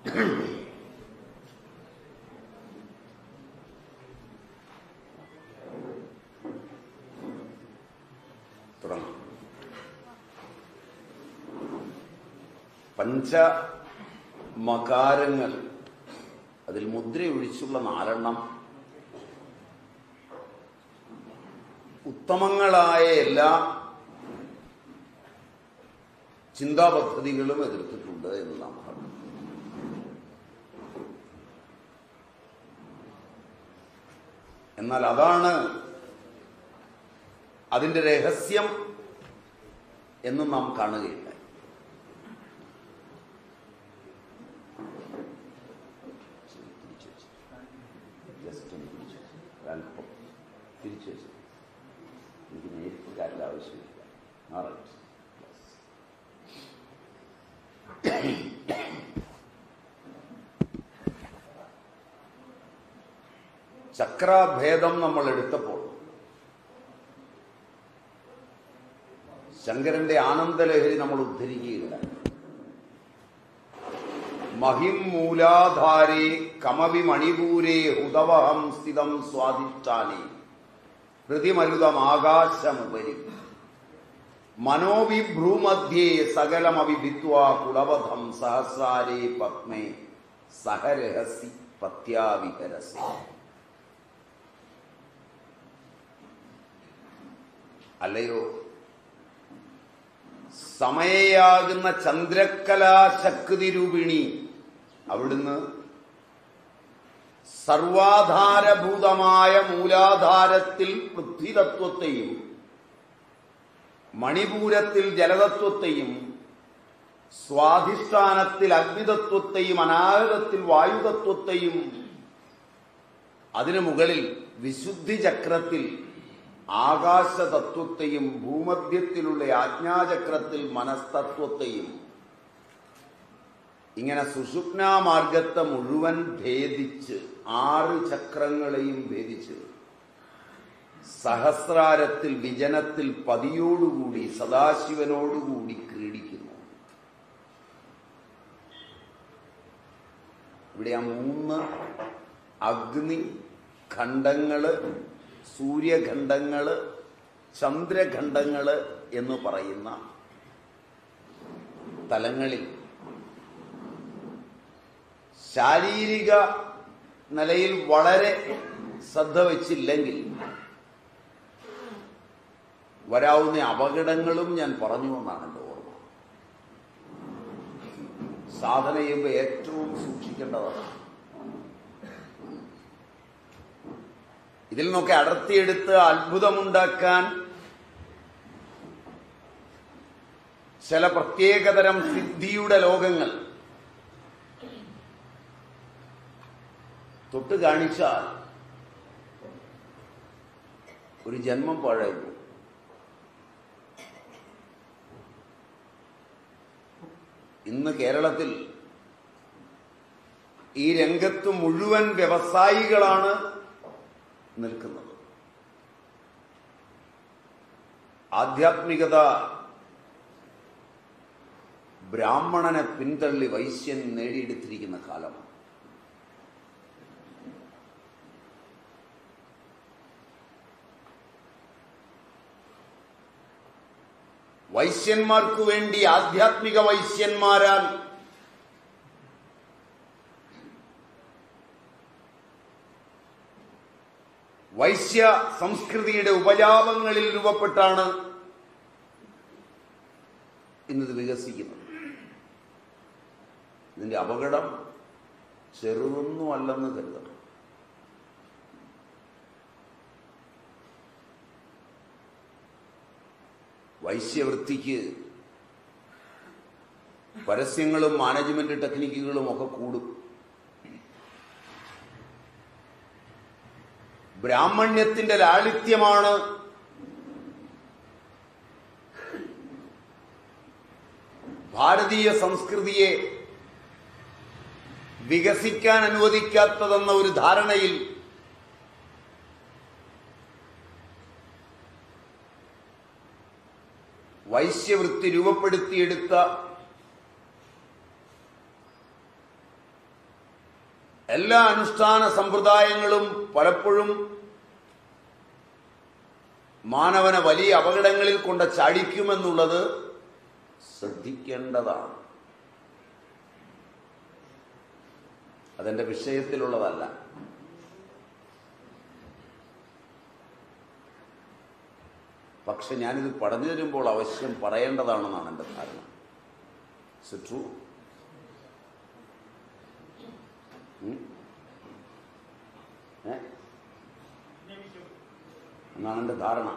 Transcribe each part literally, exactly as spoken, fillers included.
തുടങ്ങാം. പഞ്ചമകാരങ്ങൾ, അതിൽ മുദ്രയൊഴിച്ചുള്ള നാലെണ്ണം ഉത്തമങ്ങളായ എല്ലാ ചിന്താപദ്ധതികളും എതിർത്തിട്ടുണ്ട് എന്ന് നാം പറഞ്ഞു. എന്നാൽ അതാണ് അതിന്റെ രഹസ്യം എന്ന് നാം കാണുകയില്ല. അല്പം തിരിച്ചു വെച്ചു. എനിക്ക് നേരിട്ട് കാര്യ ആവശ്യമില്ല. ചക്രാഭേദം നമ്മൾ എടുത്തപ്പോൾ ശങ്കരന്റെ ആനന്ദലഹരി നമ്മൾ ഉദ്ധരിക്കുകയില്ല. മഹിം മൂലാധാരേ കമവി മണിപൂരേ ഹുതവഹം സ്ഥിതം സ്വാധിഷ്ഠാനേ ഹൃതിമരുതമാകാശമുപരി മനോവിഭ്രൂമധ്യേ സകലമവിഭിത്വാ കുളവധം സഹസ്രാരേ പത്മേ സഹരഹസി പത്യാവിഹരസി. അല്ലയോ സമയയാകുന്ന ചന്ദ്രക്കലാശക്തി രൂപിണി, അവിടുന്ന് സർവാധാരഭൂതമായ മൂലാധാരത്തിൽ പൃഥ്വിതത്വത്തെയും മണിപൂരത്തിൽ ജലതത്വത്തെയും സ്വാധിഷ്ഠാനത്തിൽ അഗ്നിതത്വത്തെയും അനാഹതത്തിൽ വായുതത്വത്തെയും അതിനു മുകളിൽ വിശുദ്ധി ചക്രത്തിൽ ആകാശതത്വത്തെയും ഭൂമധ്യത്തിലുള്ള ആജ്ഞാചക്രത്തിൽ മനസ്തത്വത്തെയും ഇങ്ങനെ സുഷുപ്നാമാർഗത്തെ മുഴുവൻ ഭേദിച്ച് ആറ് ചക്രങ്ങളെയും ഭേദിച്ച് സഹസ്രാരത്തിൽ വിജനത്തിൽ പതിയോടുകൂടി സദാശിവനോടുകൂടി ക്രീഡിക്കുന്നു. ഇവിടെ ആ മൂന്ന് അഗ്നി ഖണ്ഡങ്ങള്, സൂര്യഖണ്ഡങ്ങള്, ചന്ദ്രഖണ്ഡങ്ങള് എന്ന് പറയുന്ന തലങ്ങളിൽ ശാരീരിക നിലയിൽ വളരെ ശ്രദ്ധ വച്ചില്ലെങ്കിൽ വരാവുന്ന അപകടങ്ങളും ഞാൻ പറഞ്ഞു എന്നാണ് എൻ്റെ ഓർമ്മ. സാധന ചെയ്യുമ്പോൾ ഏറ്റവും സൂക്ഷിക്കേണ്ടതാണ്. ഇതിൽ നിന്നൊക്കെ അടർത്തിയെടുത്ത് അത്ഭുതമുണ്ടാക്കാൻ ചില പ്രത്യേകതരം സിദ്ധിയുടെ ലോകങ്ങൾ തൊട്ട് കാണിച്ചാൽ ഒരു ജന്മം പാഴായി. ഇന്ന് കേരളത്തിൽ ഈ രംഗത്ത് മുഴുവൻ വ്യവസായികളാണ് നിൽക്കുന്നത്. ആധ്യാത്മികത ബ്രാഹ്മണനെ പിന്തള്ളി വൈശ്യൻ നേടിയെടുത്തിരിക്കുന്ന കാലമാണ്. വൈശ്യന്മാർക്കു വേണ്ടി ആധ്യാത്മിക വൈശ്യന്മാരാൽ വൈശ്യ സംസ്കൃതിയുടെ ഉപജാപങ്ങളിൽ രൂപപ്പെട്ടാണ് ഇന്നത് വികസിക്കുന്നത്. ഇതിന്റെ അപകടം ചെറുതൊന്നുമല്ലെന്ന് കരുതണം. വൈശ്യവൃത്തിക്ക് പരസ്യങ്ങളും മാനേജ്മെന്റ് ടെക്നിക്കുകളും ഒക്കെ കൂടും. ബ്രാഹ്മണ്യത്തിന്റെ ലാളിത്യമാണ് ഭാരതീയ സംസ്കൃതിയെ വികസിക്കാൻ അനുവദിക്കാത്തതെന്ന ഒരു ധാരണയിൽ വൈശ്യവൃത്തി രൂപപ്പെടുത്തിയെടുത്ത എല്ലാ അനുഷ്ഠാന സമ്പ്രദായങ്ങളും പലപ്പോഴും മാനവനെ വലിയ അപകടങ്ങളിൽ കൊണ്ട് ചാടിക്കുമെന്നുള്ളത് ശ്രദ്ധിക്കേണ്ടതാണ്. അതെന്റെ വിഷയത്തിലുള്ളതല്ല. പക്ഷെ ഞാനിത് പറഞ്ഞു തരുമ്പോൾ അവശ്യം പറയേണ്ടതാണെന്നാണ് എൻ്റെ ധാരണ. It's true. എന്നാണ് എൻ്റെ ധാരണ.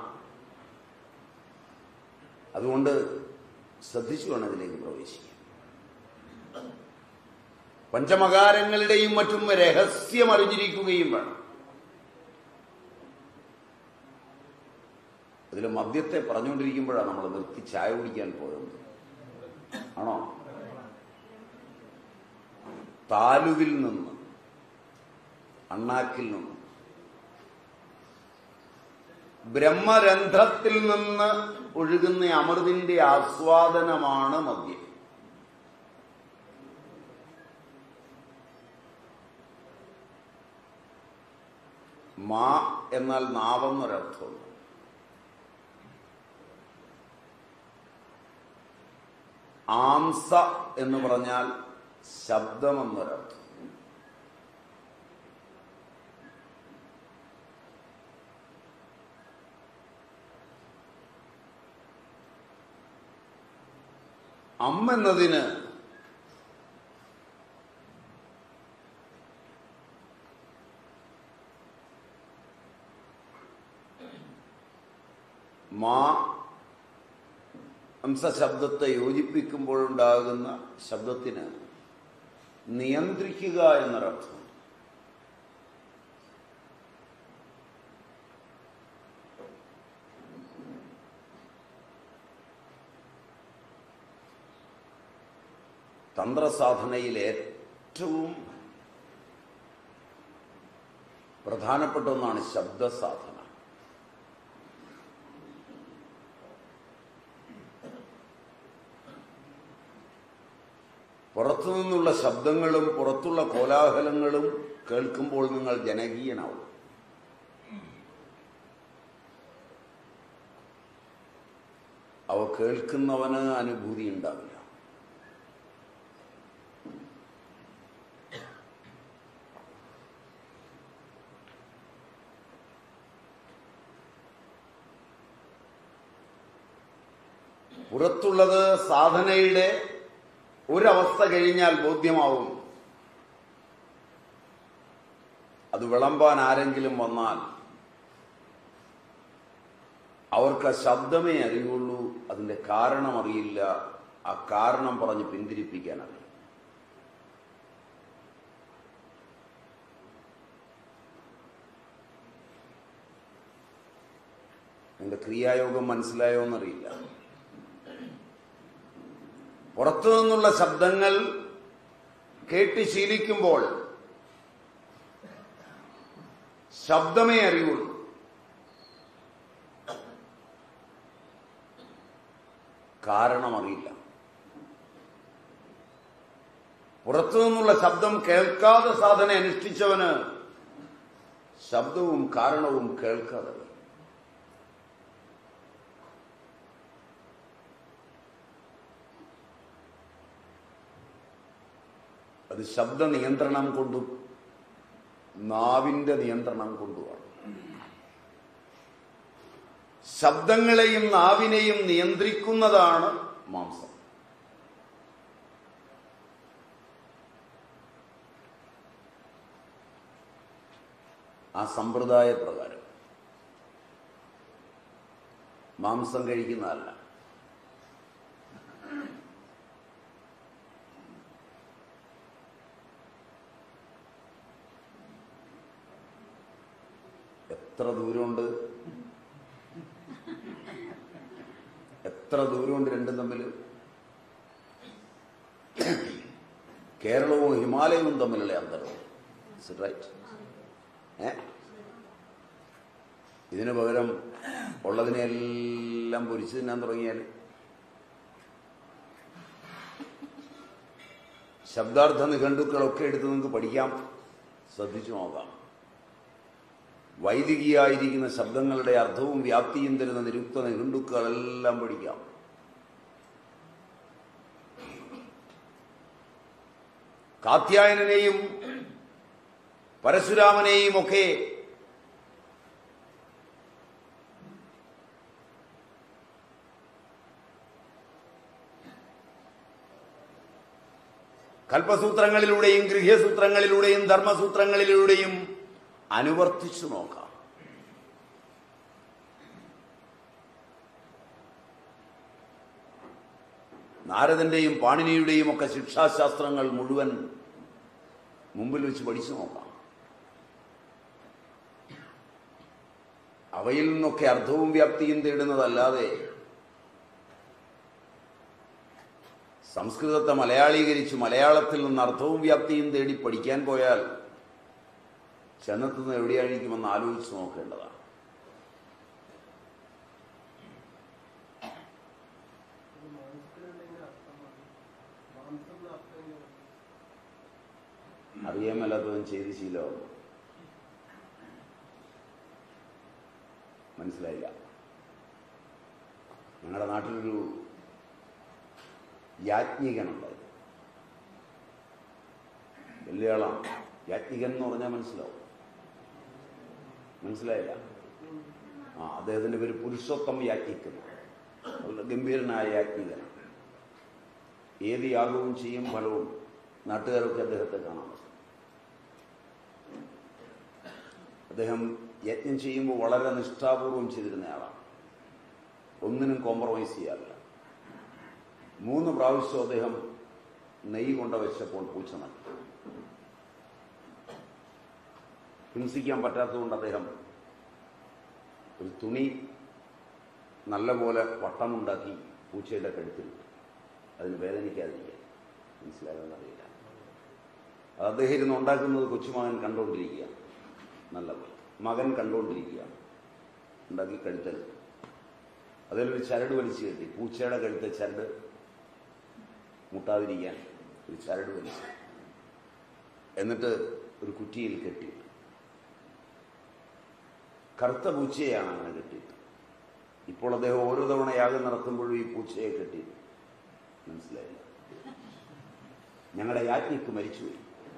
അതുകൊണ്ട് ശ്രദ്ധിച്ചു വേണം ഇതിലേക്ക് പ്രവേശിക്കാൻ. പഞ്ചമകാരങ്ങളുടെയും മറ്റും രഹസ്യം അറിഞ്ഞിരിക്കുകയും വേണം. അതിൽ മദ്യത്തെ പറഞ്ഞുകൊണ്ടിരിക്കുമ്പോഴാണ് നമ്മൾ നിർത്തി ചായ കുടിക്കാൻ പോയത്. ആണോ? താലുവിൽ നിന്ന്, അണ്ണാക്കിൽ നിന്ന്, ബ്രഹ്മരന്ധ്രത്തിൽ നിന്ന് ഒഴുകുന്ന അമൃതിന്റെ ആസ്വാദനമാണ് മദ്യം. മാ എന്നാൽ നാവെന്നൊരർത്ഥമുണ്ട്. ആംസ എന്ന് പറഞ്ഞാൽ ശബ്ദമെന്നൊരർത്ഥം. അം എന്നതിന് മാ അംസ ശബ്ദത്തെ യോജിപ്പിക്കുമ്പോഴുണ്ടാകുന്ന ശബ്ദത്തിന് നിയന്ത്രിക്കുക എന്നൊരർത്ഥം. തന്ത്രസാധനയിൽ ഏറ്റവും പ്രധാനപ്പെട്ട ഒന്നാണ് ശബ്ദസാധന. പുറത്തുനിന്നുള്ള ശബ്ദങ്ങളും പുറത്തുള്ള കോലാഹലങ്ങളും കേൾക്കുമ്പോൾ നിങ്ങൾ ജനകീയനാവും. അവ കേൾക്കുന്നവന് അനുഭൂതി ഉണ്ടാവില്ല. പുറത്തുള്ളത് സാധനയുടെ ഒരവസ്ഥ കഴിഞ്ഞാൽ ബോധ്യമാവും. അത് വിളമ്പാൻ ആരെങ്കിലും വന്നാൽ അവർക്ക് ആ ശബ്ദമേ അറിയുള്ളൂ, അതിന്റെ കാരണം അറിയില്ല. ആ കാരണം പറഞ്ഞ് പിന്തിരിപ്പിക്കാൻ അറിയില്ല. എന്റെ ക്രിയായോഗം മനസ്സിലായോ എന്നറിയില്ല. പുറത്തു നിന്നുള്ള ശബ്ദങ്ങൾ കേട്ട് ശീലിക്കുമ്പോൾ ശബ്ദമേ അറിയുള്ളൂ, കാരണം അറിയില്ല. പുറത്തു നിന്നുള്ള ശബ്ദം കേൾക്കാതെ സാധന അനുഷ്ഠിച്ചവന് ശബ്ദവും കാരണവും കേൾക്കാതെ. അത് ശബ്ദ നിയന്ത്രണം കൊണ്ടും നാവിന്റെ നിയന്ത്രണം കൊണ്ടുമാണ്. ശബ്ദങ്ങളെയും നാവിനെയും നിയന്ത്രിക്കുന്നതാണ് മാംസം. ആ സമ്പ്രദായ പ്രകാരം മാംസം കഴിക്കുന്നതല്ല. എത്ര ദൂരമുണ്ട് എത്ര ദൂരമുണ്ട് രണ്ടും തമ്മിൽ? കേരളവും ഹിമാലയവും തമ്മിലുള്ള അന്തരം. റൈറ്റ്? ഏ ഇതിനു പകരം ഉള്ളതിനെല്ലാം പൊരിച്ചു തിന്നാൻ തുടങ്ങിയാൽ ശബ്ദാർത്ഥ നിഘണ്ടുക്കളൊക്കെ എടുത്ത് നിങ്ങൾക്ക് പഠിക്കാം. ശ്രദ്ധിച്ചു നോക്കാം. വൈദികിയായിരിക്കുന്ന ശബ്ദങ്ങളുടെ അർത്ഥവും വ്യാപ്തിയും തരുന്ന നിരുക്ത നിഘണ്ടുക്കളെല്ലാം പഠിക്കാം. കാത്യായനെയും പരശുരാമനെയും ഒക്കെ കൽപ്പസൂത്രങ്ങളിലൂടെയും ഗൃഹ്യസൂത്രങ്ങളിലൂടെയും ധർമ്മസൂത്രങ്ങളിലൂടെയും അനുവർത്തിച്ചു നോക്കാം. നാരദന്റെയും പാണിനിയുടെയും ഒക്കെ ശിക്ഷാശാസ്ത്രങ്ങൾ മുഴുവൻ മുമ്പിൽ വെച്ച് പഠിച്ചു നോക്കാം. അവയിൽ നിന്നൊക്കെ അർത്ഥവും വ്യാപ്തിയും തേടുന്നതല്ലാതെ സംസ്കൃതത്തെ മലയാളീകരിച്ച് മലയാളത്തിൽ നിന്ന് അർത്ഥവും വ്യാപ്തിയും തേടി പഠിക്കാൻ പോയാൽ ചെന്നെത്തുന്നത് എവിടെയായിരിക്കുമെന്ന് ആലോചിച്ച് നോക്കേണ്ടതാണ്. അറിയാൻ മേലാത്തതും ചെയ്ത് ശീലമാകും. മനസ്സിലായില്ല. ഞങ്ങളുടെ നാട്ടിലൊരു യാജ്ഞികനുണ്ടായിരുന്നു. വലിയ ആളാണ്. യാജ്ഞികൻ എന്ന് പറഞ്ഞാൽ മനസ്സിലാവും. മനസ്സിലായില്ല. ആ അദ്ദേഹത്തിന്റെ പേര് പുരുഷോത്തം യാജ്ഞിക്കുന്നു. വളരെ ഗംഭീരനായ യാജ്ഞികനാണ്. ഏത് യാഗവും ചെയ്യും ഫലവും നാട്ടുകാരൊക്കെ അദ്ദേഹത്തെ കാണാൻ പറ്റും. അദ്ദേഹം യജ്ഞം ചെയ്യുമ്പോൾ വളരെ നിഷ്ഠാപൂർവം ചെയ്തിരുന്ന ആളാണ്. ഒന്നിനും കോംപ്രമൈസ് ചെയ്യാറില്ല. മൂന്ന് പ്രാവശ്യം അദ്ദേഹം നെയ്യ് കൊണ്ട വെച്ചപ്പോൾ പൂച്ച നട്ടു. ഹിംസിക്കാൻ പറ്റാത്തതുകൊണ്ട് അദ്ദേഹം ഒരു തുണി നല്ലപോലെ വട്ടമുണ്ടാക്കി പൂച്ചയുടെ കഴുത്തിൽ അതിന് വേദനിക്കാതിരിക്കാൻ. മനസ്സിലാകാന്നറിയില്ല. അത് അദ്ദേഹം ഇരുന്ന് ഉണ്ടാക്കുന്നത് കൊച്ചുമകൻ കണ്ടുകൊണ്ടിരിക്കുക. നല്ലപോലെ മകൻ കണ്ടുകൊണ്ടിരിക്കുക. ഉണ്ടാക്കി കഴുത്തൽ അതിലൊരു ചരട് വലിച്ചു കെട്ടി. പൂച്ചയുടെ കഴുത്തെ ചരട് മുട്ടാതിരിക്കാൻ ഒരു ചരട് വലിച്ചു, എന്നിട്ട് ഒരു കുറ്റിയിൽ കെട്ടി. കറുത്ത പൂച്ചയാണ് അങ്ങനെ കെട്ടിയിട്ട്. ഇപ്പോൾ അദ്ദേഹം ഓരോ തവണ യാഗം നടത്തുമ്പോഴും ഈ പൂച്ചയെ കെട്ടി. മനസ്സിലായില്ല. ഞങ്ങളുടെ യാജ്ഞിക്ക് മരിച്ചുപോയി.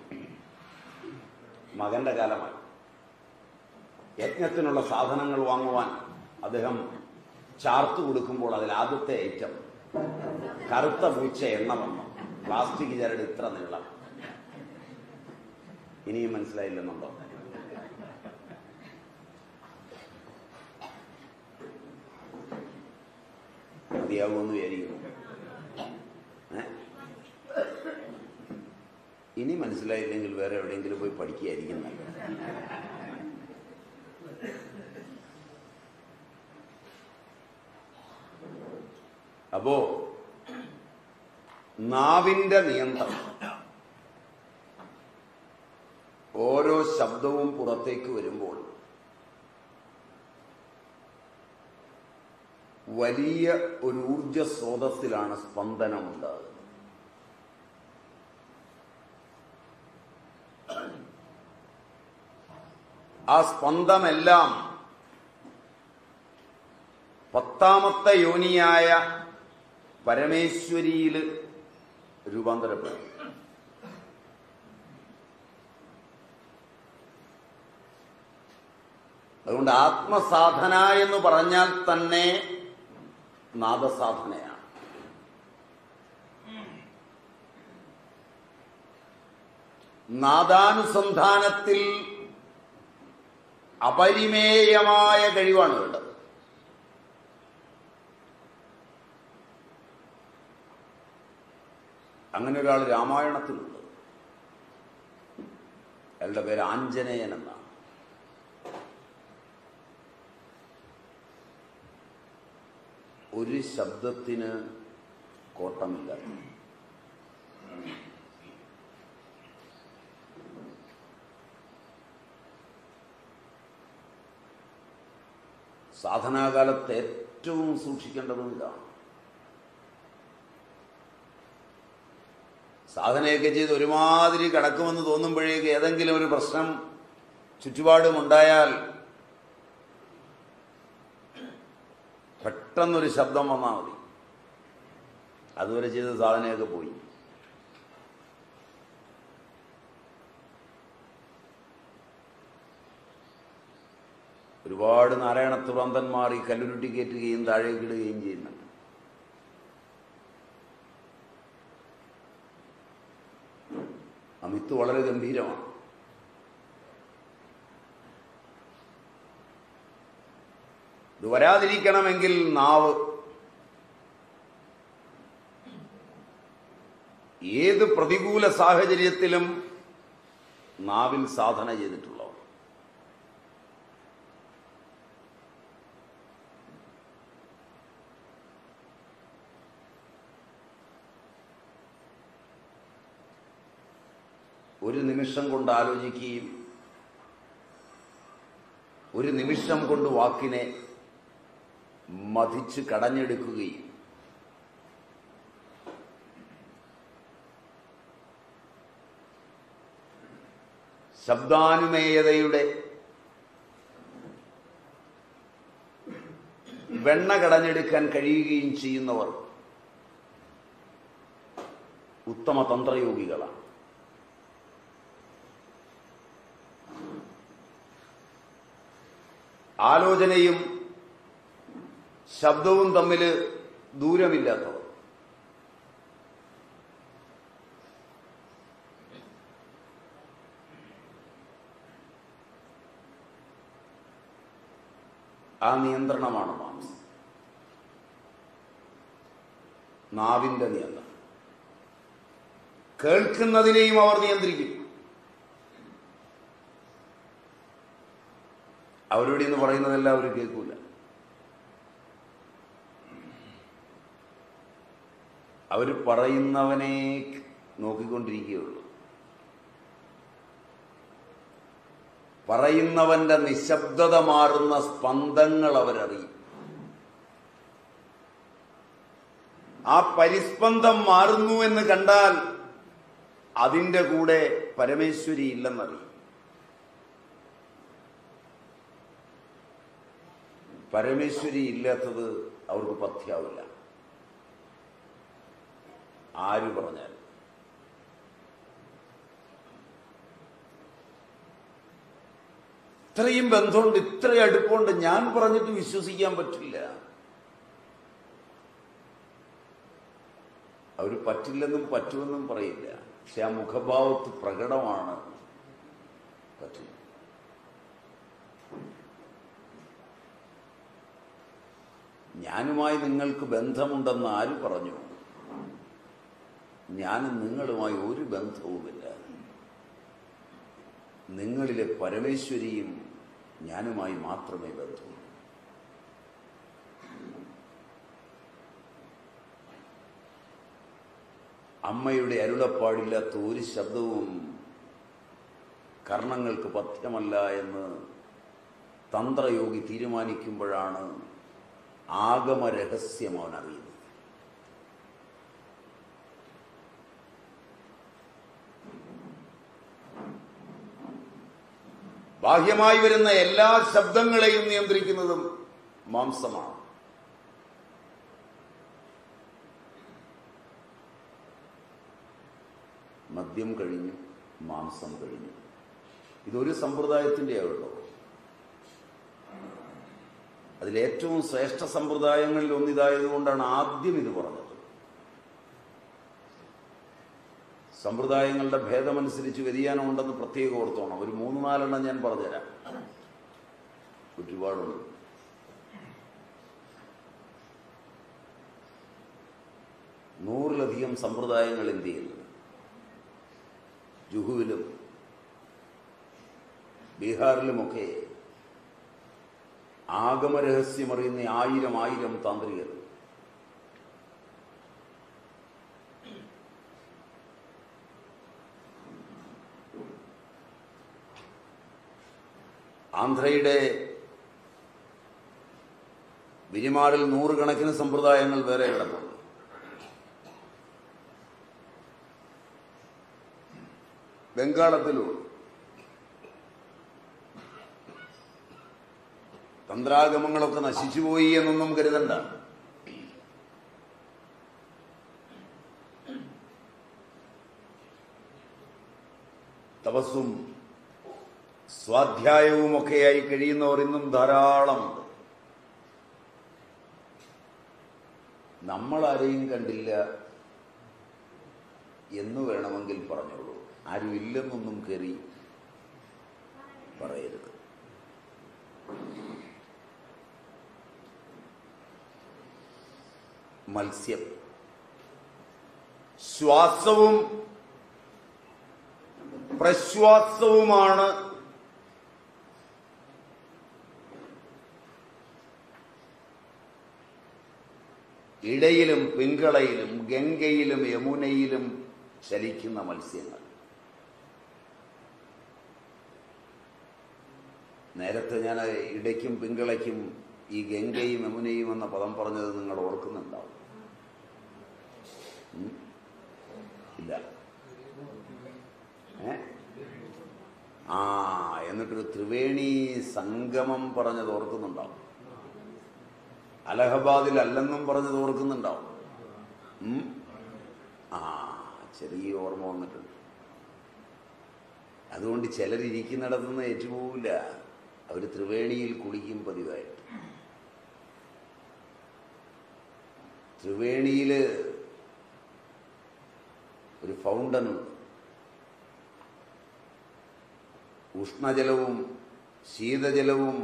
മകന്റെ കാലമായി. യജ്ഞത്തിനുള്ള സാധനങ്ങൾ വാങ്ങുവാൻ അദ്ദേഹം ചാർത്ത് കൊടുക്കുമ്പോൾ അതിൽ ആദ്യത്തെ ഐറ്റം കറുത്ത പൂച്ച എണ്ണ വന്നു. പ്ലാസ്റ്റിക് ചരട് ഇത്ര നീളം. ഇനിയും മനസ്സിലായില്ലെന്നുണ്ടോ? മതിയാകുമെന്ന് വിചാരിക്കുന്നു. ഇനി മനസ്സിലായില്ലെങ്കിൽ വേറെ എവിടെയെങ്കിലും പോയി പഠിക്കുകയായിരിക്കും നല്ലത്. അപ്പോ നാവിന്റെ നിയന്ത്രണം, ഓരോ ശബ്ദവും പുറത്തേക്ക് വരുമ്പോൾ വലിയ ഒരു ഊർജ സ്രോതസ്സിലാണ് സ്പന്ദനം ഉണ്ടാകുന്നത്. ആ സ്പന്ദമെല്ലാം പത്താമത്തെ യോനിയായ പരമേശ്വരിയിൽ രൂപാന്തരപ്പെടും. അതുകൊണ്ട് ആത്മസാധന എന്ന് പറഞ്ഞാൽ തന്നെ നാദസാധനയാണ്. നാദാനുസന്ധാനത്തിൽ അപരിമേയമായ കഴിവാണ് വേണ്ടത്. അങ്ങനെ ഒരാൾ രാമായണത്തിലുണ്ട്. അയാളുടെ പേര് ആഞ്ജനേയൻ എന്നാണ്. ഒരു ശബ്ദത്തിന് കോട്ടമില്ല. സാധനാകാലത്ത് ഏറ്റവും സൂക്ഷിക്കേണ്ടതും ഇതാണ്. സാധനയൊക്കെ ചെയ്ത് ഒരുമാതിരി കിടക്കുമെന്ന് തോന്നുമ്പോഴേക്ക് ഏതെങ്കിലും ഒരു പ്രശ്നം ചുറ്റുപാടുമുണ്ടായാൽ പെട്ടെന്നൊരു ശബ്ദം വന്നാൽ മതി, അതുവരെ ചെയ്ത സാധനയൊക്കെ പോയി. ഒരുപാട് നാരായണത്തുറന്തന്മാർ ഈ കല്ലുരുട്ടി കയറ്റുകയും താഴേക്കിടുകയും ചെയ്യുന്നുണ്ട്. ആ മിത്ത് വളരെ ഗംഭീരമാണ്. ഇത് വരാതിരിക്കണമെങ്കിൽ നാവ് ഏത് പ്രതികൂല സാഹചര്യത്തിലും നാവിൽ സാധന ചെയ്തിട്ടുള്ളവർ. ഒരു നിമിഷം കൊണ്ട് ആലോചിക്കുകയും ഒരു നിമിഷം കൊണ്ട് വാക്കിനെ മതിച്ച് കടഞ്ഞെടുക്കുകയും ശബ്ദാനുമേയതയുടെ വെണ്ണ കടഞ്ഞെടുക്കാൻ കഴിയുകയും ചെയ്യുന്നവർ ഉത്തമ തന്ത്രയോഗികളാണ്. ആലോചനയും ശബ്ദവും തമ്മിൽ ദൂരമില്ലാത്തവർ. ആ നിയന്ത്രണമാണ് മാംസം, നാവിന്റെ നിയന്ത്രണം. കേൾക്കുന്നതിനെയും അവർ നിയന്ത്രിക്കും. അവരോട് ഇന്ന് പറയുന്നതെല്ലാം അവർ കേൾക്കൂല. അവർ പറയുന്നവനെ നോക്കിക്കൊണ്ടിരിക്കുകയുള്ളൂ. പറയുന്നവന്റെ നിശബ്ദത മാറുന്ന സ്പന്ദങ്ങൾ അവരറിയും. ആ പരിസ്പന്ദം മാറുന്നു എന്ന് കണ്ടാൽ അതിൻ്റെ കൂടെ പരമേശ്വരി ഇല്ലെന്നറിയും. പരമേശ്വരി ഇല്ലാത്തത് അവർക്ക് പഥ്യാവില്ല. ആര് പറഞ്ഞാൽ ഇത്രയും ബന്ധമുണ്ട്, ഇത്രയും അടുപ്പമുണ്ട്, ഞാൻ പറഞ്ഞിട്ട് വിശ്വസിക്കാൻ പറ്റില്ല. അവർ പറ്റില്ലെന്നും പറ്റുമെന്നും പറയില്ല, പക്ഷെ ആ മുഖഭാവത്ത് പ്രകടമാണ് പറ്റില്ല. ഞാനുമായി നിങ്ങൾക്ക് ബന്ധമുണ്ടെന്ന് ആര് പറഞ്ഞു? ഞാനും നിങ്ങളുമായി ഒരു ബന്ധവുമില്ല. നിങ്ങളിലെ പരമേശ്വരിയും ഞാനുമായി മാത്രമേ ബന്ധമുള്ളൂ. അമ്മയുടെ അരുളപ്പാടില്ലാത്ത ഒരു ശബ്ദവും കർണങ്ങൾക്ക് പഥ്യമല്ല എന്ന് തന്ത്രയോഗി തീരുമാനിക്കുമ്പോഴാണ് ആഗമ രഹസ്യം അവൻ അറിയുന്നത്. ബാഹ്യമായി വരുന്ന എല്ലാ ശബ്ദങ്ങളെയും നിയന്ത്രിക്കുന്നതും മാംസമാണ്. മദ്യം കഴിഞ്ഞു, മാംസം കഴിഞ്ഞു. ഇതൊരു സമ്പ്രദായത്തിൻ്റെ ആവുള്ളൂ. അതിലേറ്റവും ശ്രേഷ്ഠ സമ്പ്രദായങ്ങളിൽ ഒന്നിതായതുകൊണ്ടാണ് ആദ്യം ഇത് പറഞ്ഞത്. സമ്പ്രദായങ്ങളുടെ ഭേദമനുസരിച്ച് വ്യതിയാനം ഉണ്ടെന്ന് പ്രത്യേകം ഓർത്തോണം. ഒരു മൂന്ന് നാലെണ്ണം ഞാൻ പറഞ്ഞുതരാം, ഒരുപാടുണ്ട്. നൂറിലധികം സമ്പ്രദായങ്ങൾ ഇന്ത്യയിൽ, ജുഹുവിലും ബീഹാറിലുമൊക്കെ ആഗമരഹസ്യമറിയുന്ന ആയിരം ആയിരം താന്ത്രികർ. ആന്ധ്രയുടെ വിരിമാറിൽ നൂറുകണക്കിന് സമ്പ്രദായങ്ങൾ വേറെ കിടപ്പുണ്ട്. ബംഗാളത്തിലും. തന്ത്രാഗമങ്ങളൊക്കെ നശിച്ചുപോയി എന്നൊന്നും കരുതണ്ട. തപസ്സും സ്വാധ്യായവുമൊക്കെയായി കഴിയുന്നവർ ഇന്നും ധാരാളമുണ്ട്. നമ്മളാരെയും കണ്ടില്ല എന്ന് വേണമെങ്കിൽ പറഞ്ഞോളൂ. ആരും ഇല്ലെന്നൊന്നും കയറി പറയരുത്. മത്സ്യം ശ്വാസവും പ്രശ്വാസവുമാണ് ഇടയിലും പിങ്കളയിലും ഗംഗയിലും യമുനയിലും ചലിക്കുന്ന മത്സ്യങ്ങൾ. നേരത്തെ ഞാൻ ഇടയ്ക്കും പിങ്കളയ്ക്കും ഈ ഗംഗയും യമുനയും എന്ന പദം പറഞ്ഞത് നിങ്ങൾ ഓർക്കുന്നുണ്ടാവും. ഇല്ല? ഏ ആ എന്നിട്ടൊരു ത്രിവേണി സംഗമം പറഞ്ഞത് ഓർക്കുന്നുണ്ടാവും. അലഹബാദിൽ അല്ലെന്നും പറഞ്ഞത് ഓർക്കുന്നുണ്ടാവും. ആ ചെറിയ ഓർമ്മ വന്നിട്ടുണ്ട്. അതുകൊണ്ട് ചിലരിയ്ക്കുന്നിടത്തുനിന്ന് ഏറ്റുപോവില്ല. അവർ ത്രിവേണിയിൽ കുളിക്കും പതിവായിട്ട്. ത്രിവേണിയില് ഒരു ഫൗണ്ടനുണ്ട്. ഉഷ്ണജലവും ശീതജലവും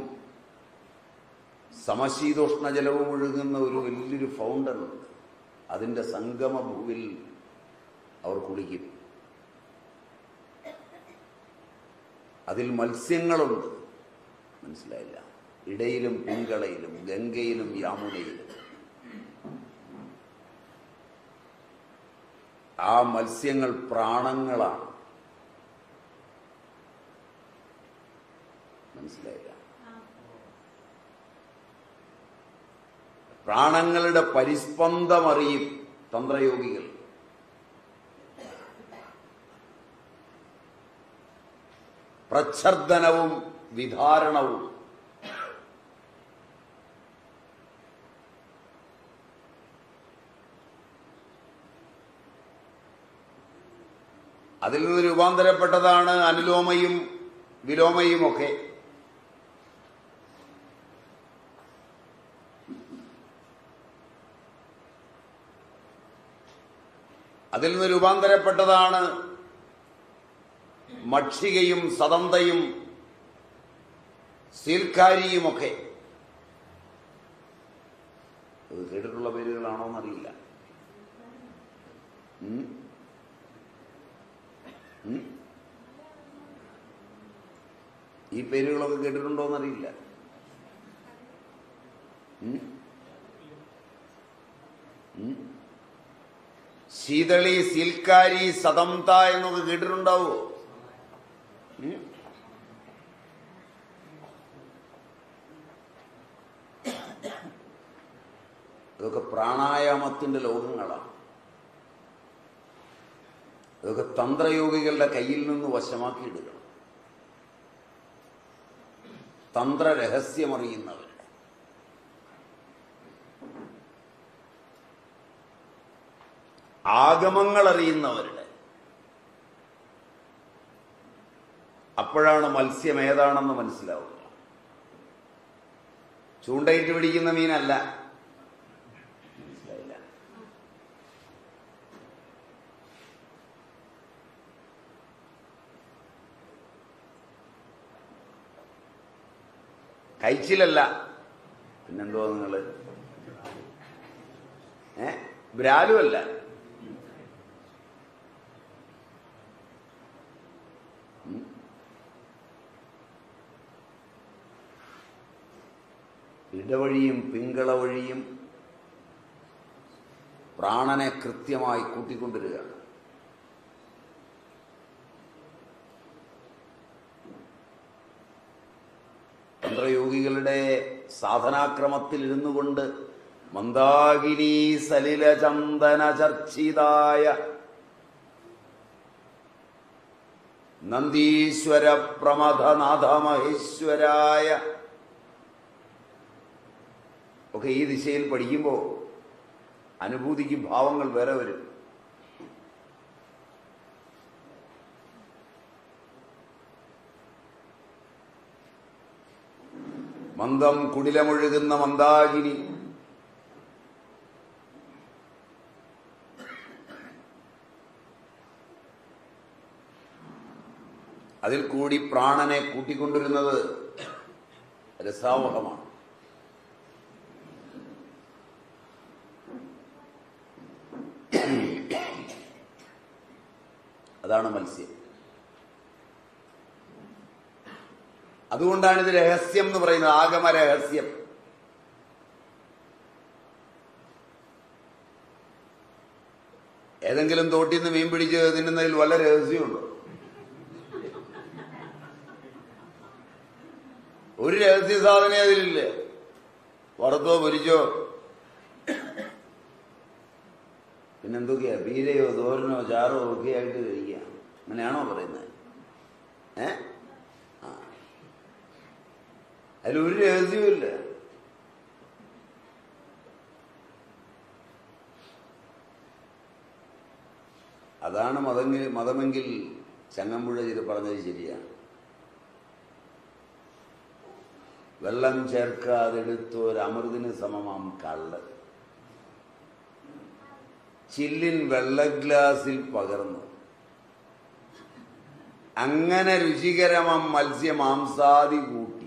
സമശീതോഷ്ണജലവും ഒഴുകുന്ന ഒരു വലിയൊരു ഫൗണ്ടനുണ്ട്. അതിൻ്റെ സംഗമഭൂവിൽ അവർ കുളിക്കും. അതിൽ മത്സ്യങ്ങളുണ്ട്. മനസ്സിലായില്ല? ഇടയിലും പിങ്കളയിലും ഗംഗയിലും യമുനയിലും. ആ മത്സ്യങ്ങൾ പ്രാണങ്ങളാണ്. മനസ്സിലായില്ല? പ്രാണങ്ങളുടെ പരിസ്പന്ദമറിയും തന്ത്രയോഗികൾ. പ്രച്ഛർദനവും വിധാരണവും. അതിൽ നിന്ന് രൂപാന്തരപ്പെട്ടതാണ് അനുലോമയും വിലോമയുമൊക്കെ. അതിൽ നിന്ന് രൂപാന്തരപ്പെട്ടതാണ് മക്ഷികയും സദന്തയും സീൽക്കാരിയുമൊക്കെ. അത് കേട്ടിട്ടുള്ള പേരുകളാണോ എന്നറിയില്ല. ഈ പേരുകളൊക്കെ കേട്ടിട്ടുണ്ടോ എന്നറിയില്ല. ശീതളി, സീൽക്കാരി, സദംത എന്നൊക്കെ കേട്ടിട്ടുണ്ടാവോ? ഇതൊക്കെ പ്രാണായാമത്തിന്റെ ലോകങ്ങളാണ്. ഇതൊക്കെ തന്ത്രയോഗികളുടെ കയ്യിൽ നിന്ന് വശമാക്കിയെടുക്കണം. തന്ത്രരഹസ്യമറിയുന്നവരുടെ. ആഗമങ്ങൾ അറിയുന്നവരുടെ. അപ്പോഴാണ് മത്സ്യം ഏതാണെന്ന് മനസ്സിലാവുക. ചൂണ്ടയിട്ട് പിടിക്കുന്ന മീനല്ല. മനസ്സിലായില്ല? കഴിച്ചിലല്ല. പിന്നെന്തോ നിങ്ങള് ഏ ബ്രാലുമല്ല. ഇടവഴിയും പിങ്കള വഴിയും പ്രാണനെ കൃത്യമായി കൂട്ടിക്കൊണ്ടിരിക്കുകയാണ്. തന്ത്രയോഗികളുടെ സാധനാക്രമത്തിൽ ഇരുന്നു കൊണ്ട് മന്ദാകിനി സലില ചന്ദന ചർച്ചിതായ നന്ദീശ്വര പ്രമഥനാഥ മഹേശ്വരായ ഒക്കെ ഈ ദിശയിൽ പഠിക്കുമ്പോൾ അനുഭൂതിക്ക് ഭാവങ്ങൾ വേറെ വരും. മന്ദം കുടിലമൊഴുകുന്ന മന്ദാകിനി, അതിൽ കൂടി പ്രാണനെ കൂട്ടിക്കൊണ്ടിരുന്നത് രസാവഹമാണ്. അതാണ് മത്സ്യം. അതുകൊണ്ടാണ് ഇത് രഹസ്യം എന്ന് പറയുന്നത്, ആഗമ രഹസ്യം. ഏതെങ്കിലും തോട്ടിൽ നിന്ന് മീൻ പിടിച്ച് തിന്നുന്നതിൽ വല്ല രഹസ്യമുണ്ടോ? ഒരു രഹസ്യ സാധനം അതിലില്ല. വറുത്തോ പൊരിച്ചോ പിന്നെന്തൊക്കെയാ, പീരയോ തോരനോ ചാറോ ഒക്കെ ആയിട്ട് കഴിക്കാം. അങ്ങനെയാണോ പറയുന്നത്? ഏ ആ അതിലൊരു രഹസ്യവുമില്ല. അതാണ് മതമെങ്കിൽ മതമെങ്കിൽ ചങ്ങമ്പുഴ ഇത് പറഞ്ഞത് ശരിയാണ്. വെള്ളം ചേർക്കാതെടുത്തൊരമൃതിന് സമമാം കള്ള്, ചില്ലിൻ വെള്ളഗ്ലാസിൽ പകർന്നു, അങ്ങനെ രുചികരമം മത്സ്യമാംസാദി കൂട്ടി,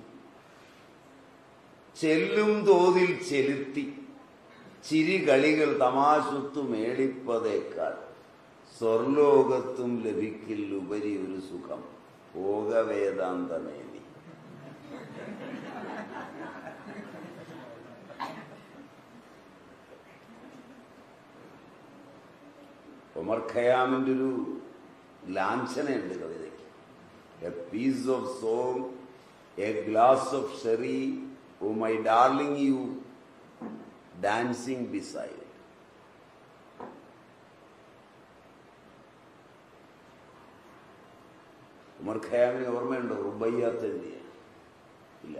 ചെല്ലും തോതിൽ ചെലുത്തി, ചിരികളികൾ തമാശത്തു മേളിപ്പതേക്കാൾ സ്വർലോകത്തും ലഭിക്കിൽ ഉപരി ഒരു സുഖം ഭോഗവേദാന്തമേനി. ഉമർ ഖയാമിൻ്റെ ഒരു ലാഞ്ചനയുണ്ട് കവിതയ്ക്ക്. A piece of song, a glass of sherry, oh my darling you dancing beside. Omar ഖയാമിന് ഓർമ്മയുണ്ടോ റുബയ്യാത്ത് എഴുതിയ? ഇല്ല,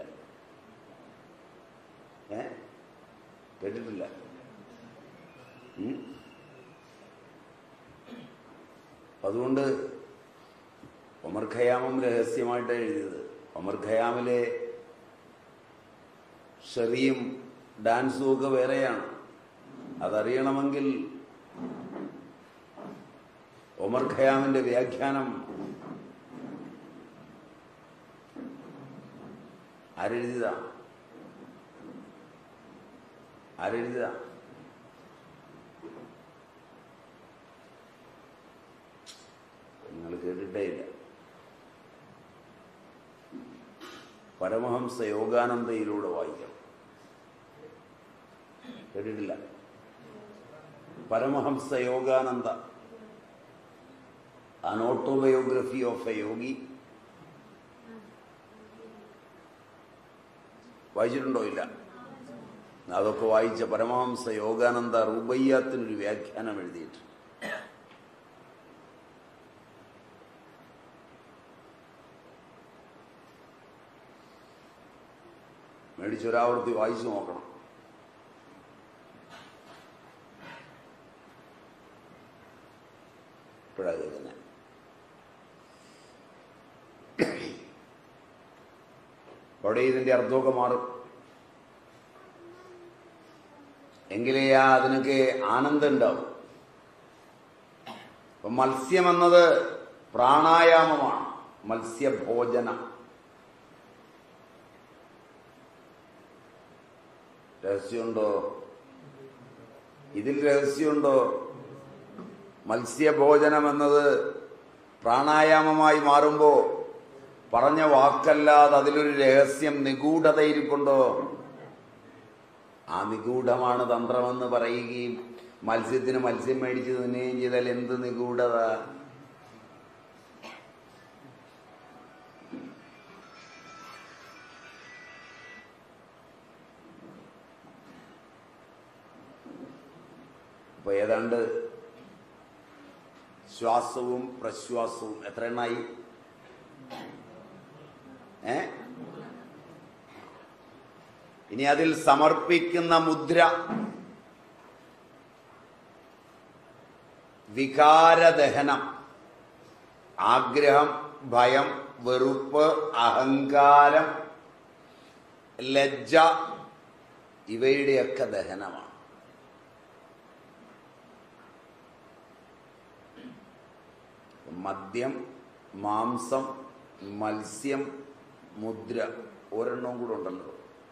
ഏ കേട്ടിട്ടില്ല. അതുകൊണ്ട് ഉമർ ഖയാമും രഹസ്യമായിട്ടാണ് എഴുതിയത്. ഉമർ ഖയാമിലെ ഷെറിയും ഡാൻസും ഒക്കെ വേറെയാണ്. അതറിയണമെങ്കിൽ ഉമർ ഖയാമിന്റെ വ്യാഖ്യാനം ആരെഴുതിയതാ? ആരെഴുതിയതാ? നിങ്ങൾ കേട്ടിട്ടേ ഇല്ല. പരമഹംസ യോഗാനന്ദയിലൂടെ വായിക്കണം. കേട്ടിട്ടില്ല? Paramahansa Yogananda, an autobiography of a yogi. വായിച്ചിട്ടുണ്ടോ? ഇല്ല. അതൊക്കെ വായിച്ച പരമഹംസ യോഗാനന്ദ റുബയ്യാത്തിനൊരു വ്യാഖ്യാനം എഴുതിയിട്ട് മേടിച്ചൊരാവർത്തി വായിച്ചു നോക്കണം. ഇപ്പോഴത് തന്നെ അവിടെ ഇതിന്റെ അർത്ഥമൊക്കെ മാറും. എങ്കിലേ ആ അതിനൊക്കെ ആനന്ദം ഉണ്ടാവും. അപ്പൊ മത്സ്യമെന്നത് പ്രാണായാമമാണ്, മത്സ്യഭോജനം. രഹസ്യമുണ്ടോ ഇതിൽ? രഹസ്യമുണ്ടോ? മത്സ്യഭോജനം എന്നത് പ്രാണായാമമായി മാറുമ്പോ പറഞ്ഞ വാക്കല്ലാതെ അതിലൊരു രഹസ്യം, നിഗൂഢതയിരിപ്പുണ്ടോ? ആ നിഗൂഢമാണ് തന്ത്രമെന്ന് പറയുകയും മത്സ്യത്തിന് മത്സ്യം മേടിച്ച് തിന്നുകയും ചെയ്താൽ എന്ത് നിഗൂഢത! അപ്പൊ ഏതാണ്ട് ശ്വാസവും പ്രശ്വാസവും എത്ര എണ്ണായി? ഇനി അതിൽ സമർപ്പിക്കുന്ന മുദ്ര വികാരദഹനം. ആഗ്രഹം, ഭയം, വെറുപ്പ്, അഹങ്കാരം, ലജ്ജ ഇവയുടെയൊക്കെ ദഹനമാണ്. മദ്യം, മാംസം, മത്സ്യം, മുദ്ര, ഒരെണ്ണവും കൂടെ ഉണ്ടല്ലോ,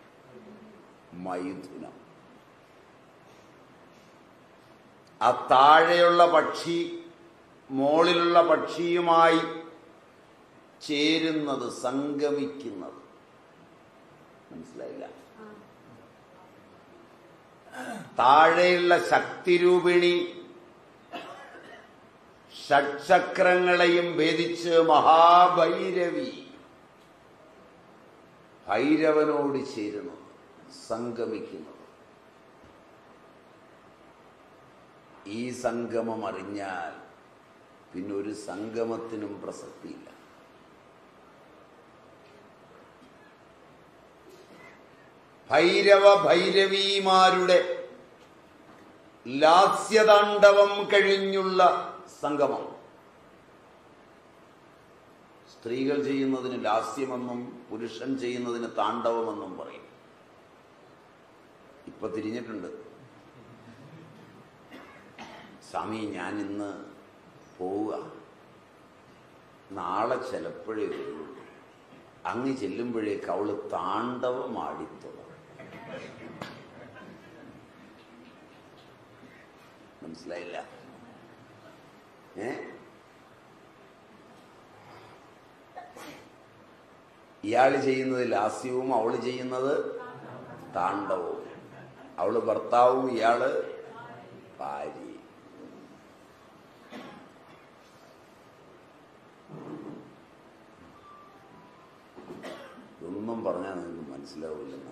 മൈഥുനം. ആ താഴെയുള്ള പക്ഷി മോളിലുള്ള പക്ഷിയുമായി ചേരുന്നത്, സംഗമിക്കുന്നത്. മനസ്സിലായില്ല? താഴെയുള്ള ശക്തിരൂപിണി ഷഡ്ചക്രങ്ങളെയും ഭേദിച്ച് മഹാഭൈരവി ഭൈരവനോട് ചേരുന്നത്, സംഗമിക്കുന്നത്. ഈ സംഗമം അറിഞ്ഞാൽ പിന്നെ ഒരു സംഗമത്തിനും പ്രസക്തിയില്ല. ഭൈരവ ഭൈരവീമാരുടെ ലാസ്യതാണ്ഡവം കഴിഞ്ഞുള്ള സംഗമം. സ്ത്രീകൾ ചെയ്യുന്നതിന് ലാസ്യമെന്നും പുരുഷൻ ചെയ്യുന്നതിന് താണ്ഡവമെന്നും പറയും. ഇപ്പൊ തിരിഞ്ഞിട്ടുണ്ട്. സ്വാമി, ഞാൻ ഇന്ന് പോവുക, നാളെ ചിലപ്പോഴേ വരൂ. അങ്ങ് ചെല്ലുമ്പോഴേക്ക് അവള് താണ്ഡവമാടിത്തുടങ്ങും. മനസ്സിലായില്ല? ഏ ഇയാള് ചെയ്യുന്നത് ലാസ്യവും അവള് ചെയ്യുന്നത് താണ്ഡവവും. അവള് ഭർത്താവും ഇയാള് ഭാര്യ. ഒന്നും പറഞ്ഞാൽ നിങ്ങൾക്ക് മനസ്സിലാവില്ലെന്നാണ്.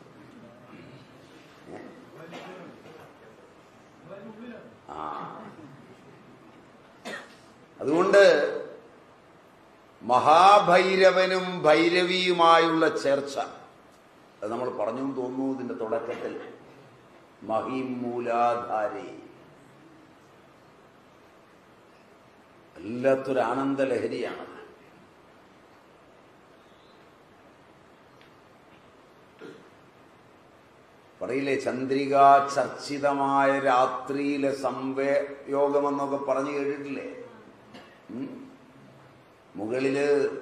ആ അതുകൊണ്ട് മഹാഭൈരവനും ഭൈരവിയുമായുള്ള ചേർച്ച അത് നമ്മൾ പറഞ്ഞു തോന്നുന്നു ഇതിന്റെ തുടക്കത്തിൽ. മഹീം മൂലാധാരേ, എല്ലാത്തൊരു ആനന്ദലഹരിയാണ്. പറയില്ലേ, ചന്ദ്രികാ ചർച്ചിതമായ രാത്രിയിലെ സംയോഗമെന്നൊക്കെ പറഞ്ഞു കേട്ടിട്ടില്ലേ? മുകളില്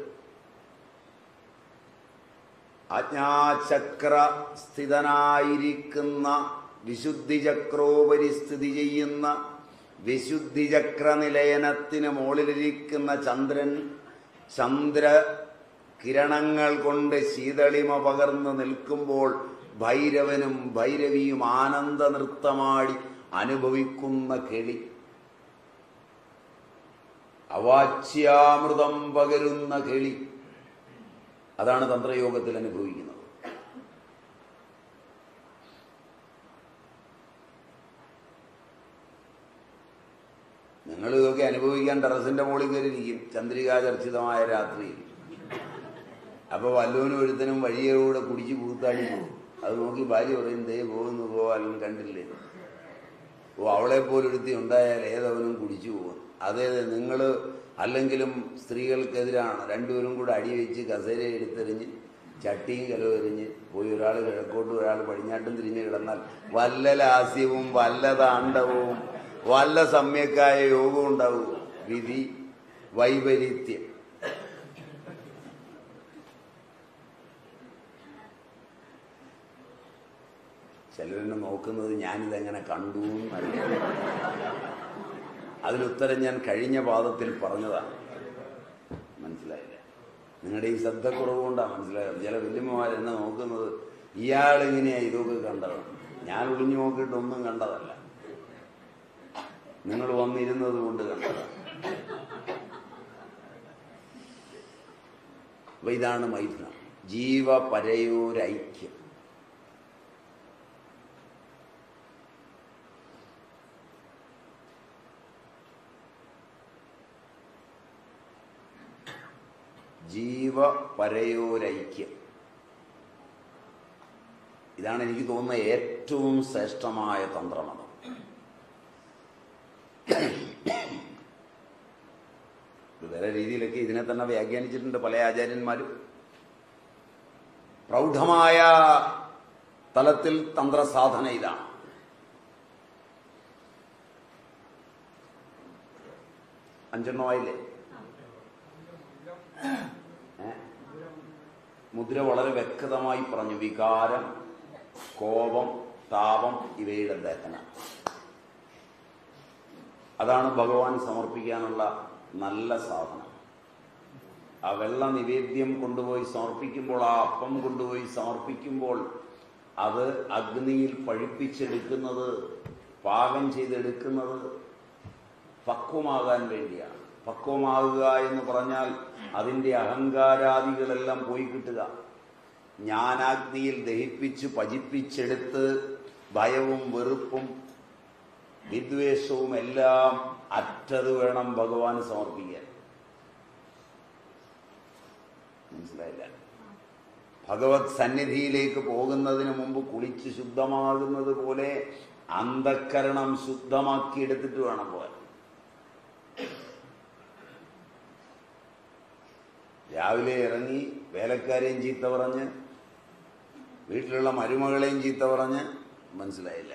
ആജ്ഞാചക്ര സ്ഥിതനായിരിക്കുന്ന വിശുദ്ധി ചക്രോപരി സ്ഥിതി ചെയ്യുന്ന വിശുദ്ധി ചക്ര നിലയനത്തിന് മുകളിലിരിക്കുന്ന ചന്ദ്രൻ ചന്ദ്ര കിരണങ്ങൾ കൊണ്ട് ശീതളിമ പകർന്നു നിൽക്കുമ്പോൾ ഭൈരവനും ഭൈരവിയും ആനന്ദ നൃത്തമാടി അനുഭവിക്കുന്ന കേളി, അവാച്യാമൃതം പകരുന്ന കേളി, അതാണ് തന്ത്രയോഗത്തിൽ അനുഭവിക്കുന്നത്. നിങ്ങൾ ഇതൊക്കെ അനുഭവിക്കാൻ ടെറസിന്റെ മുകളിൽ കയറിയിരിക്കും ചന്ദ്രികാ ചർച്ചിതമായ രാത്രിയിൽ. അപ്പൊ വല്ലവനും ഒരുത്തനും വഴിയോടെ കുടിച്ച് പൂത്താടി പോകും. അത് നോക്കി ഭാര്യ പറയും, ദേ പോകുന്നു പോവാലും കണ്ടില്ലേ, ഓ അവളെ പോലൊരുത്തി ഉണ്ടായാൽ ഏതവനും കുടിച്ചു പോകും. അതേ നിങ്ങൾ അല്ലെങ്കിലും സ്ത്രീകൾക്കെതിരാണ്. രണ്ടുപേരും കൂടെ അടിവെച്ച് കസേര എടുത്തെറിഞ്ഞ് ചട്ടിയും കലവെറിഞ്ഞ് പോയി ഒരാൾ കിഴക്കോട്ടും ഒരാൾ പടിഞ്ഞാട്ടും തിരിഞ്ഞ് കിടന്നാൽ വല്ല ലാസ്യവും വല്ല താണ്ഡവും വല്ല സമ്യക്കായ യോഗവും ഉണ്ടാവും. വിധി വൈപരീത്യം. ചിലരെന്നെ നോക്കുന്നത് ഞാനിതെങ്ങനെ കണ്ടു എന്നറിയാം. അതിനുത്തരം ഞാൻ കഴിഞ്ഞ പാദത്തിൽ പറഞ്ഞതാണ്. മനസ്സിലായില്ല? നിങ്ങളുടെ ഈ ശ്രദ്ധക്കുറവ് കൊണ്ടാണ് മനസ്സിലായത്. ചില വല്യമ്മമാരെന്നെ നോക്കുന്നത് ഇയാളിങ്ങനെയാ ഇതൊക്കെ കണ്ടത്. ഞാൻ ഒളിഞ്ഞു നോക്കിയിട്ടൊന്നും കണ്ടതല്ല, നിങ്ങൾ വന്നിരുന്നത് കൊണ്ട് കണ്ടതാണ്. അപ്പൊ ഇതാണ് മൈഥുനം, ജീവപരയോരൈക്യം. ജീവപരയോരൈക്യം ഇതാണ് എനിക്ക് തോന്നുന്ന ഏറ്റവും ശ്രേഷ്ഠമായ തന്ത്രമതം. വേറെ രീതിയിലൊക്കെ ഇതിനെ തന്നെ വ്യാഖ്യാനിച്ചിട്ടുണ്ട് പല ആചാര്യന്മാരും. പ്രൗഢമായ തലത്തിൽ തന്ത്രസാധന ഇതാണ്. അഞ്ചെണ്ണമായില്ലേ? മുദ്ര വളരെ വ്യക്തമായി പറഞ്ഞു. വികാരം, കോപം, താപം ഇവയുടെ ദഹനം. അതാണ് ഭഗവാൻ സമർപ്പിക്കാനുള്ള നല്ല സാധനം. ആ വെള്ള നിവേദ്യം കൊണ്ടുപോയി സമർപ്പിക്കുമ്പോൾ, ആ അപ്പം കൊണ്ടുപോയി സമർപ്പിക്കുമ്പോൾ അത് അഗ്നിയിൽ പഴുപ്പിച്ചെടുക്കുന്നത്, പാകം ചെയ്തെടുക്കുന്നത് പക്വമാകാൻ വേണ്ടിയാണ്. പക്വമാകുക എന്ന് പറഞ്ഞാൽ അതിൻ്റെ അഹങ്കാരാദികളെല്ലാം പോയി കിട്ടുക. ജ്ഞാനാഗ്നിയിൽ ദഹിപ്പിച്ച് പചിപ്പിച്ചെടുത്ത് ഭയവും വെറുപ്പും വിദ്വേഷവും എല്ലാം അറ്റത് വേണം ഭഗവാന് സമർപ്പിക്കാൻ. മനസ്സിലായില്ല? ഭഗവത് സന്നിധിയിലേക്ക് പോകുന്നതിന് മുമ്പ് കുളിച്ച് ശുദ്ധമാകുന്നത് പോലെ അന്ധക്കരണം ശുദ്ധമാക്കി എടുത്തിട്ട് വേണം പോകാൻ. രാവിലെ ഇറങ്ങി വേലക്കാരെയും ചീത്ത പറഞ്ഞ് വീട്ടിലുള്ള മരുമകളെയും ചീത്ത പറഞ്ഞ്, മനസ്സിലായില്ല,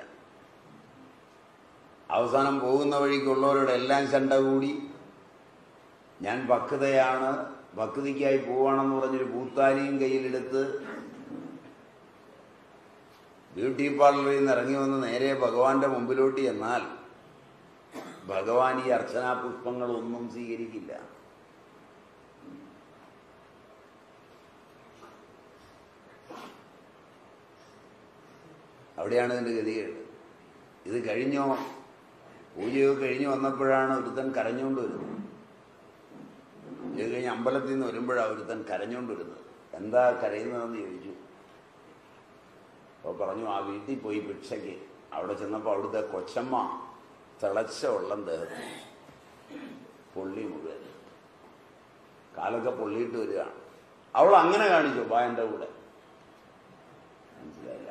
അവസാനം പോകുന്ന വഴിക്കുള്ളവരോട് എല്ലാം ചണ്ട കൂടി ഞാൻ ഭക്തയാണ്, ഭക്തിക്കായി പോവാണെന്ന് പറഞ്ഞൊരു പൂത്താരിയും കയ്യിലെടുത്ത് ബ്യൂട്ടി പാർലറിൽ നിന്ന് ഇറങ്ങി വന്ന് നേരെ ഭഗവാന്റെ മുമ്പിലോട്ട് എന്നാൽ ഭഗവാൻ ഈ അർച്ചനാ പുഷ്പങ്ങളൊന്നും സ്വീകരിക്കില്ല. അവിടെയാണ് ഇതിൻ്റെ ഗതികേട്. ഇത് കഴിഞ്ഞോ, പൂജയൊക്കെ കഴിഞ്ഞ് വന്നപ്പോഴാണ് ഒരുത്തൻ കരഞ്ഞുകൊണ്ട് വരുന്നത്. ഇത് കഴിഞ്ഞ് അമ്പലത്തിൽ നിന്ന് വരുമ്പോഴാണ് ഒരുത്തൻ കരഞ്ഞുകൊണ്ട് വരുന്നത്. എന്താ കരയുന്നതെന്ന് ചോദിച്ചു. അപ്പോൾ പറഞ്ഞു, ആ വീട്ടിൽ പോയി ഭിക്ഷയ്ക്ക്. അവിടെ ചെന്നപ്പോൾ അവിടുത്തെ കൊച്ചമ്മ തിളച്ച വെള്ളം ദേഹത്ത് പൊള്ളി മുഴുവൻ, കാലൊക്കെ പൊള്ളിയിട്ട് വരികയാണ്. അവൾ അങ്ങനെ കാണിച്ചു, ബാ എൻ്റെ കൂടെ. മനസ്സിലായില്ല.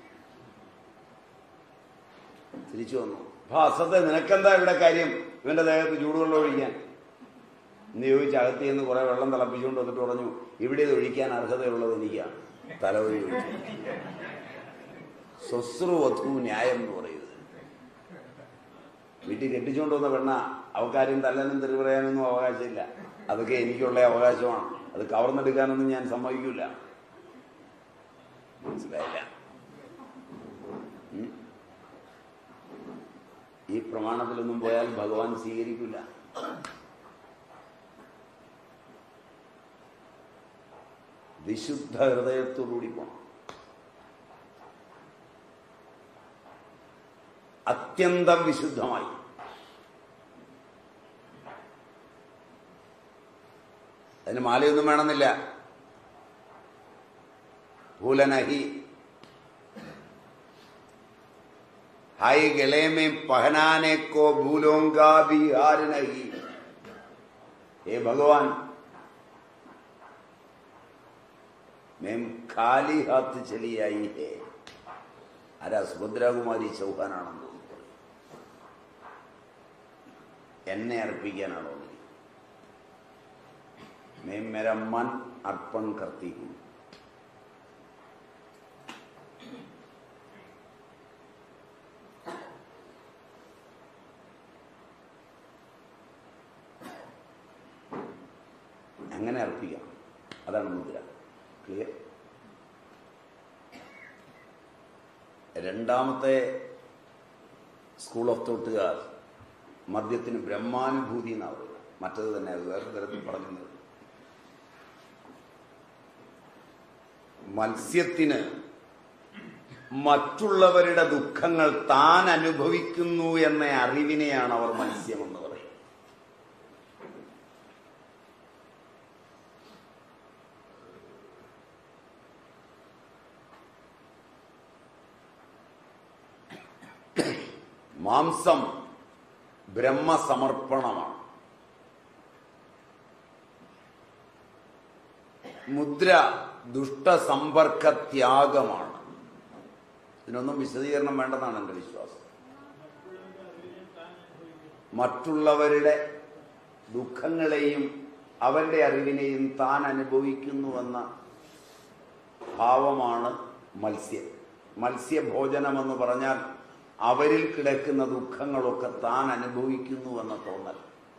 തിരിച്ചു വന്നു. അപ്പൊ അസത്തെ, നിനക്കെന്താ ഇവിടെ കാര്യം ഇവന്റെ ദേഹത്ത് ചൂടുവെള്ളം ഒഴിക്കാൻ എന്ന് ചോദിച്ച് അകത്തി എന്ന് കുറെ വെള്ളം തിളപ്പിച്ചുകൊണ്ട് വന്നിട്ട് പറഞ്ഞു, ഇവിടെ ഇത് ഒഴിക്കാൻ അർഹതയുള്ളത് എനിക്കാണ്, തലവഴി ഒഴിച്ചു. സ്വസ്രുവധു ന്യായം എന്ന് പറയുന്നത്. വീട്ടിൽ കെട്ടിച്ചുകൊണ്ട് വന്ന പെണ്ണ, അവക്കാരും തല്ലാനും തെറി പറയാനൊന്നും അവകാശമില്ല. അതൊക്കെ എനിക്കുള്ള അവകാശമാണ്. അത് കവർന്നെടുക്കാനൊന്നും ഞാൻ സമ്മതിക്കില്ല. മനസ്സിലായില്ല? ഈ പ്രമാണത്തിലൊന്നും പോയാൽ ഭഗവാൻ സ്വീകരിക്കില്ല. വിശുദ്ധ ഹൃദയത്തോടുകൂടി പോണം. അത്യന്തം വിശുദ്ധമായി. അതിന് മാലയൊന്നും വേണമെന്നില്ല. ഭൂലനഹി हाय गले में पहनाने को भूलूंगा भी हार नहीं. हे भगवान, मैं खाली हाथ चली आई है. आरा सुभद्रा कुमारी चौहानाണെന്ന് തോന്നുന്നു. എന്നെ അർപ്പിക്കാനാണോ? मैं मेरा मन अर्पण करती हूँ. അങ്ങനെ അർപ്പിക്കാം. അതാണ് മുദ്ര. ക്ലിയർ? രണ്ടാമത്തെ സ്കൂൾ ഓഫ് തോട്ടുകാർ മദ്യത്തിന് ബ്രഹ്മാനുഭൂതി എന്നാണ് പറയുന്നത്. മറ്റത് തന്നെ അത് വേറെ തരത്തിൽ പറഞ്ഞത്. മത്സ്യത്തിന് മറ്റുള്ളവരുടെ ദുഃഖങ്ങൾ താൻ അനുഭവിക്കുന്നു എന്ന അറിവിനെയാണ് അവർ മത്സ്യമെന്ന് പറയുന്നത്. മാംസം ബ്രഹ്മസമർപ്പണമാണ്. മുദ്ര ദുഷ്ടസമ്പർക്ക ത്യാഗമാണ്. ഇതിനൊന്നും വിശദീകരണം വേണ്ടെന്നാണ് എൻ്റെ വിശ്വാസം. മറ്റുള്ളവരുടെ ദുഃഖങ്ങളെയും അവരുടെ അറിവിനെയും താൻ അനുഭവിക്കുന്നുവെന്ന ഭാവമാണ് മത്സ്യം. മത്സ്യഭോജനമെന്ന് പറഞ്ഞാൽ അവരിൽ കിടക്കുന്ന ദുഃഖങ്ങളൊക്കെ താൻ അനുഭവിക്കുന്നുവെന്ന തോന്നൽ.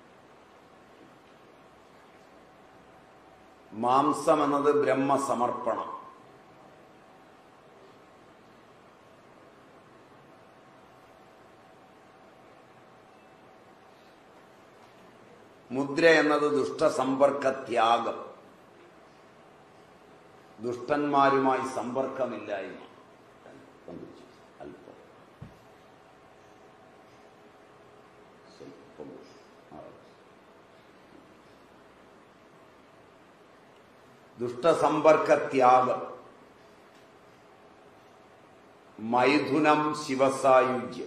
മാംസം എന്നത് ബ്രഹ്മസമർപ്പണം. മുദ്ര എന്നത് ദുഷ്ടസമ്പർക്ക ത്യാഗം, ദുഷ്ടന്മാരുമായി സമ്പർക്കമില്ലായ്മ. അല്പം സ്വല്പം ദുഷ്ടസമ്പർക്ക ത്യാഗം. മൈഥുനം ശിവസായുജ്യം.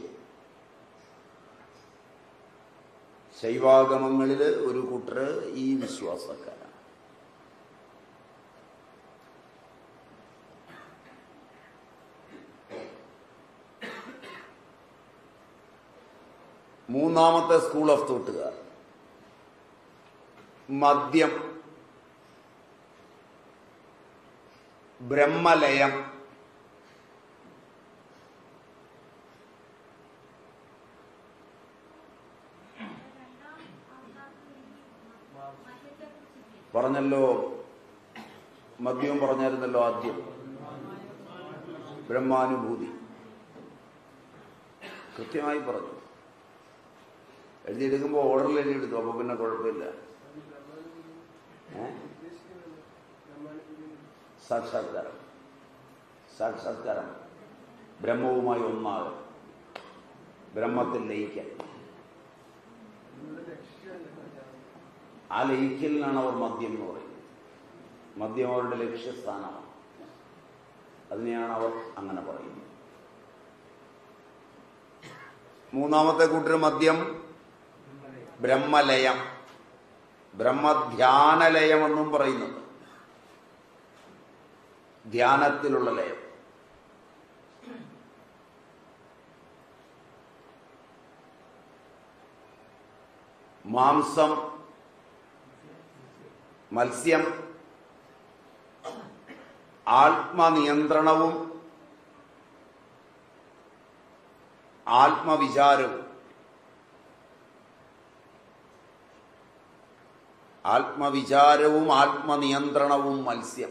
ശൈവാഗമങ്ങളിൽ ഒരു കൂട്ടർ ഈ വിശ്വാസക്കാരാണ്. മൂന്നാമത്തെ സ്കൂൾ ഓഫ് തോട്ടുകാർ മദ്യം, ബ്രഹ്മലയം, പറഞ്ഞല്ലോ. മദ്യവും പറഞ്ഞായിരുന്നല്ലോ ആദ്യം. ബ്രഹ്മാനുഭൂതി കൃത്യമായി പറഞ്ഞു. എഴുതിയെടുക്കുമ്പോൾ ഓർഡറിൽ എഴുതിയെടുത്തു. അപ്പൊ പിന്നെ കുഴപ്പമില്ല. സാക്ഷാത്കാരം സാക്ഷാത്കാരം ബ്രഹ്മവുമായി ഒന്നാകും, ബ്രഹ്മത്തിൽ ലയിക്കാൻ. ആ ലയിക്കലിനാണ് അവർ മദ്യം എന്ന് പറയുന്നത്. മദ്യം അവരുടെ ലക്ഷ്യസ്ഥാനമാണ്. അതിനെയാണ് അവർ അങ്ങനെ പറയുന്നത്. മൂന്നാമത്തെ കൂട്ടർ മദ്യം, ബ്രഹ്മലയം, ബ്രഹ്മധ്യാനലയമെന്നും പറയുന്നുണ്ട്. ധ്യാനത്തിലുള്ള ലയം. മാംസം, മത്സ്യം, ആത്മനിയന്ത്രണവും ആത്മവിചാരവും. ആത്മവിചാരവും ആത്മനിയന്ത്രണവും മത്സ്യം.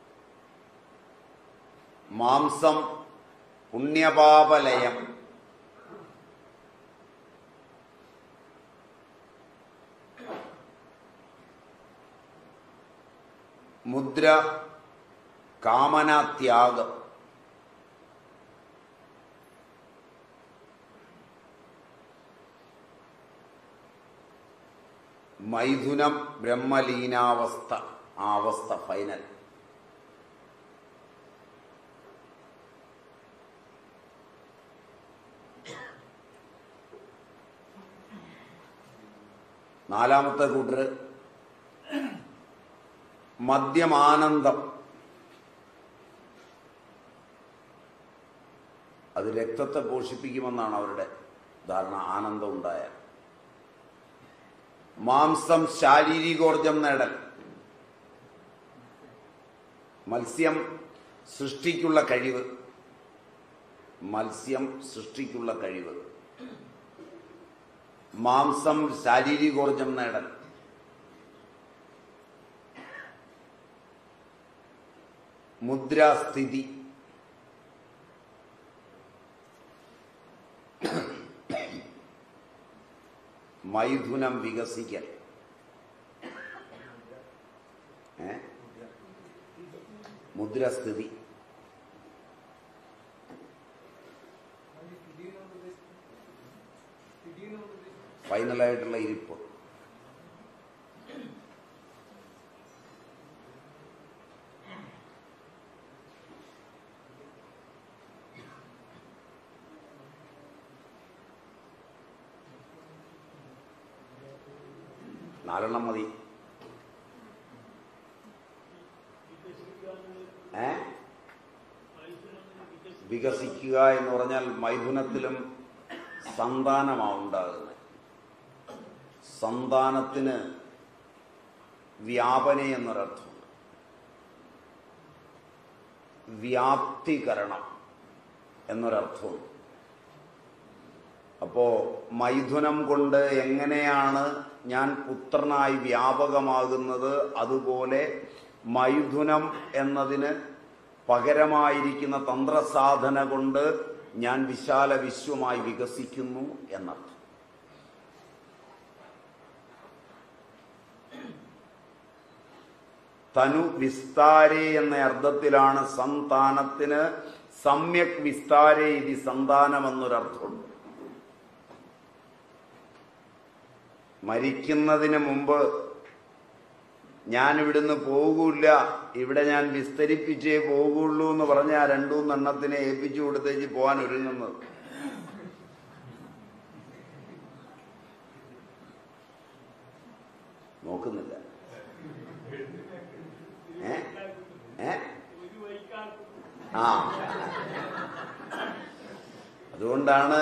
മാംസം പുണ്യപാപലയം. മുദ്ര കാമനാത്യാഗം. മൈഥുനം ബ്രഹ്മലീനാവസ്ഥ. ആ അവസ്ഥ ഫൈനൽ. നാലാമത്തെ കൂട്ടർ മദ്യമാനന്ദം. അത് രക്തത്തെ പോഷിപ്പിക്കുമെന്നാണ് അവരുടെ ധാരണ. ആനന്ദം ഉണ്ടായാൽ. മാംസം ശാരീരികോർജം നേടൽ. മത്സ്യം സൃഷ്ടിക്കുള്ള കഴിവ്. മത്സ്യം സൃഷ്ടിക്കുള്ള കഴിവ്. മാംസം ശാരീരികോർജം നേടൽ. മുദ്രാസ്ഥിതി. മൈഥുനം വികസിക്കൽ. ഏ മുദ്രസ്ഥിതി. ഫൈനലായിട്ടുള്ള ഇരിപ്പ്. നാലെണ്ണം മതി. ഏ വികസിക്കുക എന്ന് പറഞ്ഞാൽ മൈഥുനത്തിലും സന്താനമാണ് ഉണ്ടാകുന്നത്. സന്താനത്തിന് വ്യാപന എന്നൊരർത്ഥം, വ്യാപ്തികരണം എന്നൊരർത്ഥവും. അപ്പോ മൈഥുനം കൊണ്ട് എങ്ങനെയാണ് ഞാൻ പുത്രനായി വ്യാപകമാകുന്നത്, അതുപോലെ മൈഥുനം എന്നതിന് പകരമായിരിക്കുന്ന തന്ത്രസാധന കൊണ്ട് ഞാൻ വിശാല വിശ്വമായി വികസിക്കുന്നു എന്നർത്ഥം. തനു വിസ്താരേ എന്ന അർത്ഥത്തിലാണ് സന്താനത്തിന് സമ്യക് വിസ്താരേ ഇതി സന്താനമെന്നൊരർത്ഥമുണ്ട്. മരിക്കുന്നതിന് മുമ്പ് ഞാൻ ഇവിടുന്ന് പോകൂല്ല, ഇവിടെ ഞാൻ വിസ്തരിപ്പിച്ചേ പോകുള്ളൂ എന്ന് പറഞ്ഞ ആ രണ്ടൂന്നെണ്ണത്തിനെ ഏൽപ്പിച്ചു കൊടുത്തേച്ച് പോകാൻ ഒരുങ്ങുന്നത്. നോക്കുന്നില്ല. ഏ ഏ ആ അതുകൊണ്ടാണ്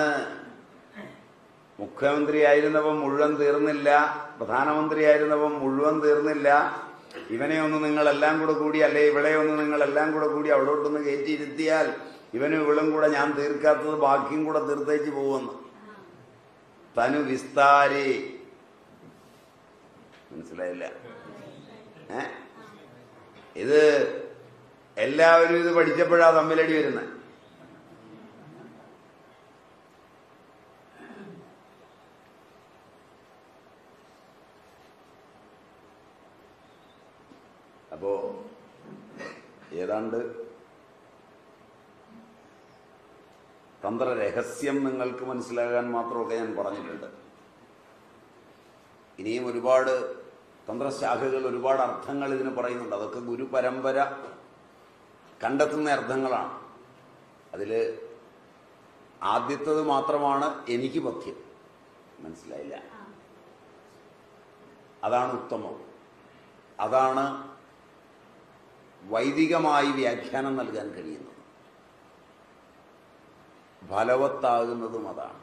മുഖ്യമന്ത്രിയായിരുന്നപ്പം മുഴുവൻ തീർന്നില്ല, പ്രധാനമന്ത്രിയായിരുന്നപ്പം മുഴുവൻ തീർന്നില്ല, ഇവനെ ഒന്ന് നിങ്ങളെല്ലാം കൂടെ കൂടി, അല്ലെ ഇവിടെ ഒന്ന് നിങ്ങളെല്ലാം കൂടെ കൂടി അവിടോട്ടൊന്ന് കയറ്റിയിരുത്തിയാൽ ഇവനും ഇവളും കൂടെ ഞാൻ തീർക്കാത്തത് ബാക്കിയും കൂടെ തീർത്തേച്ച് പോകുമെന്ന്. തനു വിസ്താരേ, മനസ്സിലായില്ല? ഏ ഇത് എല്ലാവരും ഇത് പഠിച്ചപ്പോഴാ തമ്മിലടി വരുന്നത്. അപ്പോ ഏതാണ്ട് തന്ത്രരഹസ്യം നിങ്ങൾക്ക് മനസ്സിലാകാൻ മാത്രമൊക്കെ ഞാൻ പറഞ്ഞിട്ടുണ്ട്. ഇനിയും ഒരുപാട് തന്ത്രശാഖകൾ, ഒരുപാട് അർത്ഥങ്ങൾ ഇതിന് പറയുന്നുണ്ട്. അതൊക്കെ ഗുരുപരമ്പര കണ്ടെത്തുന്ന അർത്ഥങ്ങളാണ്. അതിൽ ആദ്യത്തത് മാത്രമാണ് എനിക്ക് പഥ്യം. മനസ്സിലായില്ല? അതാണ് ഉത്തമം. അതാണ് വൈദികമായി വ്യാഖ്യാനം നൽകാൻ കഴിയുന്നത്. ഫലവത്താകുന്നതും അതാണ്.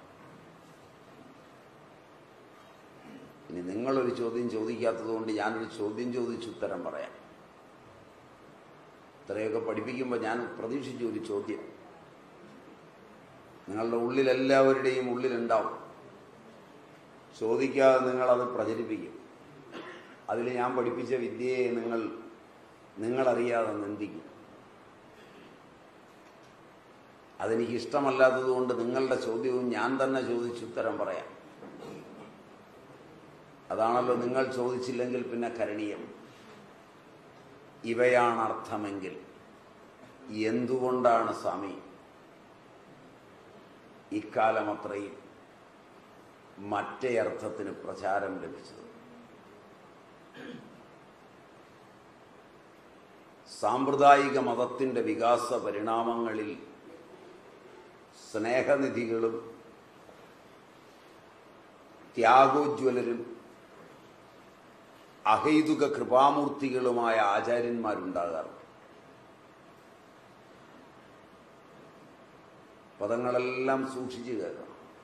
ഇനി നിങ്ങളൊരു ചോദ്യം ചോദിക്കാത്തത് കൊണ്ട് ഞാനൊരു ചോദ്യം ചോദിച്ച് ഉത്തരം പറയാം. ഇത്രയൊക്കെ പഠിപ്പിക്കുമ്പോൾ ഞാൻ പ്രതീക്ഷിച്ച ഒരു ചോദ്യം നിങ്ങളുടെ ഉള്ളിലെല്ലാവരുടെയും ഉള്ളിലുണ്ടാവും. ചോദിക്കാതെ നിങ്ങളത് പ്രചരിപ്പിക്കും. അതിൽ ഞാൻ പഠിപ്പിച്ച വിദ്യയെ നിങ്ങൾ നിങ്ങളറിയാതെ നിന്ദിക്കും. അതെനിക്ക് ഇഷ്ടമല്ലാത്തതുകൊണ്ട് നിങ്ങളുടെ ചോദ്യവും ഞാൻ തന്നെ ചോദിച്ചുത്തരം പറയാം. അതാണല്ലോ നിങ്ങൾ ചോദിച്ചില്ലെങ്കിൽ പിന്നെ കരണീയം. ഇവയാണ് അർത്ഥമെങ്കിൽ എന്തുകൊണ്ടാണ് സ്വാമി ഇക്കാലം അത്രയും മറ്റേ അർത്ഥത്തിന് പ്രചാരം ലഭിച്ചത്? സാമ്പ്രദായിക മതത്തിന്റെ വികാസ പരിണാമങ്ങളിൽ സ്നേഹനിധികളും ത്യാഗോജ്വലരും അഹൈതുക കൃപാമൂർത്തികളുമായ ആചാര്യന്മാരുണ്ടാകാറുണ്ട്. പദങ്ങളെല്ലാം സൂക്ഷിച്ചു കേൾക്കണം.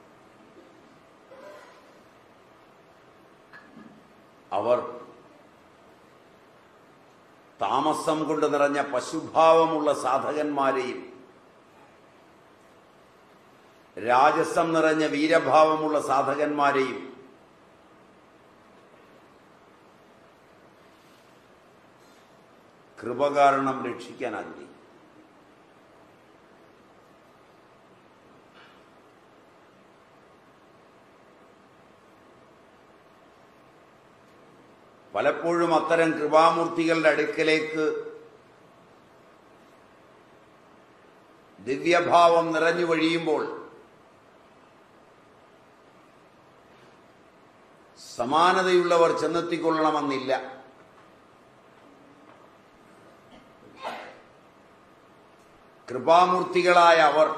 അവർ താമസം കൊണ്ട് നിറഞ്ഞ പശുഭാവമുള്ള സാധകന്മാരെയും രാജസം നിറഞ്ഞ വീരഭാവമുള്ള സാധകന്മാരെയും കൃപ കാരണം രക്ഷിക്കാൻ ആഗ്രഹിക്കും. പലപ്പോഴും അത്തരം കൃപാമൂർത്തികളുടെ അടുക്കലേക്ക് ദിവ്യഭാവം നിറഞ്ഞു വഴിയുമ്പോൾ സമാനതയുള്ളവർ ചെന്നെത്തിക്കൊള്ളണമെന്നില്ല. കൃപാമൂർത്തികളായ അവർ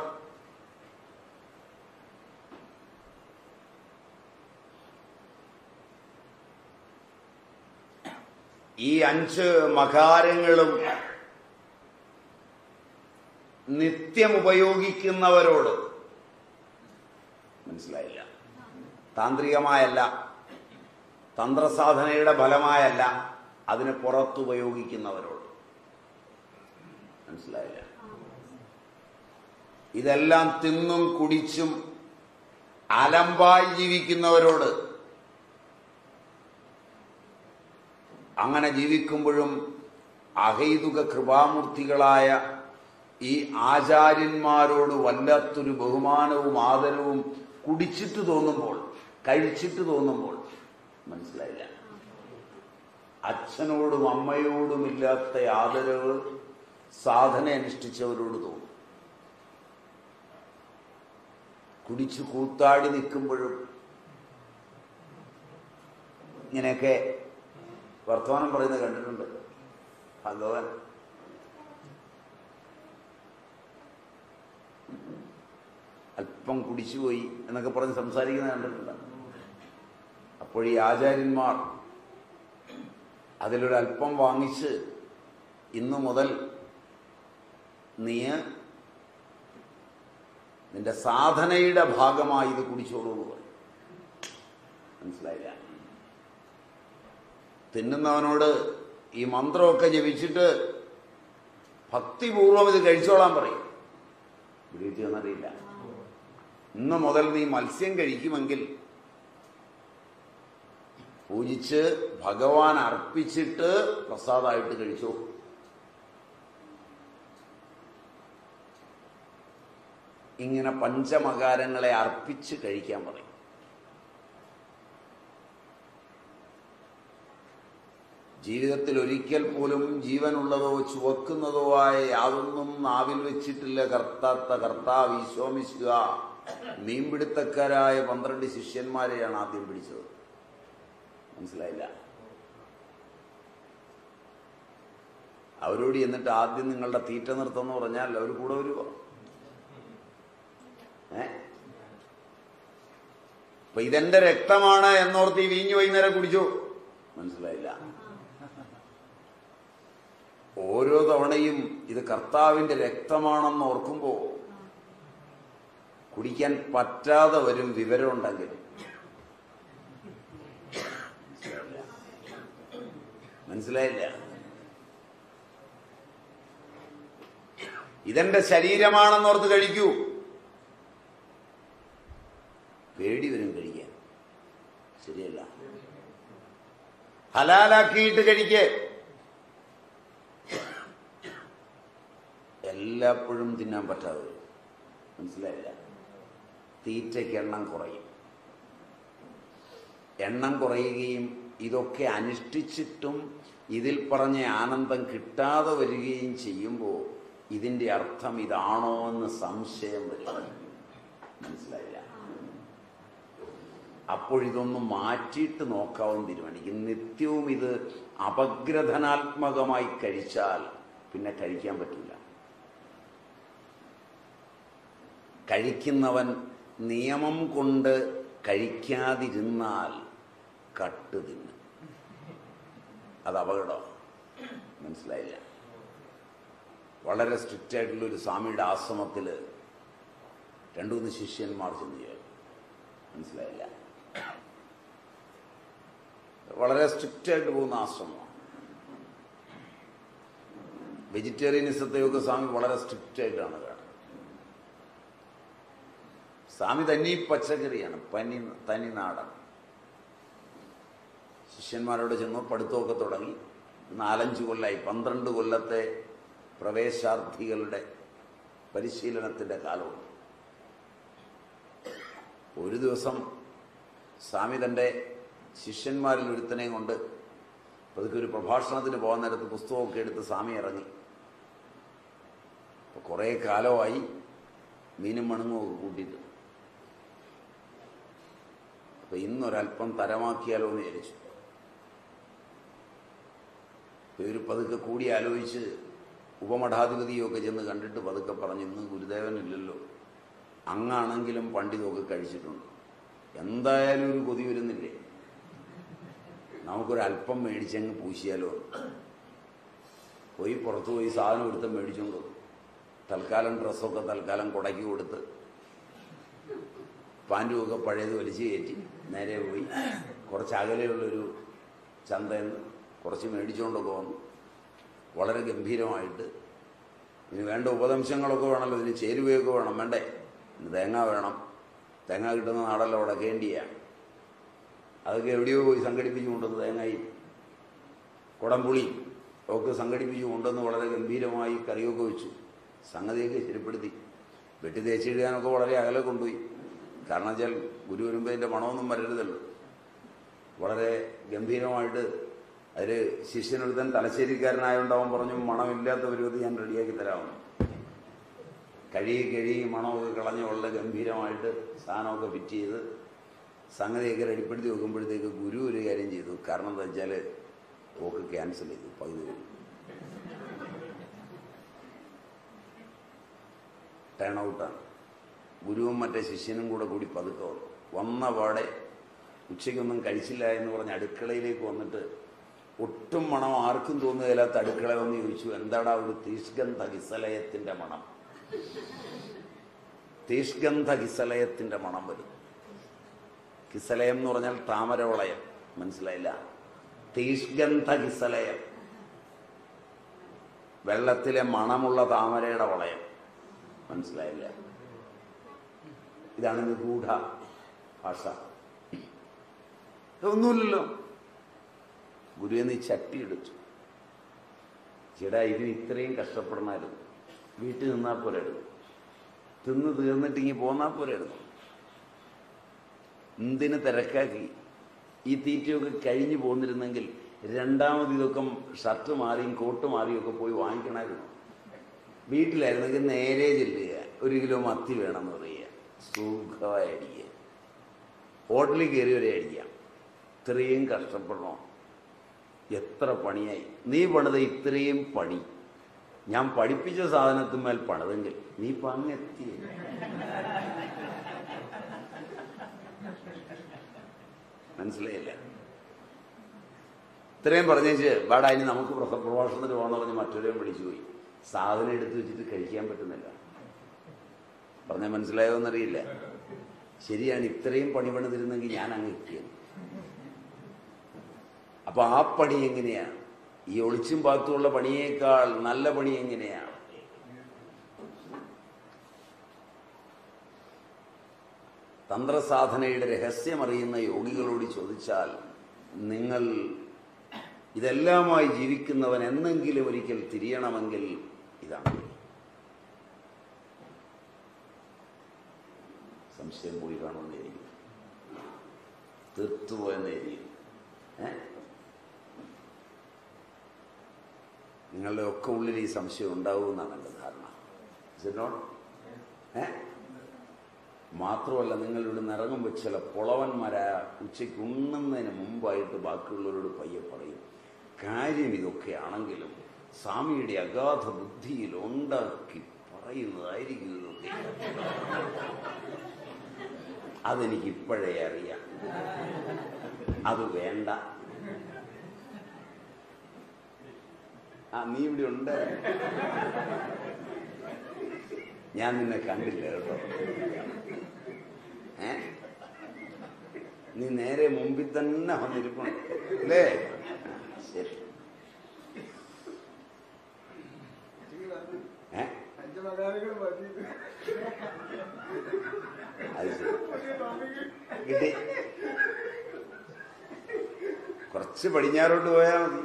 ഈ അഞ്ച് മകാരങ്ങളും നിത്യം ഉപയോഗിക്കുന്നവരോട്, മനസ്സിലായില്ല, താന്ത്രികമായല്ല, തന്ത്രസാധനയുടെ ഫലമായല്ല, അതിനെ പുറത്തുപയോഗിക്കുന്നവരോട്, മനസ്സിലായില്ല. ഇതെല്ലാം തിന്നും കുടിച്ചും അലമ്പായി ജീവിക്കുന്നവരോട്, അങ്ങനെ ജീവിക്കുമ്പോഴും അഹൈതുക കൃപാമൂർത്തികളായ ഈ ആചാര്യന്മാരോട് വല്ലാത്തൊരു ബഹുമാനവും ആദരവും കുടിച്ചിട്ട് തോന്നുമ്പോൾ, കഴിച്ചിട്ട് തോന്നുമ്പോൾ, മനസ്സിലായില്ല, അച്ഛനോടും അമ്മയോടും ഇല്ലാത്ത ആദരവ് സാധന അനുഷ്ഠിച്ചവരോട് തോന്നും. കുടിച്ചു കൂത്താടി നിൽക്കുമ്പോഴും ഇങ്ങനെയൊക്കെ വർത്തമാനം പറയുന്നത് കണ്ടിട്ടുണ്ട്. ഭഗവാൻ അല്പം കുടിച്ചുപോയി എന്നൊക്കെ പറഞ്ഞ് സംസാരിക്കുന്നത് കണ്ടിട്ടുണ്ട്. അപ്പോൾ ഈ ആചാര്യന്മാർ അതിലൊരല്പം വാങ്ങിച്ച് ഇന്നു മുതൽ നീ നിന്റെ സാധനയുടെ ഭാഗമായി ഇത് കുടിച്ചോളൂ എന്ന് പറയും. മനസ്സിലായില്ല. തിന്നുന്നവനോട് ഈ മന്ത്രമൊക്കെ ജപിച്ചിട്ട് ഭക്തിപൂർവം ഇത് കഴിച്ചോളാൻ പറയും. വിളിച്ചു എന്നറിയില്ല. ഇന്ന് മുതൽ നീ മത്സ്യം കഴിക്കുമെങ്കിൽ പൂജിച്ച് ഭഗവാൻ അർപ്പിച്ചിട്ട് പ്രസാദമായിട്ട് കഴിച്ചോ. ഇങ്ങനെ പഞ്ചമകാരങ്ങളെ അർപ്പിച്ച് കഴിക്കാൻ പറയും. ജീവിതത്തിൽ ഒരിക്കൽ പോലും ജീവനുള്ളതോ ചുവക്കുന്നതോ ആയ യാതൊന്നും നാവിൽ വെച്ചിട്ടില്ല കർത്താത്ത കർത്താവ് ഈശോമിശിഹ മീൻപിടുത്തക്കാരായ പന്ത്രണ്ട് ശിഷ്യന്മാരെയാണ് ആദ്യം പിടിച്ചത്. മനസ്സിലായില്ല. അവരോട് എന്നിട്ട് ആദ്യം നിങ്ങളുടെ തീറ്റ നിർത്തമെന്ന് പറഞ്ഞാൽ അവർ കൂടെ വരുമോ? ഏ അപ്പൊ ഇതെന്റെ രക്തമാണ് എന്നോർത്ത് ഈ വീഞ്ഞു വൈകുന്നേരം കുടിച്ചു. മനസ്സിലായില്ല. ഓരോ തവണയും ഇത് കർത്താവിന്റെ രക്തമാണെന്ന് ഓർക്കുമ്പോ കുടിക്കാൻ പറ്റാതെ വരും വിവരമുണ്ടെങ്കിൽ. മനസ്സിലായില്ല. ഇതെന്റെ ശരീരമാണെന്നോർത്ത് കഴിക്കൂ. പേടി വരും കഴിക്കാൻ. ശരിയല്ല. ഹലാലാക്കിയിട്ട് കഴിക്കേ. എല്ലാപ്പോഴും തിന്നാൻ പറ്റാതെ വരും. മനസ്സിലായില്ല. തീറ്റയ്ക്ക് എണ്ണം കുറയും. എണ്ണം കുറയുകയും ഇതൊക്കെ അനുഷ്ഠിച്ചിട്ടും ഇതിൽ പറഞ്ഞ ആനന്ദം കിട്ടാതെ വരികയും ചെയ്യുമ്പോൾ ഇതിന്റെ അർത്ഥം ഇതാണോ എന്ന് സംശയം വരും. മനസ്സിലായില്ല. അപ്പോഴിതൊന്നും മാറ്റിയിട്ട് നോക്കാവും തീരുമാനിക്കും. നിത്യവും ഇത് അപഗ്രഥനാത്മകമായി കഴിച്ചാൽ പിന്നെ കഴിക്കാൻ പറ്റില്ല. കഴിക്കുന്നവൻ നിയമം കൊണ്ട് കഴിക്കാതിരുന്നാൽ കട്ട് തിന്നും. അത് അപകടം. മനസ്സിലായില്ല. വളരെ സ്ട്രിക്റ്റ് ആയിട്ടുള്ള ഒരു സ്വാമിയുടെ ആശ്രമത്തിൽ രണ്ടു മൂന്ന് ശിഷ്യന്മാർ ചെന്ന് ചേർന്നു. മനസ്സിലായില്ല. വളരെ സ്ട്രിക്റ്റ് ആയിട്ട് പോകുന്ന ആശ്രമമാണ്. വെജിറ്റേറിയനിസത്തെയൊക്കെ സ്വാമി വളരെ സ്ട്രിക്റ്റ് ആയിട്ടാണ് കാണുന്നത്. സ്വാമി തനി പച്ചക്കറിയാണ്, പനി തനി നാടൻ. ശിഷ്യന്മാരോട് ചെന്ന് പഠിത്തമൊക്കെ തുടങ്ങി. നാലഞ്ച് കൊല്ലമായി. പന്ത്രണ്ട് കൊല്ലത്തെ പ്രവേശാർത്ഥികളുടെ പരിശീലനത്തിന്റെ കാലമുണ്ട്. ഒരു ദിവസം സ്വാമി തൻ്റെ ശിഷ്യന്മാരിൽ ഒരുത്തനെയും കൊണ്ട് പതുക്കെ ഒരു പ്രഭാഷണത്തിന് പോകാൻ നേരത്ത് പുസ്തകമൊക്കെ എടുത്ത് സ്വാമി ഇറങ്ങി. അപ്പോൾ കുറേ കാലമായി മീനും മണുങ്ങും ഒക്കെ കൂട്ടിയിട്ട്. അപ്പൊ ഇന്നൊരല്പം തരമാക്കിയാലോ എന്ന് വിചാരിച്ചു. ഒരു പതുക്കെ കൂടി ആലോചിച്ച് ഉപമഠാധിപതിയൊക്കെ ചെന്ന് കണ്ടിട്ട് പതുക്കെ പറഞ്ഞു, ഇന്ന് ഗുരുദേവനില്ലല്ലോ, അങ്ങാണെങ്കിലും പണ്ഡിതമൊക്കെ കഴിച്ചിട്ടുണ്ട്, എന്തായാലും ഒരു കൊതി വരുന്നില്ലേ, നമുക്കൊരല്പം മേടിച്ചങ്ങ് പൂശിയാലോ. പോയി പുറത്തു പോയി സാധനം എടുത്ത് മേടിച്ചുകൊണ്ട് തൽക്കാലം ഡ്രസ്സൊക്കെ തൽക്കാലം കുടയ്ക്ക് കൊടുത്ത് പാൻറ്റുമൊക്കെ പഴയത് വലിച്ചു കയറ്റി നേരെ പോയി കുറച്ച് അകലെയുള്ളൊരു ചന്തയിൽ നിന്ന് കുറച്ച് മേടിച്ചുകൊണ്ടൊക്കെ വന്നു. വളരെ ഗംഭീരമായിട്ട് ഇനി വേണ്ട ഉപദംശങ്ങളൊക്കെ വേണമല്ലോ, ഇതിന് ചേരുവയൊക്കെ വേണം, വേണ്ടേ? ഇനി തേങ്ങ വേണം, തേങ്ങ കിട്ടുന്ന നാടല്ലോ ഉടക്കേണ്ടിയാണ്. അതൊക്കെ എവിടെയോ പോയി സംഘടിപ്പിച്ചു കൊണ്ടുവന്ന് തേങ്ങയും കുടംപുളിയും ഒക്കെ സംഘടിപ്പിച്ചു കൊണ്ടുവന്ന് വളരെ ഗംഭീരമായി കറിയൊക്കെ വെച്ചു. സംഗതിയൊക്കെ ശരിപ്പെടുത്തി വെട്ടി തേച്ചിടാനൊക്കെ വളരെ അകലെ കൊണ്ടുപോയി. കാരണം വെച്ചാൽ ഗുരു വരുമ്പോൾ അതിൻ്റെ മണമൊന്നും വരരുതല്ലോ. വളരെ ഗംഭീരമായിട്ട് അതിൽ ശിഷ്യനൊരുത്തൻ തലശ്ശേരിക്കാരനായോണ്ടാവും പറഞ്ഞു, മണമില്ലാത്ത പരുവത്തിൽ ഞാൻ റെഡിയാക്കി തരാമെന്ന്. കഴുകി കഴുകി മണമൊക്കെ കളഞ്ഞ് വളരെ ഗംഭീരമായിട്ട് സാധനമൊക്കെ ഫിറ്റ് ചെയ്ത് സംഗതിയൊക്കെ റെഡിപ്പെടുത്തി വെക്കുമ്പോഴത്തേക്ക് ഗുരു ഒരു കാര്യം ചെയ്തു. കാരണം എന്താ വെച്ചാൽ പോക്ക് ക്യാൻസൽ ചെയ്തു. പകുതി വരും ടേൺ ഔട്ടാണ്. ഗുരുവും മറ്റേ ശിഷ്യനും കൂടെ കൂടി പതുക്കെ വന്നു. വന്ന പാടെ ഉച്ചയ്ക്കൊന്നും കഴിച്ചില്ല എന്ന് പറഞ്ഞ് അടുക്കളയിലേക്ക് വന്നിട്ട് ഒട്ടും മണം ആർക്കും തോന്നുകയില്ലാത്ത അടുക്കള വന്ന് ചോദിച്ചു, എന്താടാ ഒരു തീഷ്ഗന്ധ കിസലയത്തിന്റെ മണം? തീഷ്ഗന്ധ കിസലയത്തിന്റെ മണം വരും. കിസലയം എന്ന് പറഞ്ഞാൽ താമരവളയം, മനസ്സിലായില്ല? തീഷ്ഗന്ധ കിസലയം, വെള്ളത്തിലെ മണമുള്ള താമരയുടെ വളയം, മനസ്സിലായില്ല? ഇതാണ് നിഗൂഢ ഭാഷ. ഒന്നുമില്ലല്ലോ. ഗുരുവിൽ നിന്ന് ചട്ടി എടുത്തു. ചേട്ടാ, ഇതിന് ഇത്രയും കഷ്ടപ്പെടണമായിരുന്നു, വീട്ടിൽ നിന്നാൽ പോരായിരുന്നു, തിന്ന് തീർന്നിട്ടിങ്ങി പോന്നാൽ പോരായിരുന്നു. എന്തിന് തിരക്കാക്കി? ഈ തീറ്റയൊക്കെ കഴിഞ്ഞു പോന്നിരുന്നെങ്കിൽ രണ്ടാമത് ഇതൊക്കെ ഷർട്ട് മാറിയും കോട്ട് മാറിയും ഒക്കെ പോയി വാങ്ങിക്കണമായിരുന്നു. വീട്ടിലായിരുന്നെങ്കിൽ നേരെ ചെല്ലുക, ഒരു കിലോ മത്തി വേണമെന്ന് പറയുക, സുഖമായി അടിക്കുക, ഹോട്ടലിൽ കയറി വരെ അടിക്കാം. ഇത്രയും കഷ്ടപ്പെടണോ? എത്ര പണിയായി നീ പണിത ഇത്രയും പണി. ഞാൻ പഠിപ്പിച്ച സാധനത്തിന്മേൽ പണിതെങ്കിൽ നീ പങ്ങെത്തി. മനസ്സിലായില്ല? ഇത്രയും പറഞ്ഞേച്ച് വാടാ ഇനി നമുക്ക് പ്രഭാഷണത്തിന് പോകണമെന്ന് പറഞ്ഞ് മറ്റൊരെയും വിളിച്ചു പോയി. സാധനം എടുത്തു വെച്ചിട്ട് കഴിക്കാൻ പറ്റുന്നില്ല. പറഞ്ഞാൽ മനസ്സിലായോ എന്നറിയില്ല. ശരിയാണ്, ഇത്രയും പണി പണിതിരുന്നെങ്കിൽ ഞാൻ അങ്ങ് എത്തിയത്. അപ്പൊ ആ പണി എങ്ങനെയാണ്? ഈ ഒളിച്ചും പാത്തുമുള്ള പണിയേക്കാൾ നല്ല പണി എങ്ങനെയാണ്? തന്ത്രസാധനയുടെ രഹസ്യമറിയുന്ന യോഗികളോട് ചോദിച്ചാൽ, നിങ്ങൾ ഇതെല്ലാമായി ജീവിക്കുന്നവൻ എന്നെങ്കിലും ഒരിക്കൽ തിരിയണമെങ്കിൽ ഇതാണ്. സംശയം പോയി കാണുന്നതായിരിക്കും, തീർത്തുപോയെന്നായിരിക്കും. ഏ നിങ്ങളുടെ ഒക്കെ ഉള്ളിൽ ഈ സംശയം ഉണ്ടാവുമെന്നാണ് എൻ്റെ ധാരണ. ഏ മാത്രമല്ല, നിങ്ങളിവിടെ നിറങ്ങുമ്പോൾ ചില പൊളവന്മാരായ ഉച്ചയ്ക്ക് ഉണ്ണുന്നതിന് മുമ്പായിട്ട് ബാക്കിയുള്ളവരോട് പയ്യെ പറയും, കാര്യം ഇതൊക്കെയാണെങ്കിലും സ്വാമിയുടെ അഗാധ ബുദ്ധിയിൽ ഉണ്ടാക്കി പറയുന്നതായിരിക്കും ഇതൊക്കെ. അതെനിക്കിപ്പോഴേ അറിയാം, അത് വേണ്ട. ആ നീ ഇവിടെ ഉണ്ട്, ഞാൻ നിന്നെ കണ്ടില്ല കേട്ടോ. ഏ നീ നേരെ മുമ്പിൽ തന്നെ വന്നിരിക്കണം അല്ലേ? ശരി. ഏ അത് ശരി, കിട്ടി. കുറച്ച് പടിഞ്ഞാറോട്ട് പോയാൽ മതി.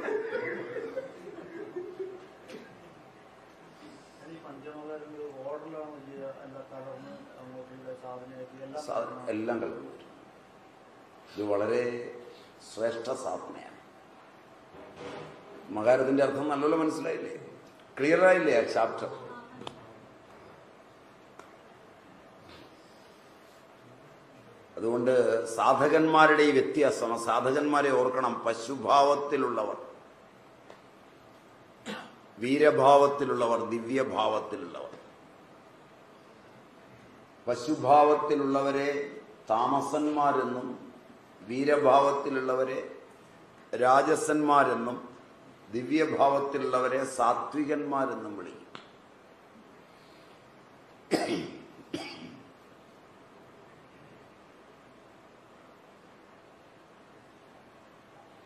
എല്ലാം കലർന്നു. ഇത് വളരെ ശ്രേഷ്ഠ സാധനയാണ്. മകാരത്തിന്റെ അർത്ഥം നല്ലപോലെ മനസ്സിലായില്ലേ? ക്ലിയറായില്ലേ ആ ചാപ്റ്റർ? അതുകൊണ്ട് സാധകന്മാരുടെ ഈ വ്യത്യാസം, സാധകന്മാരെ ഓർക്കണം. പശുഭാവത്തിലുള്ളവർ, വീരഭാവത്തിലുള്ളവർ, ദിവ്യഭാവത്തിലുള്ളവർ. പശുഭാവത്തിലുള്ളവരെ താമസന്മാരെന്നും വീരഭാവത്തിലുള്ളവരെ രാജസന്മാരെന്നും ദിവ്യഭാവത്തിലുള്ളവരെ സാത്വികന്മാരെന്നും വിളിക്കും.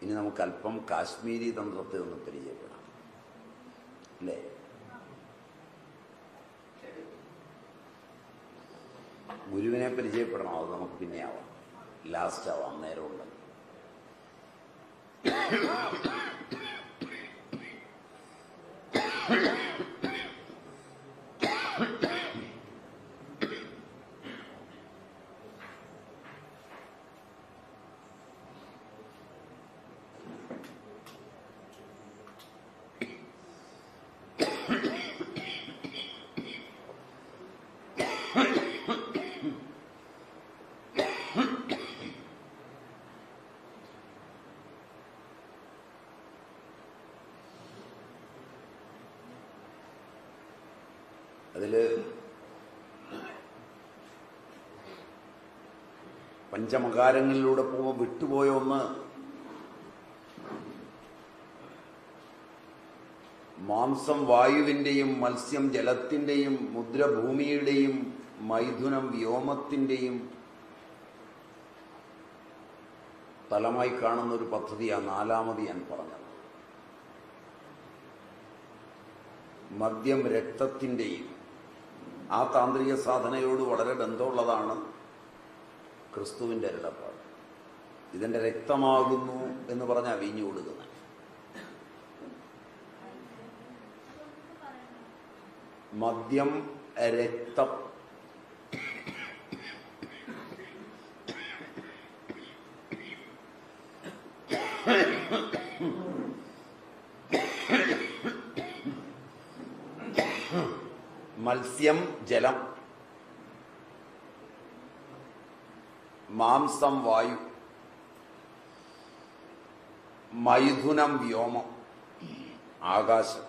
ഇനി നമുക്ക് അല്പം കാശ്മീരി തന്ത്രത്തെ ഒന്ന് പരിചയപ്പെടാം, അല്ലേ? ഗുരുവിനെ പരിചയപ്പെടണം, അത് നമുക്ക് പിന്നെ ആവാം, ലാസ്റ്റ് ആവാം, നേരമുണ്ട്. അതില് പഞ്ചമകാരങ്ങളിലൂടെ പോകുമ്പോൾ വിട്ടുപോയ ഒന്ന് മാംസം വായുവിൻ്റെയും മത്സ്യം ജലത്തിൻ്റെയും മുദ്ര ഭൂമിയുടെയും മൈഥുനം വ്യോമത്തിൻ്റെയും തലമായി കാണുന്ന ഒരു പദ്ധതിയാണ് നാലാമത് ഞാൻ പറഞ്ഞത്. മദ്യം രക്തത്തിൻ്റെയും ആ താന്ത്രിക സാധനയോട് വളരെ ബന്ധമുള്ളതാണ് ക്രിസ്തുവിൻ്റെ അരുളപ്പാട്. ഇതെൻ്റെ രക്തമാകുന്നു എന്ന് പറഞ്ഞാൽ വീഞ്ഞു കൊടുക്കുന്നത്. മദ്യം രക്തം മത്സ്യം ജലം, മാംസം വായു, മൈഥുനം വ്യോമം ആകാശം,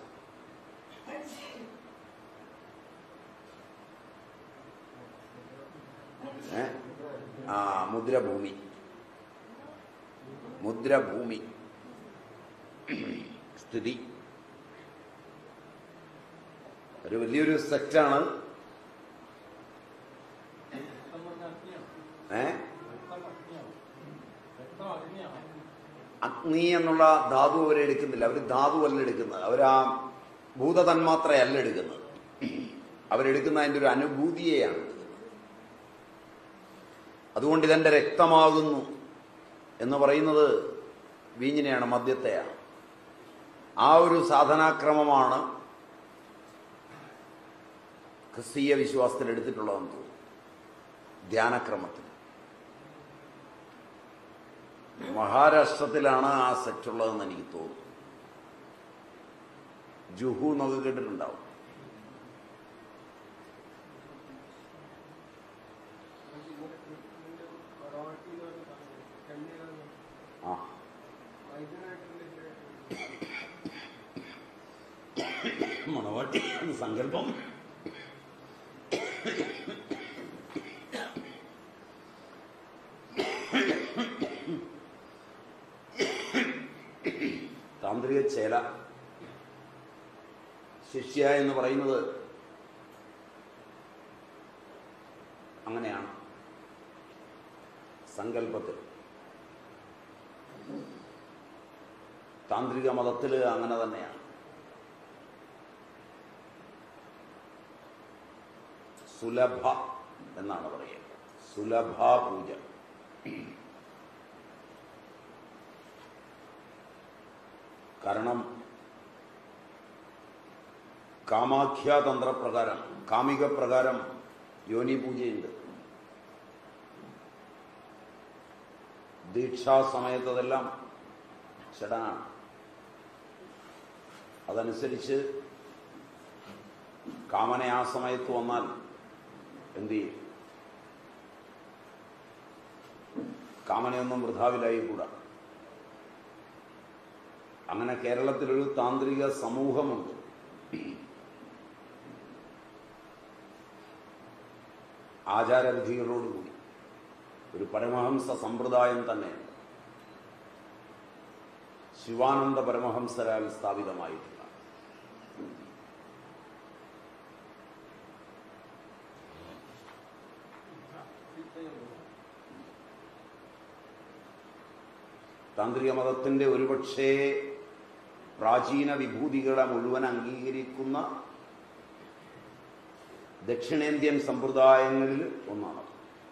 ആ മുദ്രഭൂമി മുദ്രഭൂമി സ്ഥിതി. ഒരു വലിയൊരു സെറ്റാണ്. ഏ അഗ്നി എന്നുള്ള ധാതു അവരെ എടുക്കുന്നില്ല. അവർ ധാതു അല്ല എടുക്കുന്നത്, അവരാ ഭൂതതന്മാത്രയല്ല എടുക്കുന്നത്. അവരെടുക്കുന്ന അതിൻ്റെ ഒരു അനുഭൂതിയെയാണ് എടുക്കുന്നത്. അതുകൊണ്ട് ഇതെന്റെ രക്തമാകുന്നു എന്ന് പറയുന്നത് വീഞ്ഞിനെയാണ്, മദ്യത്തെയാണ്. ആ ഒരു സാധനാക്രമമാണ് ക്രിസ്തീയ വിശ്വാസത്തിൽ എടുത്തിട്ടുള്ളതെന്ന് തോന്നുന്നു. ധ്യാനക്രമത്തിൽ മഹാരാഷ്ട്രത്തിലാണ് ആ സെറ്റുള്ളതെന്ന് എനിക്ക് തോന്നുന്നു. ജുഹു എന്നൊക്കെ കേട്ടിട്ടുണ്ടാവും. ആ മണവാട്ടി സങ്കല്പം താന്ത്രിക ചേല ശിഷ്യ എന്ന് പറയുന്നത് അങ്ങനെയാണ്. സങ്കല്പത്തിൽ താന്ത്രിക മതത്തിൽ അങ്ങനെ തന്നെയാണ്. സുലഭ എന്നാണ് പറയുക, സുലഭ പൂജ. കാരണം കാമാഖ്യാതന്ത്രപ്രകാരം, കാമിക പ്രകാരം യോനി പൂജയുണ്ട്. ദീക്ഷാസമയത്ത് അതെല്ലാം ഷഡനാണ്. അതനുസരിച്ച് കാമന ആ സമയത്ത് വന്നാൽ എന്ത് ചെയ്യും? കാമനയൊന്നും വൃഥാവിലായിക്കൂടാ. അങ്ങനെ കേരളത്തിലൊരു താന്ത്രിക സമൂഹമുണ്ട്. ആചാരവിധികളോടുകൂടി ഒരു പരമഹംസ സമ്പ്രദായം തന്നെയുണ്ട്. ശിവാനന്ദ പരമഹംസരാൽ സ്ഥാപിതമായിട്ടുള്ള. താന്ത്രിക മതത്തിന്റെ ഒരുപക്ഷേ പ്രാചീന വിഭൂതികളെ മുഴുവൻ അംഗീകരിക്കുന്ന ദക്ഷിണേന്ത്യൻ സമ്പ്രദായങ്ങളിൽ ഒന്നാണ്.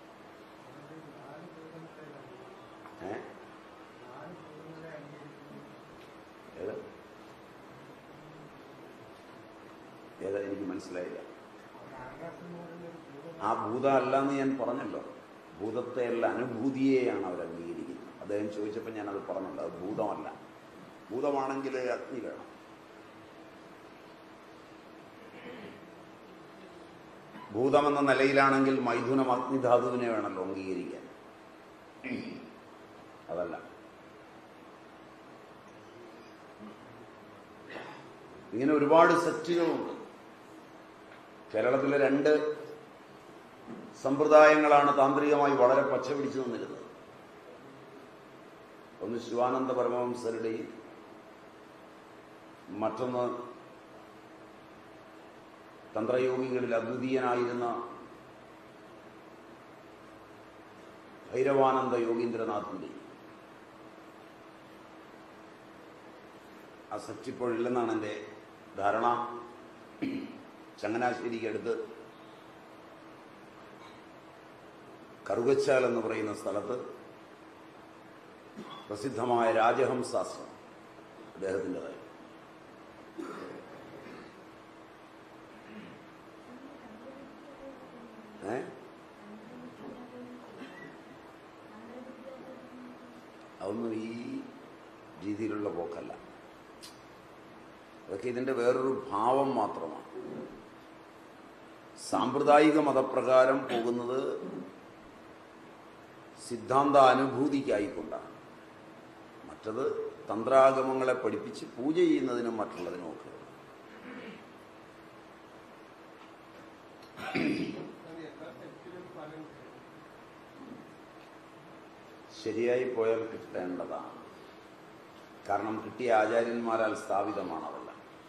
ഏ ഏതാ ഏതാ എനിക്ക് മനസ്സിലായില്ല. ആ ഭൂതം അല്ലെന്ന് ഞാൻ പറഞ്ഞല്ലോ. ഭൂതത്തെ അല്ല, അനുഭൂതിയെയാണ് അവർ അംഗീകരിക്കുന്നത്. അദ്ദേഹം ചോദിച്ചപ്പോൾ ഞാനത് പറഞ്ഞല്ലോ, അത് ഭൂതമല്ല. ഭൂതമാണെങ്കിൽ അഗ്നി വേണം. ഭൂതമെന്ന നിലയിലാണെങ്കിൽ മൈഥുനം അഗ്നിധാതുവിനെ വേണമല്ലോ അംഗീകരിക്കാൻ. അതല്ല. ഇങ്ങനെ ഒരുപാട് സെറ്റുകളുണ്ട്. കേരളത്തിലെ രണ്ട് സമ്പ്രദായങ്ങളാണ് താന്ത്രികമായി വളരെ പച്ച പിടിച്ചു നിന്നിരുന്നത്. ഒന്ന് ശിവാനന്ദ പരമഹംസരുടെയും മറ്റൊന്ന് തന്ത്രയോഗികളിൽ അദ്വിതീയനായിരുന്ന ഭൈരവാനന്ദ യോഗീന്ദ്രനാഥിന്റെയും. ആ സെറ്റ് ഇപ്പോഴില്ലെന്നാണ് എൻ്റെ ധാരണ. ചങ്ങനാശ്ശേരിക്ക് അടുത്ത് കറുകച്ചാൽ എന്ന് പറയുന്ന സ്ഥലത്ത് പ്രസിദ്ധമായ രാജഹംസാശ്രമം അദ്ദേഹത്തിൻ്റെതായി. ഏ അതൊന്നും ഈ രീതിയിലുള്ള പോക്കല്ല. അതൊക്കെ ഇതിൻ്റെ വേറൊരു ഭാവം മാത്രമാണ്. സാമ്പ്രദായിക മതപ്രകാരം പോകുന്നത് സിദ്ധാന്ത അനുഭൂതിക്കായിക്കൊണ്ടാണ്. മറ്റത് തന്ത്രാഗമങ്ങളെ പഠിപ്പിച്ച് പൂജ ചെയ്യുന്നതിനും മറ്റുള്ളതിനും ഒക്കെ. ശരിയായി പോയാൽ കിട്ടേണ്ടതാണ്. കാരണം കിട്ടിയ ആചാര്യന്മാരാൽ സ്ഥാപിതമാണ് അതെല്ലാം.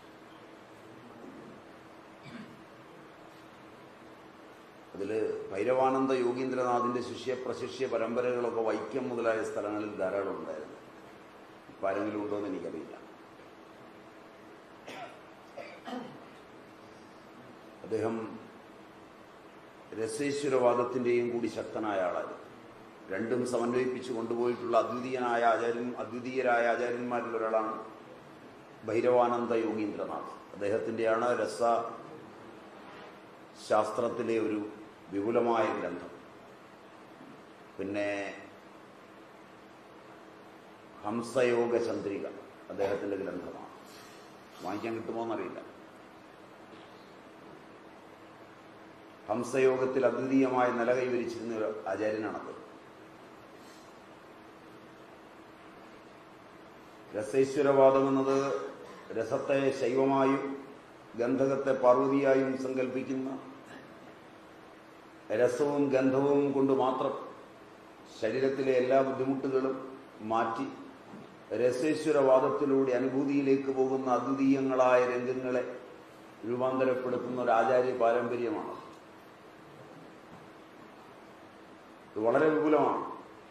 അതിൽ ഭൈരവാനന്ദ യോഗീന്ദ്രനാഥിന്റെ ശിഷ്യ പ്രശിഷ്യ പരമ്പരകളൊക്കെ വൈക്കം മുതലായ സ്ഥലങ്ങളിൽ ധാരാളം ഉണ്ടായിരുന്നു. ഇപ്പം ആരെങ്കിലും ഉണ്ടോ എന്ന് എനിക്കറിയില്ല. അദ്ദേഹം രസേശ്വരവാദത്തിൻ്റെയും കൂടി ശക്തനായ ആളായിരുന്നു. രണ്ടും സമന്വയിപ്പിച്ച് കൊണ്ടുപോയിട്ടുള്ള അദ്വിതീയനായ ആചാര്യൻ അദ്വിതീയരായ ആചാര്യന്മാരിൽ ഒരാളാണ് ഭൈരവാനന്ദ യോഗീന്ദ്രനാഥ്. അദ്ദേഹത്തിൻ്റെയാണ് രസ ശാസ്ത്രത്തിലെ ഒരു വിപുലമായ ഗ്രന്ഥം. പിന്നെ ഹംസയോഗ ചന്ദ്രിക അദ്ദേഹത്തിൻ്റെ ഗ്രന്ഥമാണ്. വാങ്ങിക്കാൻ കിട്ടുമോ എന്നറിയില്ല. ഹംസയോഗത്തിൽ അദ്വിതീയമായ നില കൈവരിച്ചിരുന്ന ഒരു ആചാര്യനാണത്. രസേശ്വരവാദം എന്നത് രസത്തെ ശൈവമായും ഗന്ധകത്തെ പാർവതിയായും സങ്കല്പിക്കുന്ന, രസവും ഗന്ധവും കൊണ്ട് മാത്രം ശരീരത്തിലെ എല്ലാ ബുദ്ധിമുട്ടുകളും മാറ്റി രസേശ്വരവാദത്തിലൂടെ അനുഭൂതിയിലേക്ക് പോകുന്ന അദ്വിതീയങ്ങളായ രംഗങ്ങളെ രൂപാന്തരപ്പെടുത്തുന്ന ഒരു ആചാര്യ പാരമ്പര്യമാണ്. ഇത് വളരെ വിപുലമാണ്.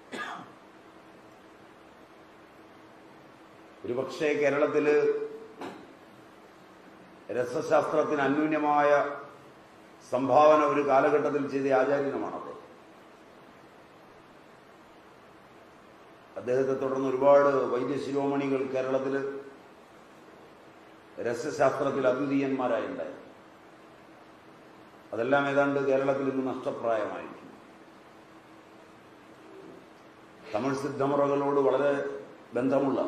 ഒരുപക്ഷെ കേരളത്തിൽ രസശാസ്ത്രത്തിന് അന്യൂന്യമായ സംഭാവന ഒരു കാലഘട്ടത്തിൽ ചെയ്ത ആചാര്യനുമാണത്. അദ്ദേഹത്തെ തുടർന്ന് ഒരുപാട് വൈദ്യശിരോമണികൾ കേരളത്തിൽ രസശാസ്ത്രത്തിൽ അദ്വിതീയന്മാരായുണ്ടായി. അതെല്ലാം ഏതാണ്ട് കേരളത്തിൽ ഇന്ന് നഷ്ടപ്രായമായിരിക്കും. തമിഴ് സിദ്ധമുറകളോട് വളരെ ബന്ധമുള്ള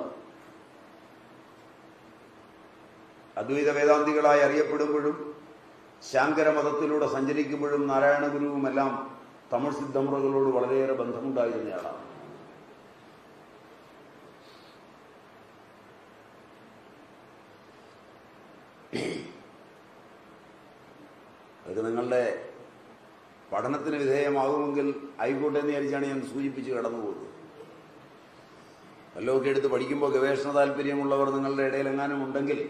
അദ്വൈത വേദാന്തികളായി അറിയപ്പെടുമ്പോഴും ശാങ്കരമതത്തിലൂടെ സഞ്ചരിക്കുമ്പോഴും നാരായണ ഗുരുവുമെല്ലാം തമിഴ് സിദ്ധമുറകളോട് വളരെയേറെ ബന്ധമുണ്ടായിരുന്നയാളാണ്. അതൊക്കെ നിങ്ങളുടെ പഠനത്തിന് വിധേയമാകുമെങ്കിൽ ആയിക്കോട്ടെ എന്ന് വിചാരിച്ചാണ് ഞാൻ സൂചിപ്പിച്ച് കടന്നു പോകുന്നത്. വല്ലതൊക്കെ എടുത്ത് പഠിക്കുമ്പോൾ ഗവേഷണ താല്പര്യമുള്ളവർ നിങ്ങളുടെ ഇടയിലെങ്ങാനും ഉണ്ടെങ്കിൽ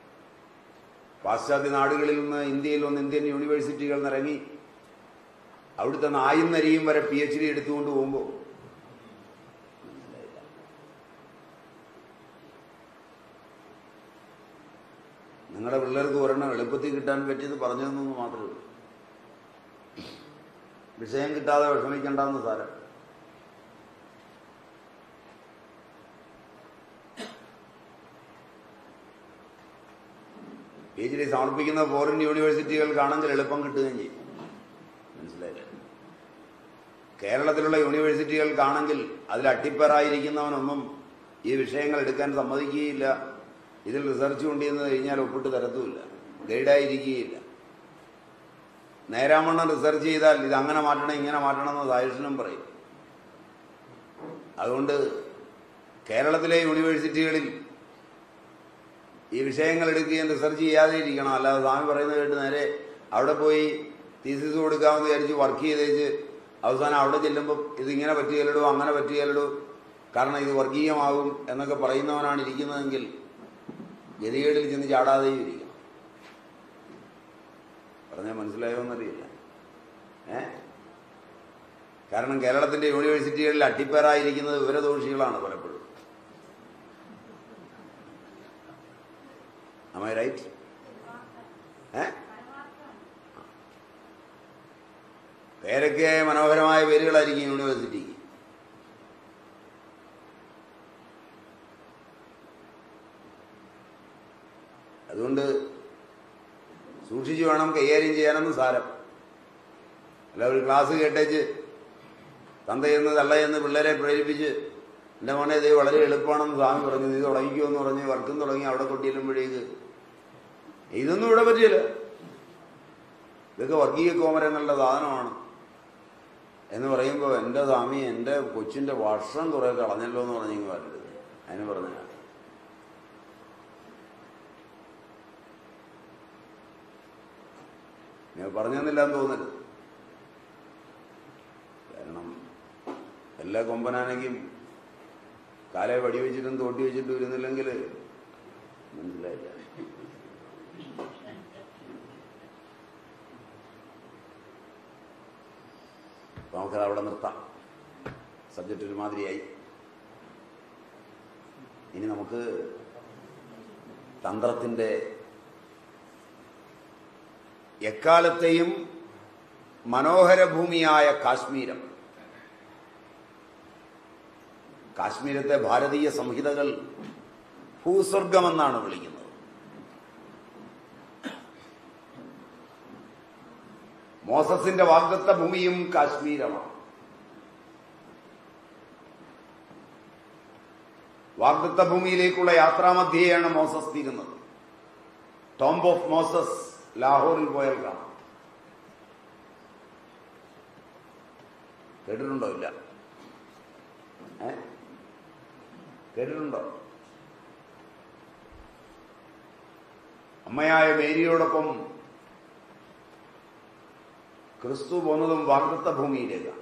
പാശ്ചാത്യ നാടുകളിൽ നിന്ന് ഇന്ത്യയിൽ വന്ന് ഇന്ത്യൻ യൂണിവേഴ്സിറ്റികൾ നിറങ്ങി അവിടുത്തെ നായും നരിയും വരെ പി എച്ച് ഡി എടുത്തുകൊണ്ട് പോകുമ്പോൾ നിങ്ങളുടെ പിള്ളേർക്ക് ഒരെണ്ണം എളുപ്പത്തിൽ കിട്ടാൻ പറ്റിയത് പറഞ്ഞു തന്നു മാത്രമേ ഉള്ളൂ. വിഷയം കിട്ടാതെ വിഷമിക്കണ്ടെന്ന് സാരം. പി എച്ച് ഡി സമർപ്പിക്കുന്ന ഫോറിൻ യൂണിവേഴ്സിറ്റികൾക്കാണെങ്കിൽ എളുപ്പം കിട്ടുകയും ചെയ്യും. മനസ്സിലായില്ലേ? കേരളത്തിലുള്ള യൂണിവേഴ്സിറ്റികൾക്കാണെങ്കിൽ അതിൽ അട്ടിപ്പേറായിരിക്കുന്നവനൊന്നും ഈ വിഷയങ്ങൾ എടുക്കാൻ സമ്മതിക്കുകയില്ല. ഇതിൽ റിസർച്ച് കൊണ്ടുവന്ന് കഴിഞ്ഞാൽ ഒപ്പിട്ട് തരത്തുമില്ല, ഗൈഡായിരിക്കുകയില്ല. നേരാമണ്ണം റിസർച്ച് ചെയ്താൽ ഇത് അങ്ങനെ മാറ്റണം ഇങ്ങനെ മാറ്റണം എന്ന് സജഷനും പറയും. അതുകൊണ്ട് കേരളത്തിലെ യൂണിവേഴ്സിറ്റികളിൽ ഈ വിഷയങ്ങൾ എടുക്കുകയും റിസർച്ച് ചെയ്യാതെ ഇരിക്കണം. അല്ലാതെ സ്വാമി പറയുന്നത് കേട്ട് നേരെ അവിടെ പോയി തീസിസ് കൊടുക്കാമെന്ന് വിചാരിച്ച് വർക്ക് ചെയ്തേച്ച് അവസാനം അവിടെ ചെല്ലുമ്പോൾ ഇതിങ്ങനെ പറ്റുകയില്ലടോ അങ്ങനെ പറ്റുകയില്ലടോ കാരണം ഇത് വർഗീയമാകും എന്നൊക്കെ പറയുന്നവനാണ് ഇരിക്കുന്നതെങ്കിൽ ഗതികേടിൽ ചെന്ന് ചാടാതെയും ഇരിക്കണം. പറഞ്ഞാൽ മനസ്സിലായോ എന്നറിയില്ല. ഏ കാരണം കേരളത്തിന്റെ യൂണിവേഴ്സിറ്റികളിൽ അട്ടിപ്പേറായിരിക്കുന്നത് വിവരദോഷികളാണ് പലപ്പോഴും. Am I right? ഏ പേരൊക്കെ മനോഹരമായ പേരുകളായിരിക്കും യൂണിവേഴ്സിറ്റിക്ക്. അതുകൊണ്ട് സൂക്ഷിച്ചു വേണം കൈകാര്യം ചെയ്യാനെന്ന് സാരം. അല്ല ഒരു ക്ലാസ് കേട്ടേച്ച് തന്തയെന്ന് തള്ളയെന്ന് പിള്ളേരെ പ്രേരിപ്പിച്ച് എൻ്റെ മോനെ ഇത് വളരെ എളുപ്പമാണെന്ന് സ്വാമി പറഞ്ഞു, നീ തുടങ്ങിക്കുമെന്ന് പറഞ്ഞ് വർക്കും തുടങ്ങി അവിടെ കൊട്ടിയില്ലുമ്പോഴേക്ക് ഇതൊന്നും ഇവിടെ പറ്റില്ല, ഇതൊക്കെ വർഗീയ കോമരങ്ങളുടെ സാധനമാണ് എന്ന് പറയുമ്പോൾ എൻ്റെ സ്വാമി എൻ്റെ കൊച്ചിൻ്റെ വർഷം കുറെ കളഞ്ഞല്ലോ എന്ന് പറഞ്ഞെങ്കിൽ വരരുത്. അതിന് പറഞ്ഞ ഞാൻ പറഞ്ഞെന്നില്ല എന്ന് തോന്നരുത്. കാരണം എല്ലാ കൊമ്പനാനെങ്കിലും കാലെ വടി വെച്ചിട്ടും തോട്ടി വെച്ചിട്ടും ഇരുന്നില്ലെങ്കിൽ മനസ്സിലായില്ല. അപ്പൊ നമുക്കത് അവിടെ നിർത്താം. സബ്ജക്റ്റ് ഒരുമാതിരിയായി. ഇനി നമുക്ക് തന്ത്രത്തിന്റെ എക്കാലത്തെയും മനോഹര ഭൂമിയായ കാശ്മീരം, കാശ്മീരത്തെ ഭാരതീയ സംഹിതകൾ ഭൂസ്വർഗമെന്നാണ് വിളിക്കുന്നത്. മോസസിന്റെ വാഗ്ദത്ത ഭൂമിയും കാശ്മീരമാണ്. വാഗ്ദത്ത ഭൂമിയിലേക്കുള്ള യാത്രാമധ്യേയാണ് മോസസ് തീരുന്നത്. ടോംബ് ഓഫ് മോസസ് ലാഹോറിൽ പോയാൽ കാണാം. കേട്ടിട്ടുണ്ടോ? ഇല്ല. ഏ കേട്ടിട്ടുണ്ടോ? അമ്മയായ മേരിയോടൊപ്പം ക്രിസ്തു പോന്നതും വാഗ്ദത്ത ഭൂമിയിലേക്കാണ്.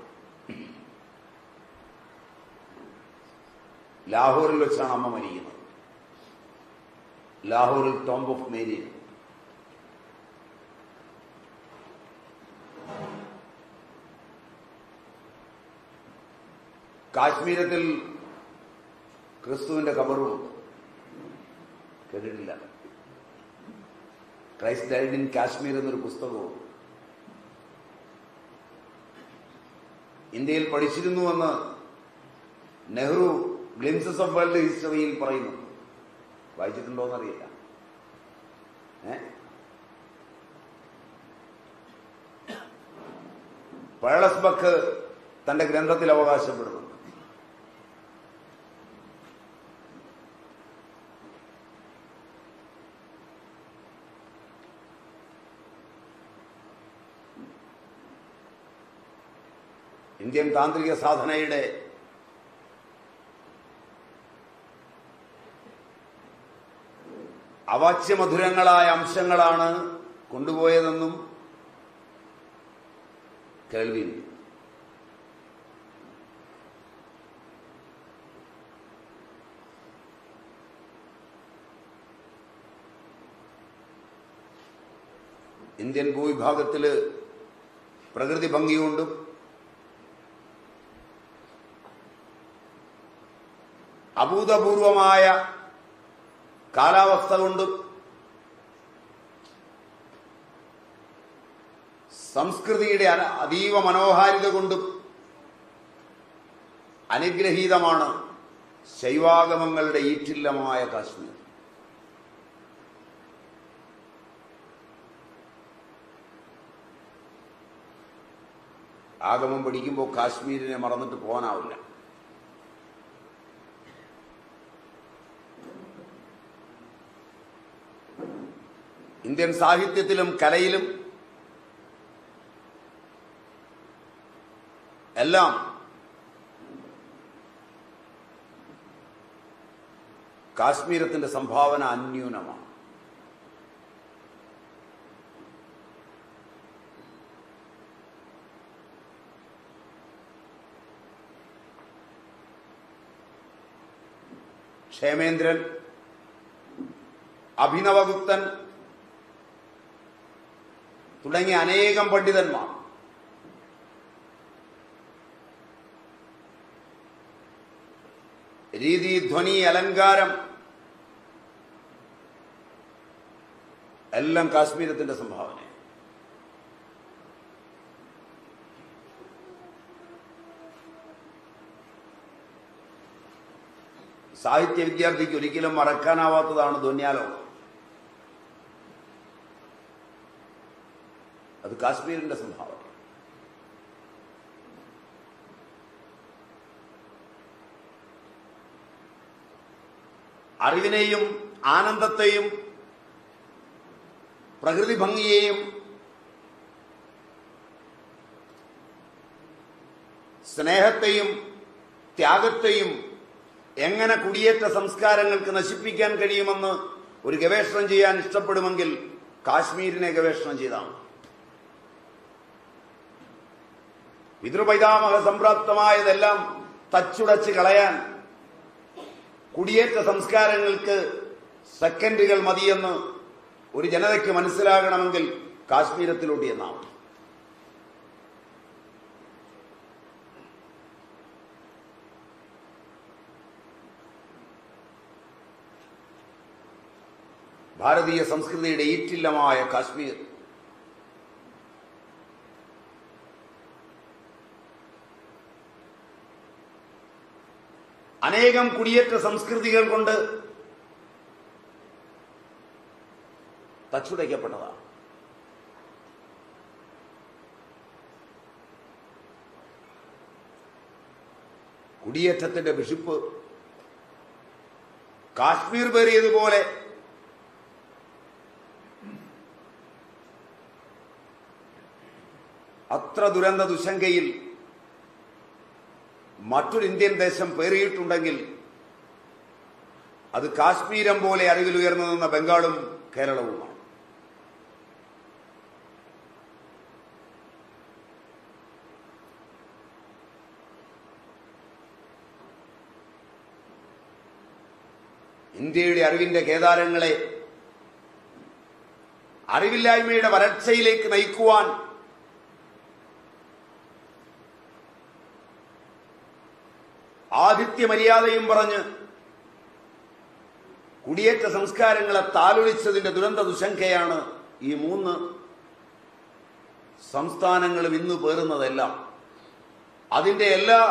ലാഹോറിൽ വെച്ചാണ് അമ്മ മരിക്കുന്നത്. ലാഹോറിൽ ടോംബ് ഓഫ് മേരി. കാശ്മീരത്തിൽ ക്രിസ്തുവിന്റെ ഖബറുമുണ്ട്. കേട്ടിട്ടില്ല? ക്രൈസ്റ്റ് ഡൈഡ് ഇൻ കാശ്മീർ എന്നൊരു പുസ്തകവും ഇന്ത്യയിൽ പഠിച്ചിരുന്നുവെന്ന് നെഹ്റു ഗ്ലിംസസ് ഓഫ് വേൾഡ് ഹിസ്റ്ററിയിൽ പറയുന്നു. വായിച്ചിട്ടുണ്ടോന്നറിയില്ല. ഏ പഴളസ് ബക്ക് തന്റെ ഗ്രന്ഥത്തിൽ അവകാശപ്പെടുന്നു. ഇന്ത്യൻ താന്ത്രിക സാധനയുടെ അവാച്യമധുരങ്ങളായ അംശങ്ങളാണ് കൊണ്ടുപോയതെന്നും കേൾവിയുണ്ട്. ഇന്ത്യൻ ഭൂവിഭാഗത്തില് പ്രകൃതി ഭംഗി കൊണ്ടും അഭൂതപൂർവമായ കാലാവസ്ഥ കൊണ്ടും സംസ്കൃതിയുടെ അതീവ മനോഹാരിത കൊണ്ടും അനുഗ്രഹീതമാണ് ശൈവാഗമങ്ങളുടെ ഈറ്റില്ലമായ കാശ്മീർ. ആഗമം പഠിക്കുമ്പോൾ കാശ്മീരിനെ മറന്നിട്ട് പോകാനാവില്ല. ഇന്ത്യൻ സാഹിത്യത്തിലും കലയിലും എല്ലാം കാശ്മീരത്തിന്റെ സംഭാവന അന്യൂനമാണ്. ക്ഷേമേന്ദ്രൻ, അഭിനവഗുപ്തൻ തുടങ്ങിയ അനേകം പണ്ഡിതന്മാർ രീതി, ധ്വനി, അലങ്കാരം എല്ലാം കാശ്മീരത്തിന്റെ സംഭാവന. സാഹിത്യ വിദ്യാർത്ഥിക്ക് ഒരിക്കലും മറക്കാനാവാത്തതാണ് ധ്വന്യാലോകം. അത് കാശ്മീരിന്റെ സംഭാവന. അറിവിനെയും ആനന്ദത്തെയും പ്രകൃതി ഭംഗിയെയും സ്നേഹത്തെയും ത്യാഗത്തെയും എങ്ങനെ കുടിയേറ്റ സംസ്കാരങ്ങൾക്ക് നശിപ്പിക്കാൻ കഴിയുമെന്ന് ഒരു ഗവേഷണം ചെയ്യാൻ ഇഷ്ടപ്പെടുമെങ്കിൽ കാശ്മീരിനെ ഗവേഷണം ചെയ്താണ്. പിതൃപൈതാമഹ സംപ്രാപ്തമായതെല്ലാം തച്ചുടച്ച് കളയാൻ കുടിയേറ്റ സംസ്കാരങ്ങൾക്ക് സെക്കൻഡുകൾ മതിയെന്ന് ഒരു ജനതയ്ക്ക് മനസ്സിലാകണമെങ്കിൽ കാശ്മീരത്തിലൂടെ എന്നാണ്. ഭാരതീയ സംസ്കൃതിയുടെ ഈറ്റില്ലമായ കാശ്മീർ അനേകം കുടിയേറ്റ സംസ്കൃതികൾ കൊണ്ട് തച്ചുടയ്ക്കപ്പെട്ടതാണ്. കുടിയേറ്റത്തിന്റെ വിഷിപ്പ് കാശ്മീർ പേറിയതുപോലെ അത്ര ദുരന്ത ദുശങ്കയിൽ മറ്റൊരു ഇന്ത്യൻ ദേശം പേറിയിട്ടുണ്ടെങ്കിൽ അത് കാശ്മീരം പോലെ അറിവിൽ ഉയർന്നു നിന്ന ബംഗാളും കേരളവുമാണ്. ഇന്ത്യയുടെ അറിവിന്റെ കേദാരങ്ങളെ അറിവില്ലായ്മയുടെ വരൾച്ചയിലേക്ക് നയിക്കുവാൻ ആതിഥ്യ മര്യാദയും പറഞ്ഞ് കുടിയേറ്റ സംസ്കാരങ്ങളെ താലൊലിച്ചതിന്റെ ദുരന്ത ദുശങ്കയാണ് ഈ മൂന്ന് സംസ്ഥാനങ്ങളും ഇന്ന് പേറുന്നതെല്ലാം. അതിന്റെ എല്ലാ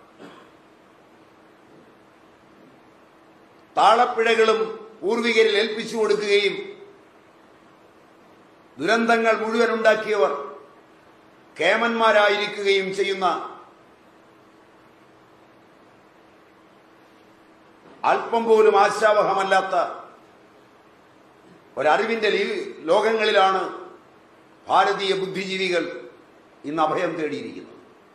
താളപ്പിഴകളും പൂർവികരിൽ ഏൽപ്പിച്ചു കൊടുക്കുകയും ദുരന്തങ്ങൾ മുഴുവൻ ഉണ്ടാക്കിയവർ കേമന്മാരായിരിക്കുകയും ചെയ്യുന്ന അല്പം പോലും ആശാവഹമല്ലാത്ത ഒരറിവിന്റെ ലോകങ്ങളിലാണ് ഭാരതീയ ബുദ്ധിജീവികൾ ഇന്ന് അഭയം തേടിയിരിക്കുന്നത്.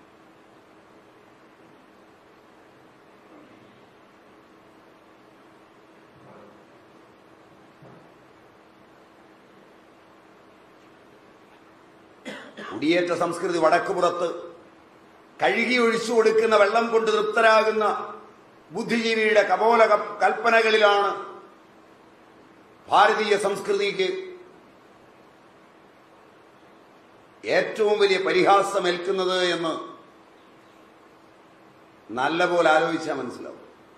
കുടിയേറ്റ സംസ്കൃതി വടക്കുപുറത്ത് കഴുകി ഒഴിച്ചു കൊടുക്കുന്ന വെള്ളം കൊണ്ട് തൃപ്തരാകുന്ന ബുദ്ധിജീവിയുടെ കപോല കൽപ്പനകളിലാണ് ഭാരതീയ സംസ്കൃതിക്ക് ഏറ്റവും വലിയ പരിഹാസമേൽക്കുന്നത് എന്ന് നല്ലപോലെ ആലോചിച്ചാൽ മനസ്സിലാവും.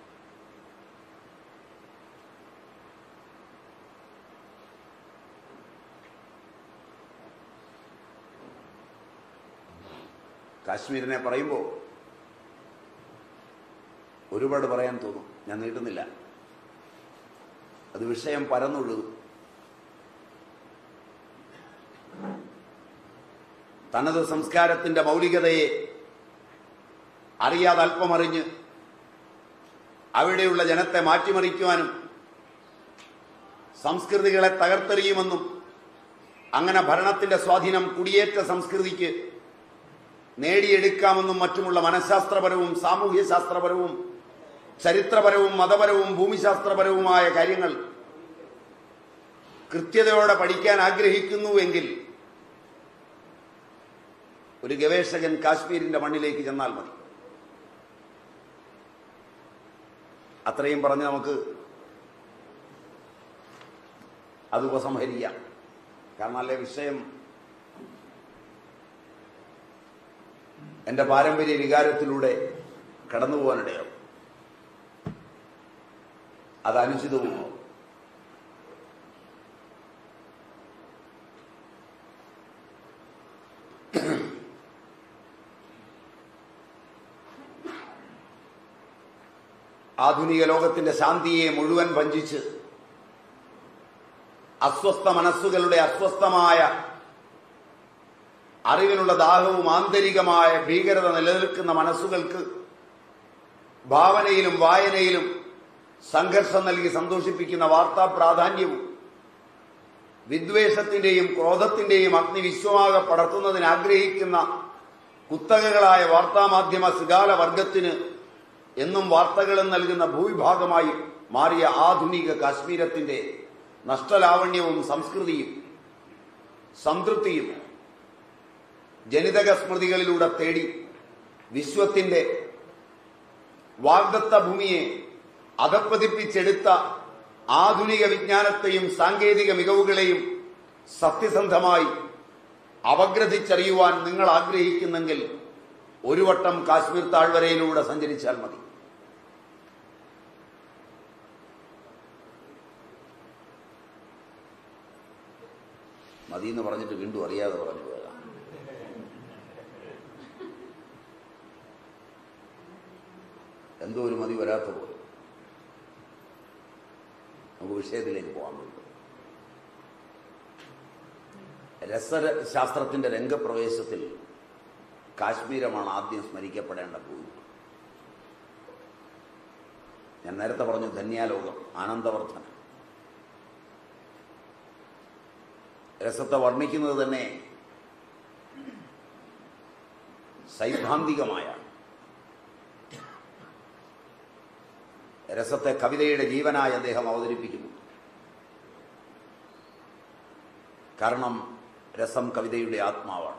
കാശ്മീരിനെ പറയുമ്പോൾ ഒരുപാട് പറയാൻ തോന്നും. ഞാൻ നീട്ടുന്നില്ല. അത് വിഷയം പരന്നൊഴുകും. തനത് സംസ്കാരത്തിന്റെ മൗലികതയെ അറിയാതെ അല്പമറിഞ്ഞ് അവിടെയുള്ള ജനത്തെ മാറ്റിമറിക്കുവാനും സംസ്കൃതികളെ തകർത്തെറിയുമെന്നും അങ്ങനെ ഭരണത്തിന്റെ സ്വാധീനം കുടിയേറ്റ സംസ്കൃതിക്ക് നേടിയെടുക്കാമെന്നും മറ്റുമുള്ള മനഃശാസ്ത്രപരവും സാമൂഹ്യ ശാസ്ത്രപരവും ചരിത്രപരവും മതപരവും ഭൂമിശാസ്ത്രപരവുമായ കാര്യങ്ങൾ കൃത്യതയോടെ പഠിക്കാൻ ആഗ്രഹിക്കുന്നുവെങ്കിൽ ഒരു ഗവേഷകൻ കാശ്മീരിന്റെ മണ്ണിലേക്ക് ചെന്നാൽ മതി. അത്രയും പറഞ്ഞ് നമുക്ക് അത് ഉപസംഹരിക്കാം. കാരണം അല്ലേ വിഷയം എന്റെ പാരമ്പര്യ വികാരത്തിലൂടെ കടന്നു പോകാനിടയാവും. അത് അനുചിതവുമോ? ആധുനിക ലോകത്തിന്റെ ശാന്തിയെ മുഴുവൻ ഭഞ്ജിച്ച് അസ്വസ്ഥ മനസ്സുകളുടെ അസ്വസ്ഥമായ അറിവിനുള്ള ദാഹവും ആന്തരികമായ ഭീകരത നിലനിൽക്കുന്ന മനസ്സുകൾക്ക് ഭാവനയിലും വായനയിലും സംഘർഷം നൽകി സന്തോഷിപ്പിക്കുന്ന വാർത്താ പ്രാധാന്യവും വിദ്വേഷത്തിന്റെയും ക്രോധത്തിന്റെയും അഗ്നി വിശ്വമാകെ പടർത്തുന്നതിന് ആഗ്രഹിക്കുന്ന കുത്തകകളായ വാർത്താമാധ്യമ ശൃഗാല വർഗത്തിന് എന്നും വാർത്തകളും നൽകുന്ന ഭൂവിഭാഗമായി മാറിയ ആധുനിക കാശ്മീരത്തിന്റെ നഷ്ടലാവണ്യവും സംസ്കൃതിയും സംതൃപ്തിയും ജനിതക സ്മൃതികളിലൂടെ തേടി വിശ്വത്തിന്റെ വാഗ്ദത്ത ഭൂമിയെ അധപ്പതിപ്പിച്ചെടുത്ത ആധുനിക വിജ്ഞാനത്തെയും സാങ്കേതിക മികവുകളെയും സത്യസന്ധമായി അപഗ്രഥിച്ചറിയുവാൻ നിങ്ങൾ ആഗ്രഹിക്കുന്നെങ്കിൽ ഒരു വട്ടം കാശ്മീർ താഴ്വരയിലൂടെ സഞ്ചരിച്ചാൽ മതി. മതി എന്ന് പറഞ്ഞിട്ട് വീണ്ടും അറിയാതെ പറഞ്ഞു പോയതാണ്. എന്തോ ഒരു മതി വരാത്ത പോലെ. നമുക്ക് വിഷയത്തിലേക്ക് പോകാൻ പറ്റും. രസശാസ്ത്രത്തിന്റെ രംഗപ്രവേശത്തിൽ കാശ്മീരമാണ് ആദ്യം സ്മരിക്കപ്പെടേണ്ട ഭൂമി. ഞാൻ നേരത്തെ പറഞ്ഞു ധന്യാലോകം, ആനന്ദവർദ്ധന. രസത്തെ വർണ്ണിക്കുന്നത് തന്നെ സൈദ്ധാന്തികമായ രസത്തെ കവിതയുടെ ജീവനായി അദ്ദേഹം അവതരിപ്പിക്കുന്നു. കാരണം രസം കവിതയുടെ ആത്മാവാണ്.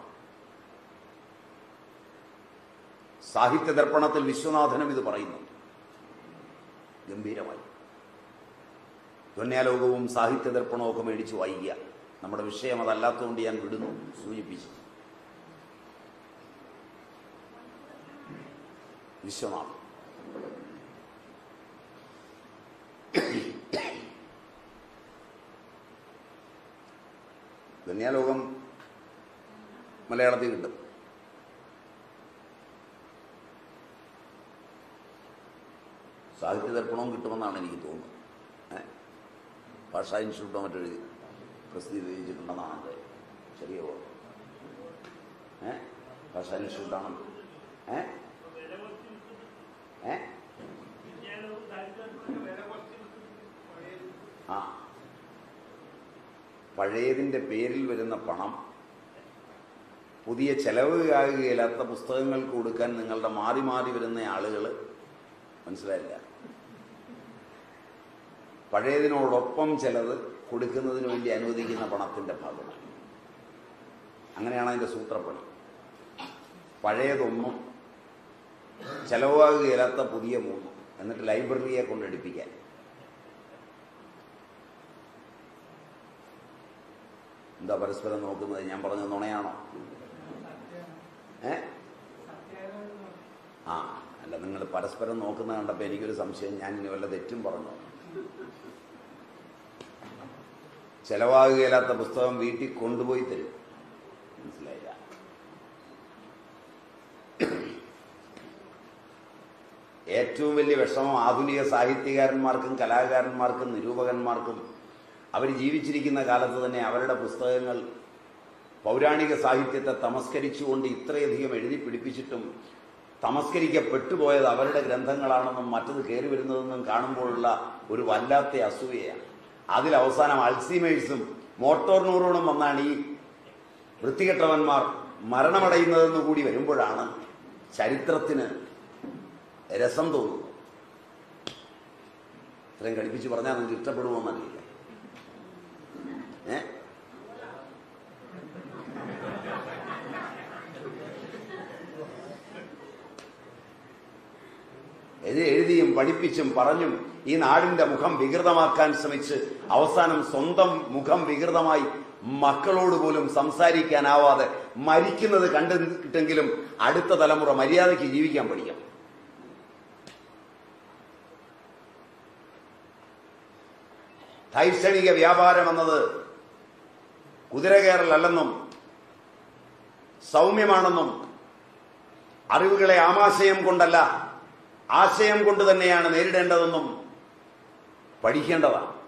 സാഹിത്യ ദർപ്പണത്തിൽ വിശ്വനാഥനും ഇത് പറയുന്നു ഗംഭീരമായി. ധ്വന്യാലോകവും സാഹിത്യ ദർപ്പണവും ഒക്കെ മേടിച്ചു വായിക്കുക. നമ്മുടെ വിഷയം അതല്ലാത്തതുകൊണ്ട് ഞാൻ വിടുന്നു, സൂചിപ്പിച്ചു. വിശ്വനാഥൻ ധന്യാലോകം മലയാളത്തിൽ കിട്ടും. സാഹിത്യ ദർപ്പണവും കിട്ടുമെന്നാണ് എനിക്ക് തോന്നുന്നത്. ഭാഷാ ഇൻസ്റ്റിറ്റ്യൂട്ടോ മറ്റെഴുതി പ്രസിദ്ധീകരിച്ചിട്ടുണ്ടെന്നാണ് എൻ്റെ ചെറിയ ഓർമ്മ. ഏ ഭാഷാ ഇൻസ്റ്റിറ്റ്യൂട്ടാണ്. ഏ ഏ ആ പഴയതിൻ്റെ പേരിൽ വരുന്ന പണം പുതിയ ചെലവ് ആകുകയില്ലാത്ത പുസ്തകങ്ങൾക്ക് കൊടുക്കാൻ നിങ്ങളുടെ മാറി മാറി വരുന്ന ആളുകൾ മനസ്സിലായില്ല. പഴയതിനോടൊപ്പം ചിലത് കൊടുക്കുന്നതിന് വേണ്ടി അനുവദിക്കുന്ന പണത്തിൻ്റെ ഭാഗമാണ്. അങ്ങനെയാണ് അതിൻ്റെ സൂത്രപ്പണി. പഴയതൊന്നും ചെലവാകുകയില്ലാത്ത പുതിയ മൂന്നും, എന്നിട്ട് ലൈബ്രറിയെ കൊണ്ടെടുപ്പിക്കാൻ. എന്താ പരസ്പരം നോക്കുന്നത്? ഞാൻ പറഞ്ഞത് നുണയാണോ? ഏ ആ അല്ല, നിങ്ങൾ പരസ്പരം നോക്കുന്ന കണ്ടപ്പോൾ എനിക്കൊരു സംശയം, ഞാൻ ഇനി വല്ല തെറ്റും പറഞ്ഞു. ചെലവാകുകയില്ലാത്ത പുസ്തകം വീട്ടിൽ കൊണ്ടുപോയി തരും. മനസ്സിലായില്ല? ഏറ്റവും വലിയ വിഷമം ആധുനിക സാഹിത്യകാരന്മാർക്കും കലാകാരന്മാർക്കും നിരൂപകന്മാർക്കും അവർ ജീവിച്ചിരിക്കുന്ന കാലത്ത് തന്നെ അവരുടെ പുസ്തകങ്ങൾ പൗരാണിക സാഹിത്യത്തെ തമസ്കരിച്ചുകൊണ്ട് ഇത്രയധികം എഴുതി പിടിപ്പിച്ചിട്ടും തമസ്കരിക്കപ്പെട്ടുപോയത് അവരുടെ ഗ്രന്ഥങ്ങളാണെന്നും മറ്റത് കയറി വരുന്നതെന്നും കാണുമ്പോഴുള്ള ഒരു വല്ലാത്ത അസൂയയാണ്. അതിൽ അവസാനം അൾസീമേഴ്സും മോട്ടോർ ന്യൂറോണും വന്നാണ് ഈ വൃത്തികെട്ടവന്മാർ മരണമടയുന്നതെന്ന് കൂടി വരുമ്പോഴാണ് ചരിത്രത്തിന് രസം തോന്നുന്നു. ഇത്രയും ഘടിപ്പിച്ച് പറഞ്ഞാൽ നിങ്ങൾക്ക് ഇഷ്ടപ്പെടുമോന്നറിയില്ല. ഏ ഇത് എഴുതിയും പഠിപ്പിച്ചും പറഞ്ഞും ഈ നാടിന്റെ മുഖം വികൃതമാക്കാൻ ശ്രമിച്ച് അവസാനം സ്വന്തം മുഖം വികൃതമായി മക്കളോട് പോലും സംസാരിക്കാനാവാതെ മരിക്കുന്നത് കണ്ടിട്ടെങ്കിലും അടുത്ത തലമുറ മര്യാദയ്ക്ക് ജീവിക്കാൻ പഠിക്കാം. ധൈഷണിക വ്യാപാരം എന്നത് കുതിരകയറലല്ലെന്നും സൗമ്യമാണെന്നും അറിവുകളെ ആമാശയം കൊണ്ടല്ല ആശയം കൊണ്ട് തന്നെയാണ് നേരിടേണ്ടതെന്നും പഠിക്കേണ്ടതാണ്.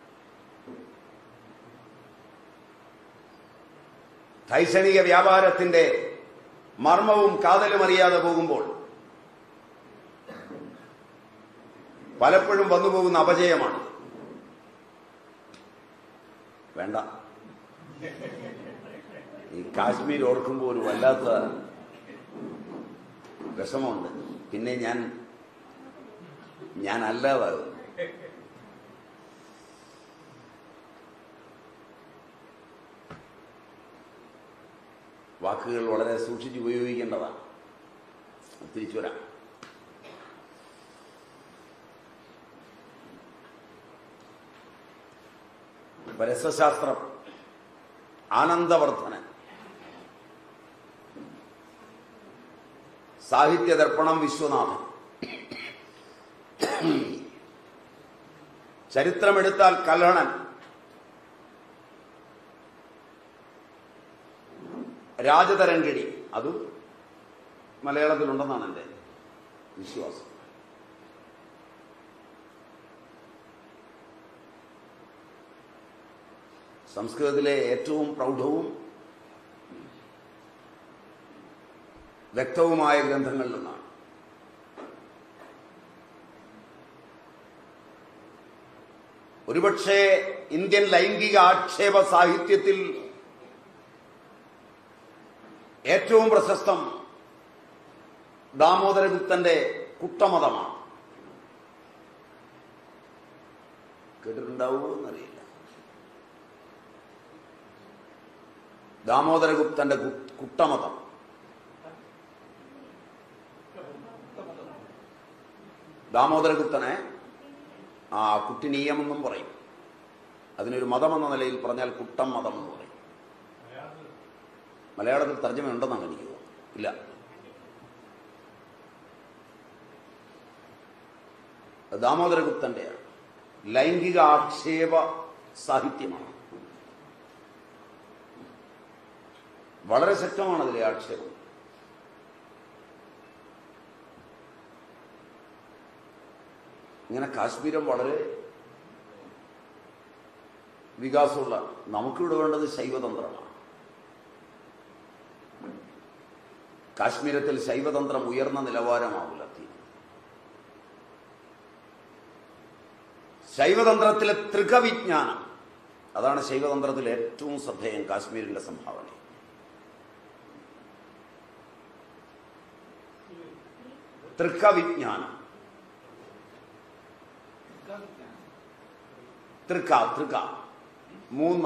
ധൈഷണിക വ്യാപാരത്തിന്റെ മർമ്മവും കാതലും അറിയാതെ പോകുമ്പോൾ പലപ്പോഴും വന്നുപോകുന്ന അപജയമാണ്. വേണ്ട, ഈ കാശ്മീർ ഓർക്കുമ്പോൾ ഒരു വല്ലാത്ത വിഷമമുണ്ട്. പിന്നെ ഞാൻ ഞാൻ അല്ലാതാകും. വാക്കുകൾ വളരെ സൂക്ഷിച്ച് ഉപയോഗിക്കേണ്ടതാണ്. തിരിച്ചു വരാം. രസശാസ്ത്രം ആനന്ദവർദ്ധനൻ, സാഹിത്യദർപ്പണം വിശ്വനാഥൻ. ചരിത്രമെടുത്താൽ കൽഹണൻ, രാജതരംഗിണി, അതും മലയാളത്തിലുണ്ടെന്നാണ് എൻ്റെ വിശ്വാസം. സംസ്കൃതത്തിലെ ഏറ്റവും പ്രൗഢവും വ്യക്തവുമായ ഗ്രന്ഥങ്ങളിലൊന്നാണ്. ഒരുപക്ഷെ ഇന്ത്യൻ ലൈംഗിക ആക്ഷേപ സാഹിത്യത്തിൽ ഏറ്റവും പ്രശസ്തം ദാമോദരഗുപ്തന്റെ കുട്ടമതമാണ്. കേട്ടിട്ടുണ്ടാവുമോ എന്നറിയില്ല. ദാമോദരഗുപ്തന്റെ കുട്ടമതം. ദാമോദരഗുപ്തനെ ആ കുട്ടിനീയമെന്നും പറയും. അതിനൊരു മതമെന്ന നിലയിൽ പറഞ്ഞാൽ കുട്ടം മതം എന്ന് പറയും. മലയാളത്തിൽ തർജ്ജമ ഉണ്ടെന്നാണ് എനിക്ക് തോന്നുന്നത്. ഇല്ല. ദാമോദരഗുപ്തന്റെയാണ്. ലൈംഗിക ആക്ഷേപ സാഹിത്യമാണ്. വളരെ ശക്തമാണ് അതിലെ ആക്ഷേപം. ഇങ്ങനെ കാശ്മീരം വളരെ വികാസമുള്ള, നമുക്കിവിടെ വേണ്ടത് ശൈവതന്ത്രമാണ്. കാശ്മീരത്തിൽ ശൈവതന്ത്രം ഉയർന്ന നിലവാരമാവില്ല. ശൈവതന്ത്രത്തിലെ ത്രികവിജ്ഞാനം, അതാണ് ശൈവതന്ത്രത്തിൽ ഏറ്റവും ശ്രദ്ധേയം. കാശ്മീരിന്റെ സംഭാവന ത്രികവിജ്ഞാനം. തൃക്ക തൃക്ക മൂന്ന്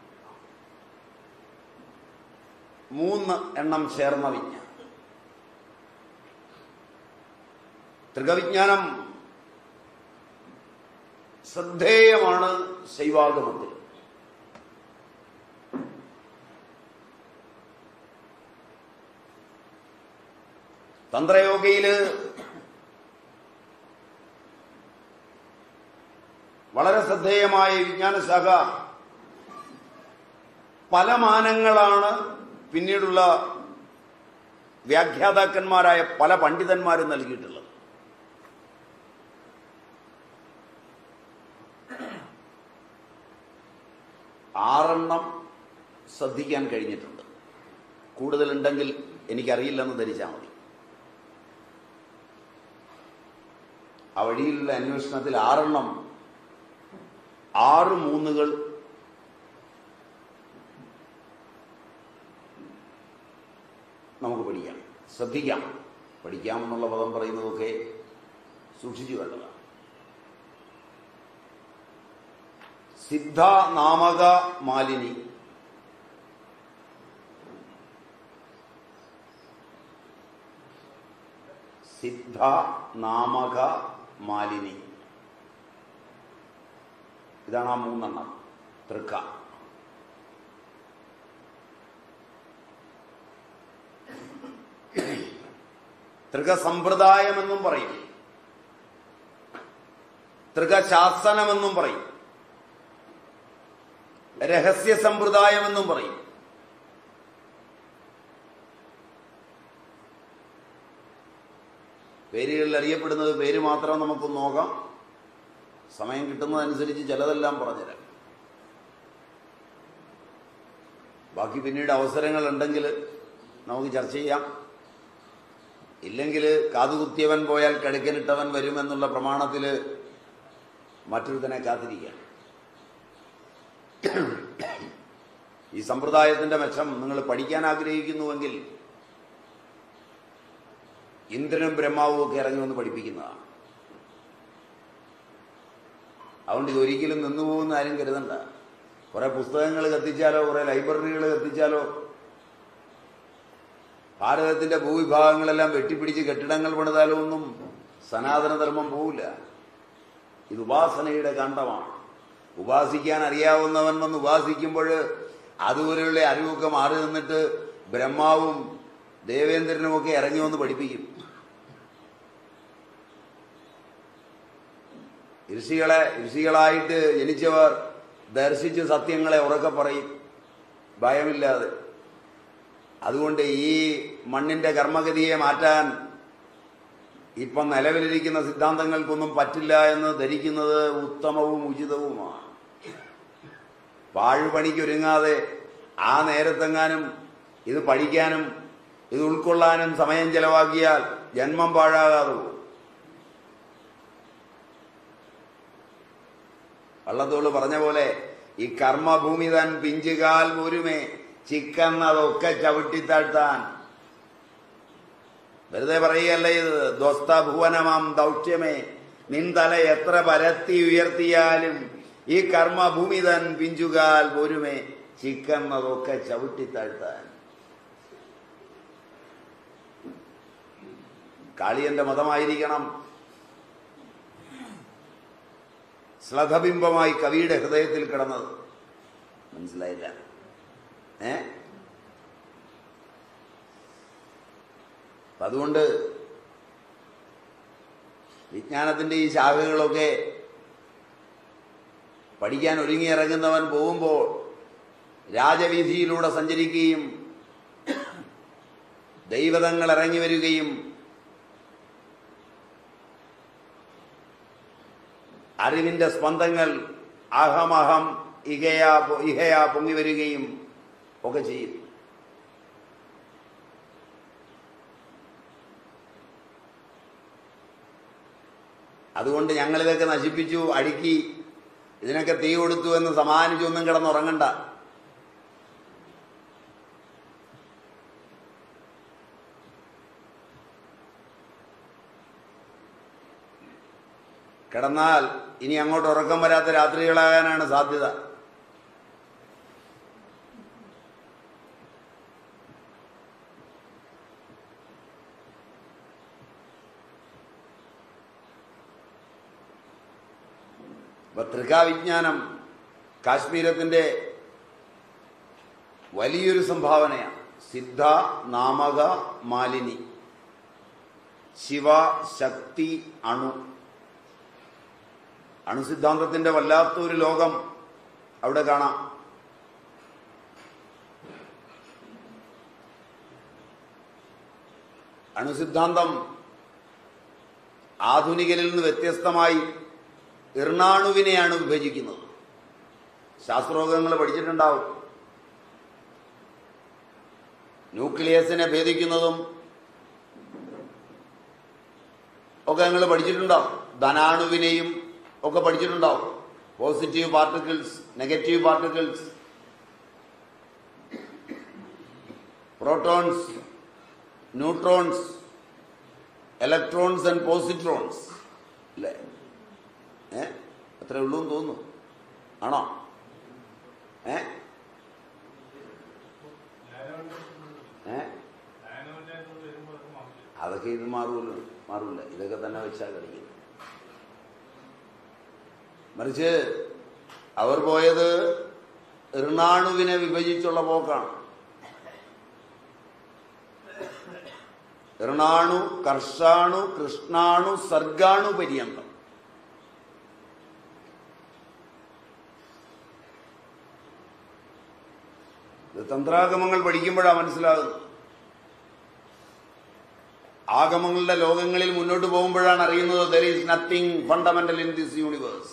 മൂന്ന് എണ്ണം ചേർന്ന വിജ്ഞാനം. ത്രികവിജ്ഞാനം ശ്രദ്ധേയമാണ് ശൈവാഗമത്തിൽ. തന്ത്രയോഗയില് വളരെ ശ്രദ്ധേയമായ വിജ്ഞാനശാഖ പല മാനങ്ങളാണ് പിന്നീടുള്ള വ്യാഖ്യാതാക്കന്മാരായ പല പണ്ഡിതന്മാരും നൽകിയിട്ടുള്ളത്. ആറെണ്ണം ശ്രദ്ധിക്കാൻ കഴിഞ്ഞിട്ടുണ്ട്. കൂടുതലുണ്ടെങ്കിൽ എനിക്കറിയില്ലെന്ന് ധരിച്ചാൽ മതി. ആ വഴിയിലുള്ള അന്വേഷണത്തിൽ ആറെണ്ണം ആറ് മൂന്നുകൾ നമുക്ക് പഠിക്കാം, ശ്രദ്ധിക്കാം. പഠിക്കാം എന്നുള്ള പദം പറയുന്നതൊക്കെ സൂക്ഷിച്ചു വേണ്ടതാണ്. സിദ്ധ നാമക മാലിനി, സിദ്ധ നാമക മാലിനി, ഇതാണ് ആ മൂന്നെണ്ണം. തൃക്ക. തൃക സമ്പ്രദായമെന്നും പറയും, തൃക ശാസനമെന്നും പറയും, രഹസ്യ സമ്പ്രദായമെന്നും പറയും. പേരുകളിൽ അറിയപ്പെടുന്നത് പേര് മാത്രം നമുക്ക് നോക്കാം. സമയം കിട്ടുന്നതനുസരിച്ച് ചിലതെല്ലാം പറഞ്ഞുതരാം. ബാക്കി പിന്നീട് അവസരങ്ങൾ ഉണ്ടെങ്കിൽ നമുക്ക് ചർച്ച ചെയ്യാം. ഇല്ലെങ്കിൽ കാതുകുത്തിയവൻ പോയാൽ കടുക്കനിട്ടവൻ വരുമെന്നുള്ള പ്രമാണത്തിൽ മറ്റൊരുത്തനെ കാത്തിരിക്കുകയാണ്. ഈ സമ്പ്രദായത്തിന്റെ മെച്ചം നിങ്ങൾ പഠിക്കാൻ ആഗ്രഹിക്കുന്നുവെങ്കിൽ ഇന്ദ്രനും ബ്രഹ്മാവും ഒക്കെ ഇറങ്ങി വന്ന് പഠിപ്പിക്കുന്നതാണ്. അതുകൊണ്ട് ഇതൊരിക്കലും നിന്നുപോകുന്ന ആരും കരുതണ്ട. കുറെ പുസ്തകങ്ങൾ കത്തിച്ചാലോ കുറെ ലൈബ്രറികൾ കത്തിച്ചാലോ ഭാരതത്തിന്റെ ഭൂവിഭാഗങ്ങളെല്ലാം വെട്ടിപ്പിടിച്ച് കെട്ടിടങ്ങൾ പണിതാലോ ഒന്നും സനാതനധർമ്മം പോവില്ല. ഇത് ഉപാസനയുടെ കാണ്ഡമാണ്. ഉപാസിക്കാൻ അറിയാവുന്നവൻ വന്ന് ഉപാസിക്കുമ്പോൾ അതുപോലെയുള്ള അറിവൊക്കെ മാറി നിന്നിട്ട് ബ്രഹ്മാവും ദേവേന്ദ്രനുമൊക്കെ ഇറങ്ങി വന്ന് പഠിപ്പിക്കും. ഋഷികളെ ഋഷികളായിട്ട് ജനിച്ചവർ ദർശിച്ച് സത്യങ്ങളെ ഉറക്കെ പറയും, ഭയമില്ലാതെ. അതുകൊണ്ട് ഈ മണ്ണിന്റെ കർമ്മഗതിയെ മാറ്റാൻ ഇപ്പം നിലവിലിരിക്കുന്ന സിദ്ധാന്തങ്ങൾക്കൊന്നും പറ്റില്ല എന്ന് ധരിക്കുന്നത് ഉത്തമവും ഉചിതവുമാണ്. പാഴുപണിക്കൊരുങ്ങാതെ ആ നേരത്തെങ്ങാനും ഇത് പഠിക്കാനും ഇത് ഉൾക്കൊള്ളാനും സമയം ചെലവാക്കിയാൽ ജന്മം പാഴാകാതെ പോകും. വള്ളത്തോള് പറഞ്ഞ പോലെ ഈ കർമ്മഭൂമി താൻ പിഞ്ചുകാൽ പോരുമേ ചിക്കന്നതൊക്കെ ചവിട്ടിത്താഴ്ത്താൻ. വെറുതെ പറയുകയല്ല ഇത്. ധ്വസ്ത ഭുവനമാം ദൗഷ്യമേ നിൻ തല എത്ര പരത്തി ഉയർത്തിയാലും ഈ കർമ്മഭൂമി താൻ പിഞ്ചുകാൽ പോരുമേ ചിക്കന്നതൊക്കെ ചവിട്ടിത്താഴ്ത്താൻ. കാളിയന്റെ മതമായിരിക്കണം ശ്ലഥബിംബമായി കവിയുടെ ഹൃദയത്തിൽ കിടന്നത്. മനസ്സിലായില്ല? ഏ അതുകൊണ്ട് വിജ്ഞാനത്തിന്റെ ഈ ശാഖകളൊക്കെ പഠിക്കാൻ ഒരുങ്ങിയിറങ്ങുന്നവൻ പോകുമ്പോൾ രാജവീഥിയിലൂടെ സഞ്ചരിക്കുകയും ദൈവതങ്ങൾ ഇറങ്ങി വരികയും അറിവിന്റെ സ്പന്ദങ്ങൾ അഹമഹം ഇഹയാ ഇഹയാ പൊങ്ങി വരികയും ഒക്കെ ചെയ്യും. അതുകൊണ്ട് ഞങ്ങളിതൊക്കെ നശിപ്പിച്ചു, അടുക്കി, ഇതിനൊക്കെ തീ കൊടുത്തു എന്ന് സമാനിച്ചൊന്നും കിടന്നുറങ്ങണ്ട. കിടന്നാൽ ഇനി അങ്ങോട്ട് ഉറക്കം വരാത്ത രാത്രികളാകാനാണ് സാധ്യത. ത്രികാവിജ്ഞാനം കാശ്മീരത്തിന്റെ വലിയൊരു സംഭാവനയാണ്. സിദ്ധ നാമക മാലിനി. ശിവ, ശക്തി, അണു. അണുസിദ്ധാന്തത്തിന്റെ വല്ലാത്തൊരു ലോകം അവിടെ കാണാം. അണുസിദ്ധാന്തം ആധുനികരിൽ നിന്ന് വ്യത്യസ്തമായി ഇർണാണുവിനെയാണ് വിഭജിക്കുന്നത്. ശാസ്ത്രോഗങ്ങൾ പഠിച്ചിട്ടുണ്ടാവും. ന്യൂക്ലിയസിനെ ഭേദിക്കുന്നതും ഒക്കെ നിങ്ങൾ പഠിച്ചിട്ടുണ്ടാവും. ധനാണുവിനെയും ഒക്കെ പഠിച്ചിട്ടുണ്ടാവും. Positive particles, negative particles, protons, neutrons, electrons and positrons അല്ലേ? ഏ അത്രേ ഉള്ളൂ എന്ന് തോന്നുന്നു. ആണോ? ഏ ഏ അതൊക്കെ ഇത് മാറൂല്ലോ, മാറൂല. ഇതൊക്കെ തന്നെ വെച്ചാൽ കളിക്കും. മറിച്ച് അവർ പോയത് ഇർണാണുവിനെ വിഭജിച്ചുള്ള പോക്കാണ്. ഇർണാണു, കർഷാണു, കൃഷ്ണാണു, സർഗാണു പര്യന്തം. ഇത് തന്ത്രാഗമങ്ങൾ പഠിക്കുമ്പോഴാണ് മനസ്സിലാകുന്നത്. ആഗമങ്ങളുടെ ലോകങ്ങളിൽ മുന്നോട്ട് പോകുമ്പോഴാണ് അറിയുന്നത് there is nothing fundamental in this universe.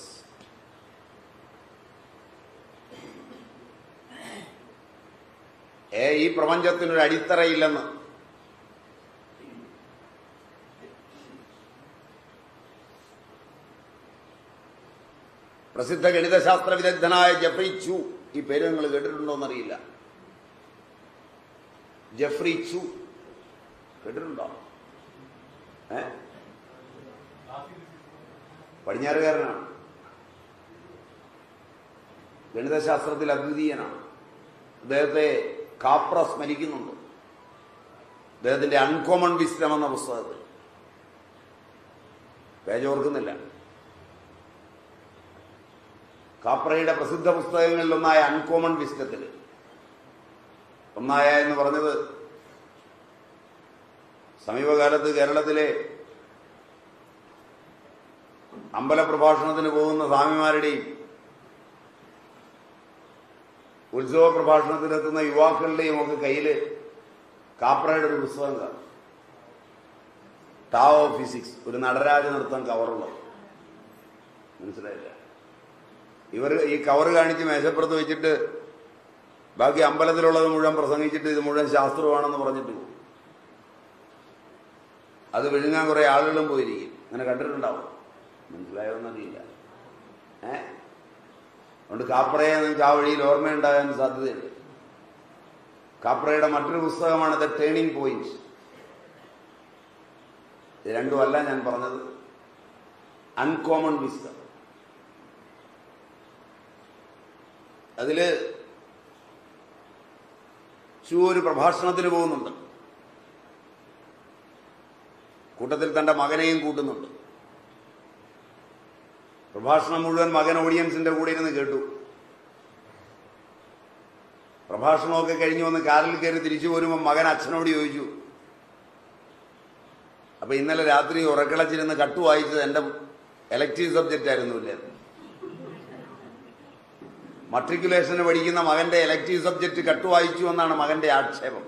ഏ ഈ പ്രപഞ്ചത്തിനൊരു അടിത്തറയില്ലെന്ന്. പ്രസിദ്ധ ഗണിതശാസ്ത്ര വിദഗ്ധനായ ജെഫ്രി ചു, ഈ പേര് നിങ്ങൾ കേട്ടിട്ടുണ്ടോന്നറിയില്ല. ജെഫ്രി ചു കേട്ടിട്ടുണ്ടോ? ഏ പടിഞ്ഞാറുകാരനാണ്. ഗണിതശാസ്ത്രത്തിൽ അദ്വിതീയനാണ്. അദ്ദേഹത്തെ കാപ്ര സ്മരിക്കുന്നുണ്ട്. അദ്ദേഹത്തിന്റെ അൺകോമൺ വിസ്ഡം എന്ന പുസ്തകത്തിൽ. പേജ് ഓർക്കുന്നില്ല. കാപ്രയുടെ പ്രസിദ്ധ പുസ്തകങ്ങളിലൊന്നായ അൺകോമൺ വിസ്ഡത്തിൽ ഒന്നായ എന്ന് പറഞ്ഞത് സമീപകാലത്ത് കേരളത്തിലെ അമ്പല പ്രഭാഷണത്തിന് പോകുന്ന സ്വാമിമാരുടെയും ഉത്സവ പ്രഭാഷണത്തിനെത്തുന്ന യുവാക്കളുടെയും ഒക്കെ കയ്യിൽ കാപ്രയുടെ ഒരു പുസ്തകം കാണും. ടാ ഓഫ് ഫിസിക്സ്, ഒരു നടരാജ നൃത്തം കവറുള്ളത്. മനസ്സിലായില്ല? ഇവർ ഈ കവർ കാണിച്ച് മേശപ്പുറത്ത് വെച്ചിട്ട് ബാക്കി അമ്പലത്തിലുള്ളത് മുഴുവൻ പ്രസംഗിച്ചിട്ട് ഇത് മുഴുവൻ ശാസ്ത്രമാണെന്ന് പറഞ്ഞിട്ട് പോകും. അത് വിഴുങ്ങാൻ കുറെ ആളുകളും പോയിരിക്കും. അങ്ങനെ കണ്ടിട്ടുണ്ടാവും. മനസ്സിലായോന്നറിയില്ല. ഏ അതുകൊണ്ട് കാപ്രയെ നിങ്ങൾക്ക് ആ വഴിയിൽ ഓർമ്മയുണ്ടാകാൻ സാധ്യതയുണ്ട്. കാപ്രയുടെ മറ്റൊരു പുസ്തകമാണ് ദ ടേണിംഗ് പോയിന്റ്. ഇത് രണ്ടുമല്ല ഞാൻ പറഞ്ഞത്. Uncommon wisdom. അതില് ചു ഒരു പ്രഭാഷണത്തിന് പോകുന്നുണ്ട്. കൂട്ടത്തിൽ തന്റെ മകനെയും കൂട്ടുന്നുണ്ട്. പ്രഭാഷണം മുഴുവൻ മകൻ ഓഡിയൻസിന്റെ കൂടെ ഇരുന്ന് കേട്ടു. പ്രഭാഷണമൊക്കെ കഴിഞ്ഞു വന്ന് കാറിൽ കയറി തിരിച്ചു പോരുമ്പോൾ മകൻ അച്ഛനോട് ചോദിച്ചു, അപ്പൊ ഇന്നലെ രാത്രി ഉറക്കിളച്ചിരുന്ന് കട്ടു വായിച്ചത് എന്റെ എലക്ടീവ് സബ്ജക്റ്റ് ആയിരുന്നില്ലേ? മട്രിക്കുലേഷന് പഠിക്കുന്ന മകന്റെ എലക്ടീവ് സബ്ജക്റ്റ് കട്ടു വായിച്ചു എന്നാണ് മകന്റെ ആക്ഷേപം.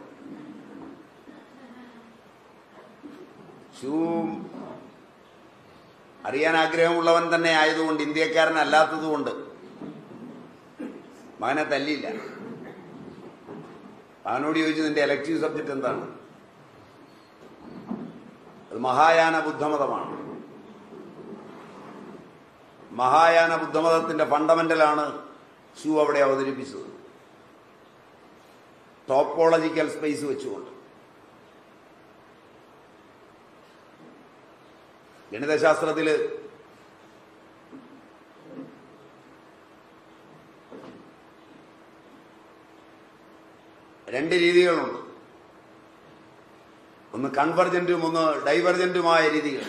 ഷൂ അറിയാൻ ആഗ്രഹമുള്ളവൻ തന്നെ ആയതുകൊണ്ട്, ഇന്ത്യക്കാരനല്ലാത്തതുകൊണ്ട് മകനെ തല്ലിയില്ല. അവനോട് ചോദിച്ചു, നിന്റെ എലക്ടീവ് സബ്ജക്റ്റ് എന്താണ്? അത് മഹായാന ബുദ്ധമതമാണ്. മഹായാന ബുദ്ധമതത്തിന്റെ ഫണ്ടമെന്റലാണ് ഷൂ അവിടെ അവതരിപ്പിച്ചത്. ടോപ്പോളജിക്കൽ സ്പേസ് വെച്ചുകൊണ്ട്. ഗണിതശാസ്ത്രത്തില് രണ്ട് രീതികളുണ്ട്. ഒന്ന് കൺവർജന്റും ഒന്ന് ഡൈവർജന്റുമായ രീതികൾ.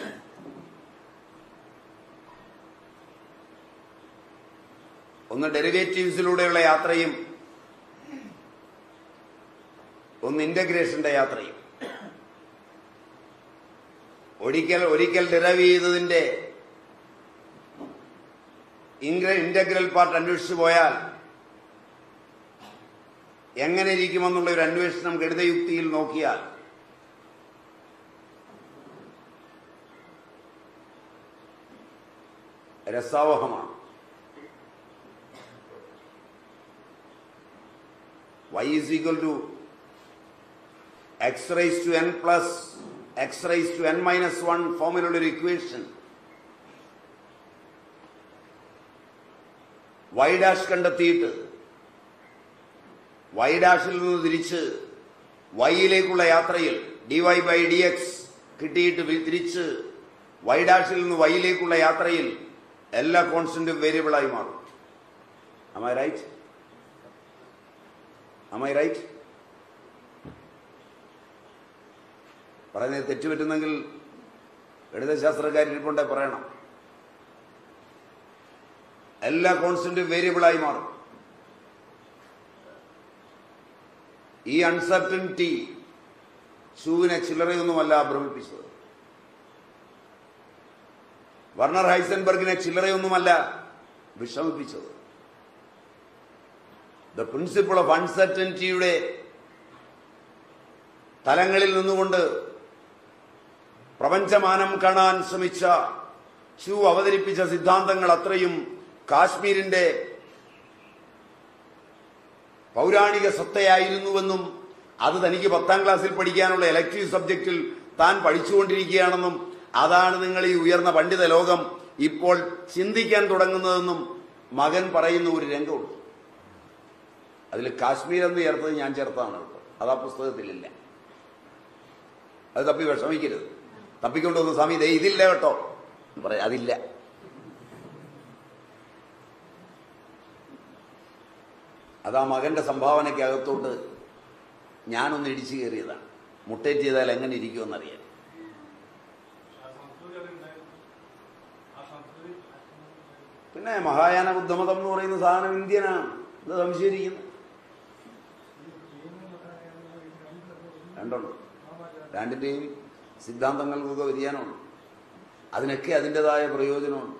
ഒന്ന് ഡെറിവേറ്റീവ്സിലൂടെയുള്ള യാത്രയും ഒന്ന് ഇന്റഗ്രേഷന്റെ യാത്രയും. ഒരിക്കൽ ഒരിക്കൽ ഡിറൈവ് ചെയ്തതിന്റെ ഇന്റഗ്രൽ പാർട്ട് അന്വേഷിച്ചു പോയാൽ എങ്ങനെ ഇരിക്കുമെന്നുള്ള ഒരു അന്വേഷണം ഗണിതയുക്തിയിൽ നോക്കിയാൽ രസാവഹമാണ്. y is equal to x raised to n plus x raised to n minus one ഫോമിലുള്ള ഒരു ഇക്വേഷൻ y ഡാഷ് കണ്ടെത്തിയിട്ട് y ഡാഷിൽ നിന്ന് തിരിച്ച് yയിലേക്കുള്ള യാത്രയിൽ dy by dx കിട്ടിയിട്ട് തിരിച്ച് y ഡാഷിൽ നിന്ന് yയിലേക്കുള്ള യാത്രയിൽ എല്ലാ കോൺസ്റ്റന്റും വേരിയബിളായി മാറും. Am I right? Am I right? പറയുന്നത് തെറ്റുപറ്റുന്നെങ്കിൽ ഗണിതശാസ്ത്രക്കാരിപ്പുണ്ടെ പറയണം. എല്ലാ കോൺസ്റ്റന്റും വേരിയബിളായി മാറും. ഈ അൺസർട്ടനിറ്റി ഷൂവിനെ ചില്ലറയൊന്നുമല്ല ഭ്രമിപ്പിച്ചത്. വർണർ ഹൈസൻബർഗിനെ ചില്ലറയൊന്നുമല്ല വിഷമിപ്പിച്ചത്. ദ പ്രിൻസിപ്പിൾ ഓഫ് അൺസർട്ടനിറ്റിയുടെ തലങ്ങളിൽ നിന്നുകൊണ്ട് പ്രപഞ്ചമാനം കാണാൻ ശ്രമിച്ച ഷൂ അവതരിപ്പിച്ച സിദ്ധാന്തങ്ങൾ അത്രയും കാശ്മീരിന്റെ പൗരാണിക സത്തയായിരുന്നുവെന്നും അത് തനിക്ക് പത്താം ക്ലാസ്സിൽ പഠിക്കാനുള്ള എലക്ടീവ് സബ്ജക്റ്റിൽ താൻ പഠിച്ചുകൊണ്ടിരിക്കുകയാണെന്നും അതാണ് നിങ്ങൾ ഈ ഉയർന്ന പണ്ഡിത ലോകം ഇപ്പോൾ ചിന്തിക്കാൻ തുടങ്ങുന്നതെന്നും മകൻ പറയുന്ന ഒരു രംഗമുണ്ട്. അതിൽ കാശ്മീർ എന്ന് ചേർത്തത് ഞാൻ ചേർത്താണ് കേട്ടോ. അത് ആ പുസ്തകത്തിലില്ല. അത് തപ്പി വിഷമിക്കരുത്. തപ്പിക്കൊണ്ടുവന്നു സ്വാമി ദേ ഇതില്ല കേട്ടോ പറയാം. അതില്ല. അതാ മകന്റെ സംഭാവനയ്ക്ക് അകത്തോട്ട് ഞാനൊന്ന് ഇടിച്ചു കയറിയതാണ്. മുട്ടേറ്റ് ചെയ്താൽ എങ്ങനെ ഇരിക്കുമെന്നറിയാം. പിന്നെ മഹായാന ബുദ്ധമതം എന്ന് പറയുന്ന സാധനം ഇന്ത്യനാണ്. ഇത് സംശയിച്ചിരിക്കുന്നു. രണ്ടുണ്ട്. രണ്ടിന്റെയും സിദ്ധാന്തങ്ങൾക്കൊക്കെ വ്യതിയാനമുണ്ട്. അതിനൊക്കെ അതിൻ്റെതായ പ്രയോജനമുണ്ട്.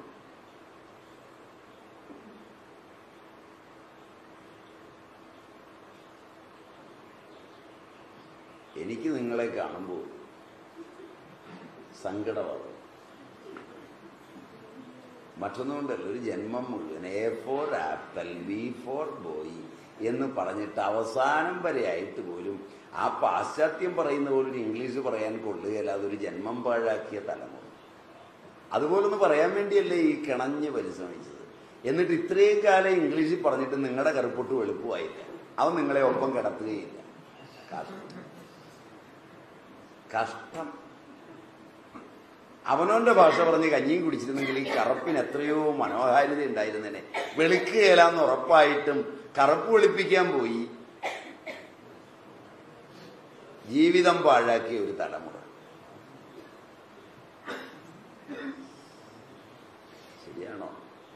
എനിക്ക് നിങ്ങളെ കാണുമ്പോൾ സങ്കടമാണ്. മറ്റൊന്നുകൊണ്ടല്ല, ഒരു ജന്മം മുഴുവൻ A for apple B for boy എന്ന് പറഞ്ഞിട്ട് അവസാനം വരെ ആയിട്ട് പോലും ആ പാശ്ചാത്യം പറയുന്ന പോലെ ഒരു ഇംഗ്ലീഷ് പറയാൻ കൊള്ളുകയല്ല. അതൊരു ജന്മം പാഴാക്കിയ തലമുറ. അതുപോലൊന്ന് പറയാൻ വേണ്ടിയല്ലേ ഈ കിണഞ്ഞ് പരിശ്രമിച്ചത്. എന്നിട്ട് ഇത്രയും കാലം ഇംഗ്ലീഷിൽ പറഞ്ഞിട്ട് നിങ്ങളുടെ കറുപ്പൊട്ട് വെളുപ്പമായില്ല. അത് നിങ്ങളെ ഒപ്പം കിടത്തുകയില്ല. കഷ്ടം. അവനവന്റെ ഭാഷ പറഞ്ഞ് കഞ്ഞിയും കുടിച്ചിരുന്നെങ്കിൽ ഈ കറുപ്പിന് എത്രയോ മനോഹാരിത ഉണ്ടായിരുന്നേനെ. വെളുക്കുകയില്ലാന്ന് ഉറപ്പായിട്ടും കറുപ്പ് വെളുപ്പിക്കാൻ പോയി ജീവിതം പാഴാക്കിയ ഒരു തലമുറ. ശരിയാണോ?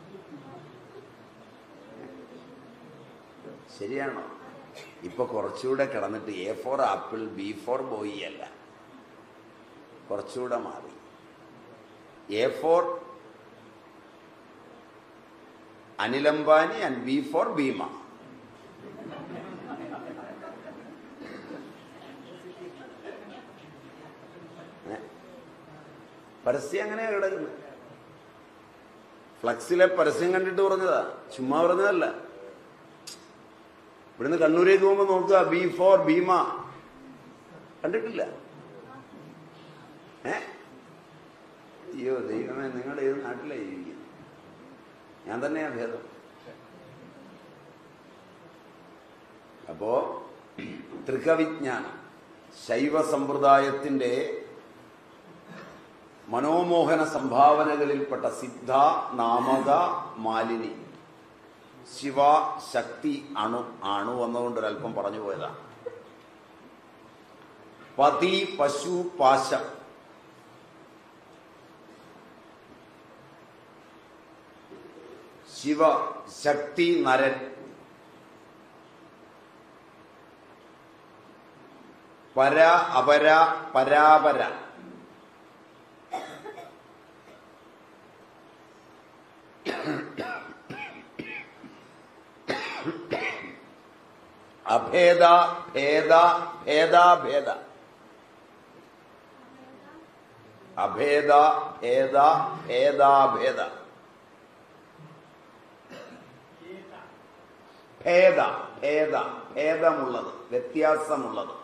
ശരിയാണോ? ഇപ്പൊ കുറച്ചുകൂടെ കിടന്നിട്ട് A for apple B for boy അല്ല, കുറച്ചുകൂടെ മാറി. A for Anil Ambani and B for Bhima. പരസ്യം അങ്ങനെയാ കിടക്കുന്നത്. ഫ്ലക്സിലെ പരസ്യം കണ്ടിട്ട് പറഞ്ഞതാ, ചുമ്മാ പറഞ്ഞതല്ല. ഇവിടുന്ന് കണ്ണൂരേക്ക് പോകുമ്പോ നോക്കുക, ബി ഫോർ ഭീമ. കണ്ടിട്ടില്ല? ഏ അയ്യോ ദൈവമേ, നിങ്ങൾ ഏത് നാട്ടിലാണ് ജീവിക്കുന്നത്? ഞാൻ തന്നെയാ ഭേദം. അപ്പോ തൃക്കവിജ്ഞാനം ശൈവ സമ്പ്രദായത്തിന്റെ മനോമോഹന സംഭാവനകളിൽപ്പെട്ട സിദ്ധ, നാമക, മാലിനി, ശിവ, ശക്തി, അണു. അണു വന്നുകൊണ്ടൊരൽപ്പം പറഞ്ഞു പോയതാ. പതി, പശു, പാശം. ശിവ, ശക്തി, നരൻ. പര, അപര, പരാപര. അഭേദ ഭേദ ഭേദാഭേദ. അഭേദ ഭേദ ഭേദാഭേദ. ഭേദ ഭേദ ഭേദമുള്ളത്, വ്യത്യാസമുള്ളത്.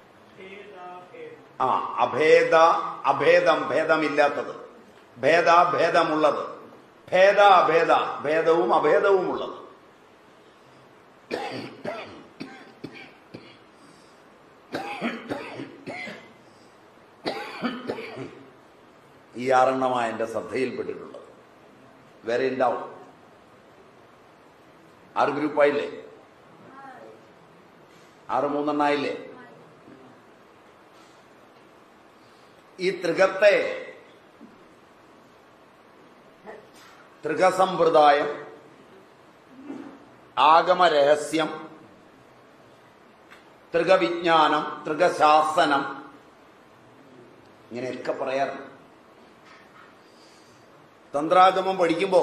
ആ അഭേദ അഭേദം, ഭേദമില്ലാത്തത്. ഭേദ ഭേദമുള്ളത്. ഭേദ അഭേദ, ഭേദവും അഭേദവും ഉള്ളത്. ഈ ആറെണ്ണമാണ് എന്റെ ശ്രദ്ധയിൽപ്പെട്ടിട്ടുള്ളത്. വേറെ ഉണ്ടാവും. ആറ് ഗ്രൂപ്പായില്ലേ? ആറ് മൂന്നെണ്ണായില്ലേ? ഈ ത്രികത്തെ ത്രികസമ്പ്രദായം, ആഗമരഹസ്യം, ത്രികവിജ്ഞാനം, ത്രികശാസനം, ഇങ്ങനെയൊക്കെ പറയാറുണ്ട്. തന്ത്രാഗമം പഠിക്കുമ്പോ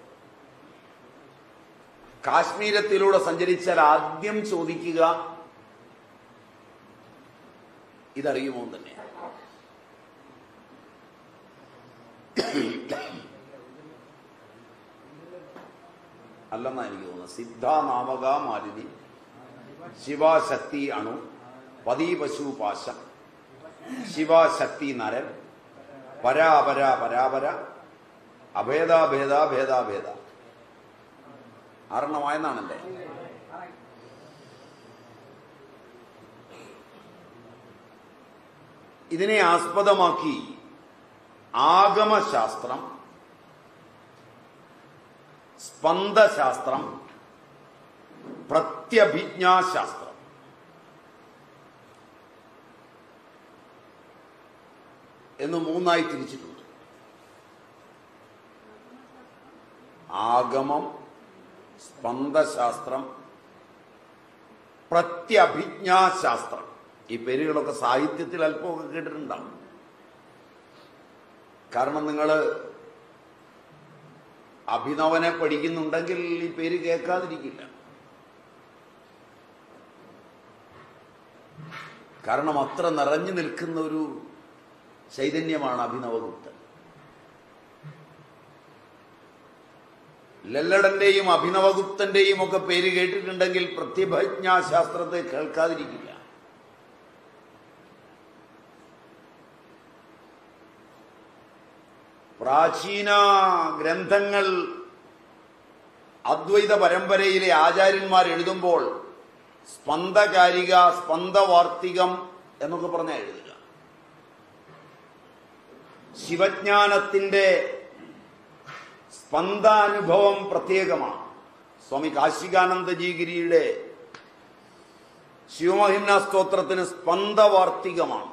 കാശ്മീരത്തിലൂടെ സഞ്ചരിച്ചാൽ ആദ്യം ചോദിക്കുക ഇതറിയുമോ തന്നെയാണ്. അല്ലെന്നാ എനിക്ക് തോന്നുന്നത്. സിദ്ധാനാമക മാലിനി, ശിവശക്തി അണു, പതി പശു പാശം, ശിവശക്തി നരൻ, പരാപര പരാപര, അഭേദാഭേദ ഭേദാഭേദ. ആറെണ്ണമായെന്നാണ് എന്റെ. ഇതിനെ ആസ്പദമാക്കി ആഗമശാസ്ത്രം, സ്പന്ദശാസ്ത്രം, പ്രത്യഭിജ്ഞാശാസ്ത്രം എന്ന് മൂന്നായി തിരിച്ചിട്ടുണ്ട്. ആഗമം, സ്പന്ദശാസ്ത്രം, പ്രത്യഭിജ്ഞാശാസ്ത്രം. ഈ പേരുകളൊക്കെ സാഹിത്യത്തിൽ അല്പമൊക്കെ കേട്ടിട്ടുണ്ടാവും. കാരണം നിങ്ങൾ അഭിനവനെ പഠിക്കുന്നുണ്ടെങ്കിൽ ഈ പേര് കേൾക്കാതിരിക്കില്ല. കാരണം അത്ര നിറഞ്ഞു നിൽക്കുന്ന ഒരു ചൈതന്യമാണ് അഭിനവഗുപ്തൻ. ലല്ലടന്റെയും അഭിനവഗുപ്തന്റെയും ഒക്കെ പേര് കേട്ടിട്ടുണ്ടെങ്കിൽ പ്രത്യഭിജ്ഞാശാസ്ത്രത്തെ കേൾക്കാതിരിക്കില്ല. പ്രാചീന ഗ്രന്ഥങ്ങൾ അദ്വൈത പരമ്പരയിലെ ആചാര്യന്മാർ എഴുതുമ്പോൾ സ്പന്ദകാരിക, സ്പന്ദവാർത്തികം എന്നൊക്കെ പറഞ്ഞാൽ എഴുതുക. ശിവജ്ഞാനത്തിന്റെ സ്പന്ദാനുഭവം പ്രത്യേകമാണ്. സ്വാമി കാശികാനന്ദജീഗിരിയുടെ ശിവമഹിംന സ്തോത്രത്തിന് സ്പന്ദവാർത്തികമാണ്.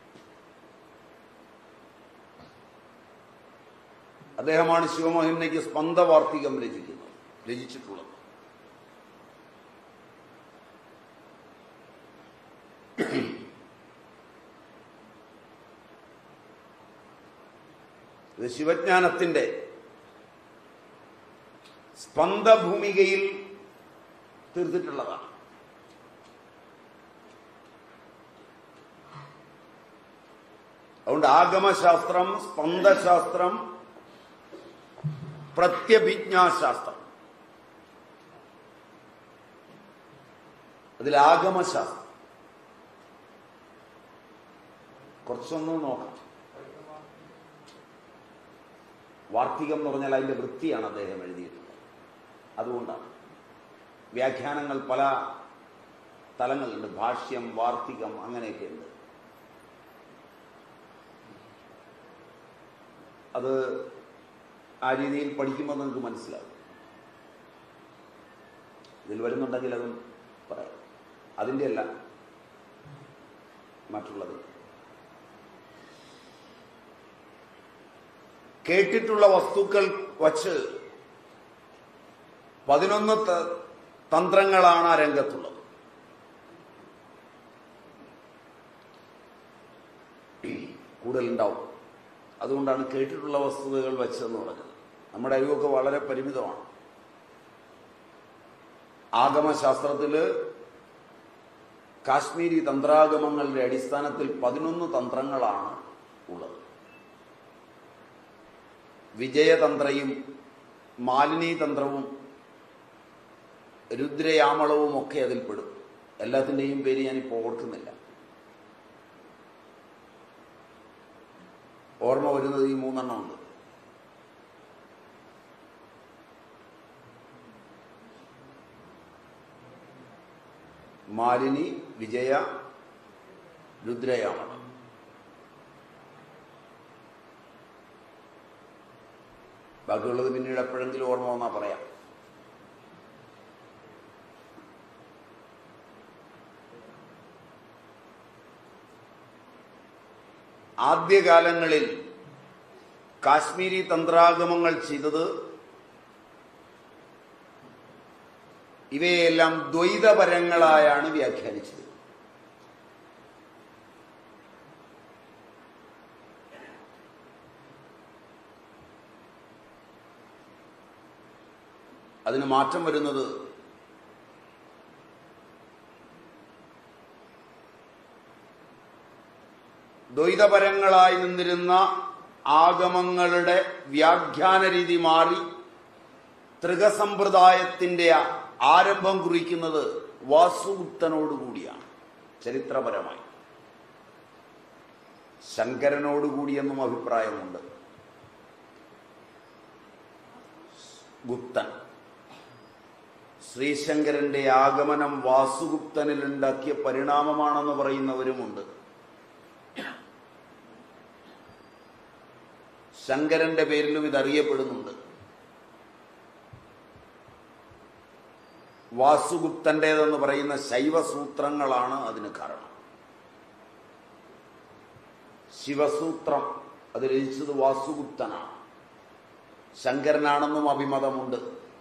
അദ്ദേഹമാണ് ശിവമഹിംനയ്ക്ക് സ്പന്ദവാർത്തികം രചിക്കുന്നത് രചിച്ചിട്ടുള്ളത്. ഇത് ശിവജ്ഞാനത്തിന്റെ സ്പന്ദഭൂമികയിൽ തീർത്തിട്ടുള്ളതാണ്. അതുകൊണ്ട് ആഗമശാസ്ത്രം, സ്പന്ദശാസ്ത്രം, പ്രത്യഭിജ്ഞാശാസ്ത്രം. അതിൽ ആഗമശാസ്ത്രം കുറച്ചൊന്ന് നോക്കാം. വാർത്തികം എന്ന് പറഞ്ഞാൽ അതിന്റെ വൃത്തിയാണ് അദ്ദേഹം എഴുതിയിട്ടുള്ളത്. അതുകൊണ്ടാണ് വ്യാഖ്യാനങ്ങൾ പല തലങ്ങളുണ്ട്. ഭാഷ്യം, വാർത്തികം, അങ്ങനെയൊക്കെയുണ്ട്. അത് ആ രീതിയിൽ പഠിക്കുമ്പോൾ നിങ്ങൾക്ക് മനസ്സിലാകും. ഇതിൽ വരുന്നുണ്ടെങ്കിൽ അതും പറയാം. അതിൻ്റെ അല്ല, മറ്റുള്ളത്. കേട്ടിട്ടുള്ള വസ്തുക്കൾ വച്ച് പതിനൊന്ന് തന്ത്രങ്ങളാണ് ആ രംഗത്തുള്ളത്. കൂടുതലുണ്ടാവും. അതുകൊണ്ടാണ് കേട്ടിട്ടുള്ള വസ്തുതകൾ വെച്ചതെന്ന് പറഞ്ഞത്. നമ്മുടെ അറിവൊക്കെ വളരെ പരിമിതമാണ്. ആഗമശാസ്ത്രത്തിൽ കാശ്മീരി തന്ത്രാഗമങ്ങളുടെ അടിസ്ഥാനത്തിൽ പതിനൊന്ന് തന്ത്രങ്ങളാണ് ഉള്ളത്. വിജയതന്ത്രയും മാലിനി തന്ത്രവും രുദ്രയാമളവും ഒക്കെ അതിൽപ്പെടും. എല്ലാത്തിൻ്റെയും പേര് ഞാനിപ്പോൾ ഓർക്കുന്നില്ല. ഓർമ്മ വരുന്നത് ഈ മൂന്നെണ്ണം ഉണ്ട്. മാലിനി, വിജയ, രുദ്രയാമളം. ബാക്കിയുള്ളത് പിന്നീട് എപ്പോഴെങ്കിലും ഓർമ്മ വന്നാ പറയാം. ആദ്യകാലങ്ങളിൽ കാശ്മീരി തന്ത്രാഗമങ്ങൾ ചെയ്തത് ഇവയെല്ലാം ദ്വൈതപരങ്ങളായാണ് വ്യാഖ്യാനിച്ചത്. അതിന് മാറ്റം വരുന്നത് ദ്വൈതപരങ്ങളായി നിന്നിരുന്ന ആഗമങ്ങളുടെ വ്യാഖ്യാന രീതി മാറി ത്രികസമ്പ്രദായത്തിന്റെ ആരംഭം കുറിക്കുന്നത് വാസുഗുപ്തനോടുകൂടിയാണ്. ചരിത്രപരമായി ശങ്കരനോടുകൂടിയെന്നും അഭിപ്രായമുണ്ട്. ഗുപ്തൻ, ശ്രീശങ്കരന്റെ ആഗമനം വാസുഗുപ്തനിൽ ഉണ്ടാക്കിയ പരിണാമമാണെന്ന് പറയുന്നവരുമുണ്ട്. ശങ്കരന്റെ പേരിലും ഇതറിയപ്പെടുന്നുണ്ട്. വാസുഗുപ്തന്റേതെന്ന് പറയുന്ന ശൈവസൂത്രങ്ങളാണ് അതിന് കാരണം. ശിവസൂത്രം അത് രചിച്ചത് വാസുഗുപ്തനാണ്. ശങ്കരനാണെന്നും അഭിമതമുണ്ട്.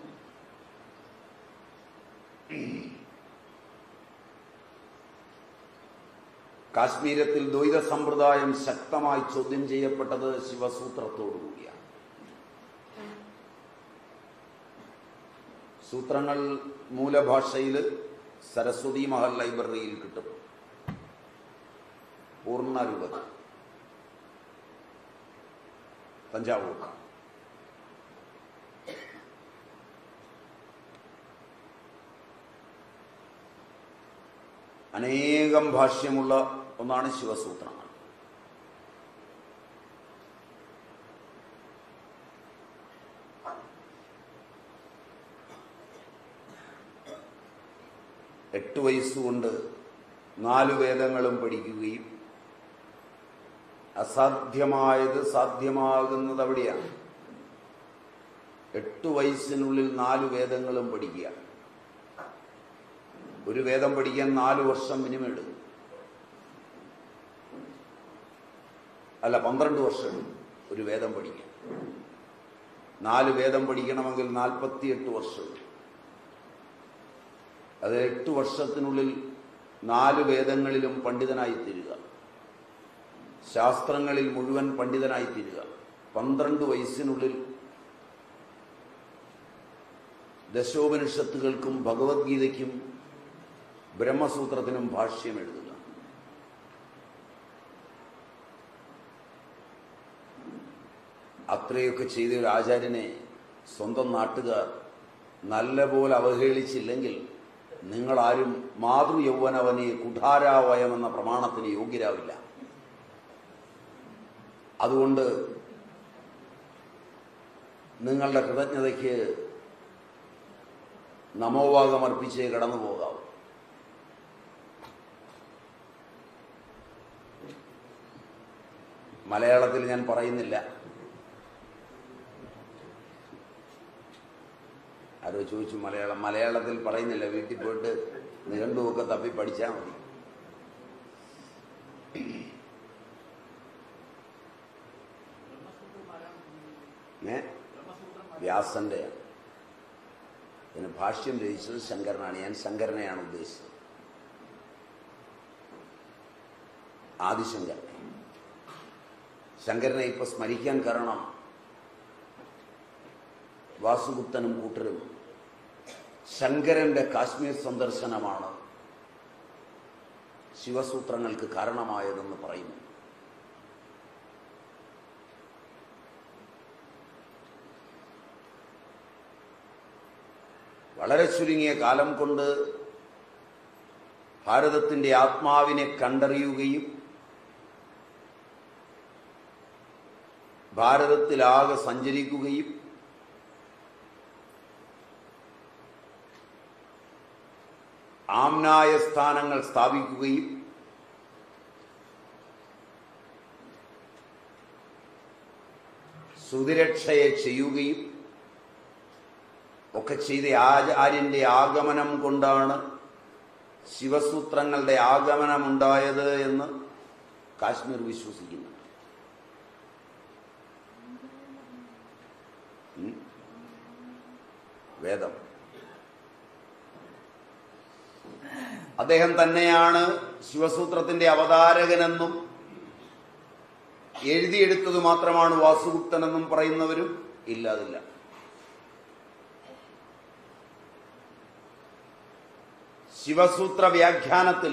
കാശ്മീരത്തിൽ ദ്വൈത സമ്പ്രദായം ശക്തമായി ചോദ്യം ചെയ്യപ്പെട്ടത് ശിവസൂത്രത്തോടുകൂടിയാണ്. സൂത്രങ്ങൾ മൂലഭാഷയിൽ സരസ്വതി മഹൽ ലൈബ്രറിയിൽ കിട്ടും. പൂർണ്ണരൂപത്തിൽ തഞ്ചാവൂർ. അനേകം ഭാഷ്യമുള്ള ഒന്നാണ് ശിവസൂത്രങ്ങൾ. എട്ട് വയസ്സുകൊണ്ട് നാലു വേദങ്ങളും പഠിക്കുകയും അസാധ്യമായത് സാധ്യമാകുന്നത് അവിടെയാണ്. എട്ടു വയസ്സിനുള്ളിൽ നാലു വേദങ്ങളും പഠിക്കുക. ഒരു വേദം പഠിക്കാൻ നാലു വർഷം മിനിമം എടുക്കും. അല്ല, പന്ത്രണ്ട് വർഷം ഒരു വേദം പഠിക്കാൻ. നാല് വേദം പഠിക്കണമെങ്കിൽ നാൽപ്പത്തിയെട്ട് വർഷം. അത് എട്ടു വർഷത്തിനുള്ളിൽ നാല് വേദങ്ങളിലും പണ്ഡിതനായിത്തീരുക, ശാസ്ത്രങ്ങളിൽ മുഴുവൻ പണ്ഡിതനായിത്തീരുക. പന്ത്രണ്ട് വയസ്സിനുള്ളിൽ ദശോപനിഷത്തുകൾക്കും ഭഗവത്ഗീതയ്ക്കും ബ്രഹ്മസൂത്രത്തിനും ഭാഷ്യം എഴുതുക. അത്രയൊക്കെ ചെയ്ത ഒരു ആചാര്യനെ സ്വന്തം നാട്ടുകാർ നല്ലപോലെ അവഹേളിച്ചില്ലെങ്കിൽ നിങ്ങളാരും മാതൃയൗവനവനെ കുഠാരാവയമെന്ന പ്രമാണത്തിന് യോഗ്യരാവില്ല. അതുകൊണ്ട് നിങ്ങളുടെ കൃതജ്ഞതയ്ക്ക് നമോവാകമർപ്പിച്ചേ കടന്നു പോകാവൂ. മലയാളത്തിൽ ഞാൻ പറയുന്നില്ല. ആരോ ചോദിച്ചു മലയാളം. മലയാളത്തിൽ പറയുന്നില്ല. വീട്ടിൽ പോയിട്ട് നിഘണ്ടുവൊക്കെ തപ്പി പഠിച്ചാൽ മതി. ഏ വ്യാസന്റെ ഇതിന് ഭാഷ്യം രചിച്ചത് ശങ്കരനാണ്. ഞാൻ ശങ്കരനെയാണ് ഉദ്ദേശിച്ചത്, ആദിശങ്കരൻ. ശങ്കരനെ ഇപ്പൊ സ്മരിക്കാൻ കാരണം വാസുഗുപ്തനും കൂട്ടരും ശങ്കരന്റെ കാശ്മീർ സന്ദർശനമാണ് ശിവസൂത്രങ്ങൾക്ക് കാരണമായതെന്ന് പറയുന്നു. വളരെ ചുരുങ്ങിയ കാലം കൊണ്ട് ഭാരതത്തിന്റെ ആത്മാവിനെ കണ്ടറിയുകയും ഭാരതത്തിലാകെ സഞ്ചരിക്കുകയും ആമ്നായ സ്ഥാനങ്ങൾ സ്ഥാപിക്കുകയും സുതിരക്ഷയെ ചെയ്യുകയും ഒക്കെ ചെയ്ത ആചാര്യന്റെ ആഗമനം കൊണ്ടാണ് ശിവസൂത്രങ്ങളുടെ ആഗമനമുണ്ടായത് എന്ന് കാശ്മീർ വിശ്വസിക്കുന്നു. വേദം അദ്ദേഹം തന്നെയാണ് ശിവസൂത്രത്തിന്റെ അവതാരകനെന്നും എഴുതിയെടുത്തത് മാത്രമാണ് വാസുഗുപ്തനെന്നും പറയുന്നവരും ഇല്ലാതില്ല. ശിവസൂത്ര വ്യാഖ്യാനത്തിൽ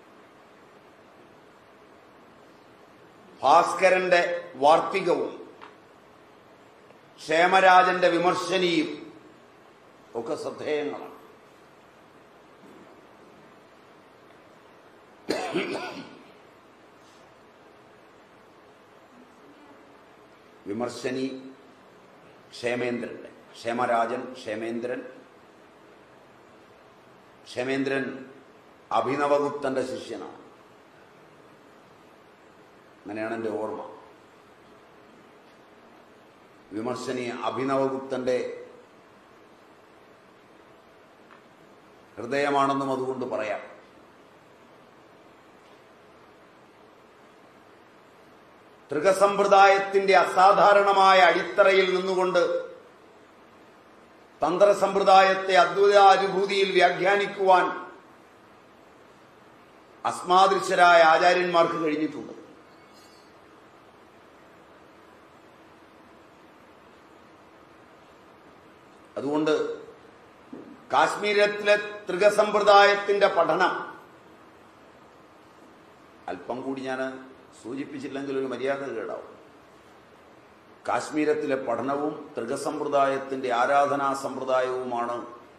ഭാസ്കരന്റെ വാർത്തികവും ക്ഷേമരാജന്റെ വിമർശനിയും ഒക്കെ ശ്രദ്ധേയങ്ങളാണ്. വിമർശനി ക്ഷേമേന്ദ്രന്റെ, ക്ഷേമരാജൻ ക്ഷേമേന്ദ്രൻ. ക്ഷേമേന്ദ്രൻ അഭിനവഗുപ്തന്റെ ശിഷ്യനാണ്, അങ്ങനെയാണ് എൻ്റെ ഓർമ്മ. വിമർശനി അഭിനവഗുപ്തന്റെ ഹൃദയമാണെന്നും അതുകൊണ്ട് പറയാം. തൃകസമ്പ്രദായത്തിന്റെ അസാധാരണമായ അടിത്തറയിൽ നിന്നുകൊണ്ട് തന്ത്രസമ്പ്രദായത്തെ അദ്വൈതാനുഭൂതിയിൽ വ്യാഖ്യാനിക്കുവാൻ അസ്മാദൃശരായ ആചാര്യന്മാർക്ക് കഴിഞ്ഞിട്ടുണ്ട്. അതുകൊണ്ട് കാശ്മീരത്തിലെ തൃകസമ്പ്രദായത്തിന്റെ പഠനം അല്പം കൂടി ഞാൻ സൂചിപ്പിച്ചില്ലെങ്കിൽ ഒരു മര്യാദ കേടാവും. കാശ്മീരത്തിലെ പഠനവും തൃകസമ്പ്രദായത്തിന്റെ ആരാധനാ സമ്പ്രദായവുമാണ്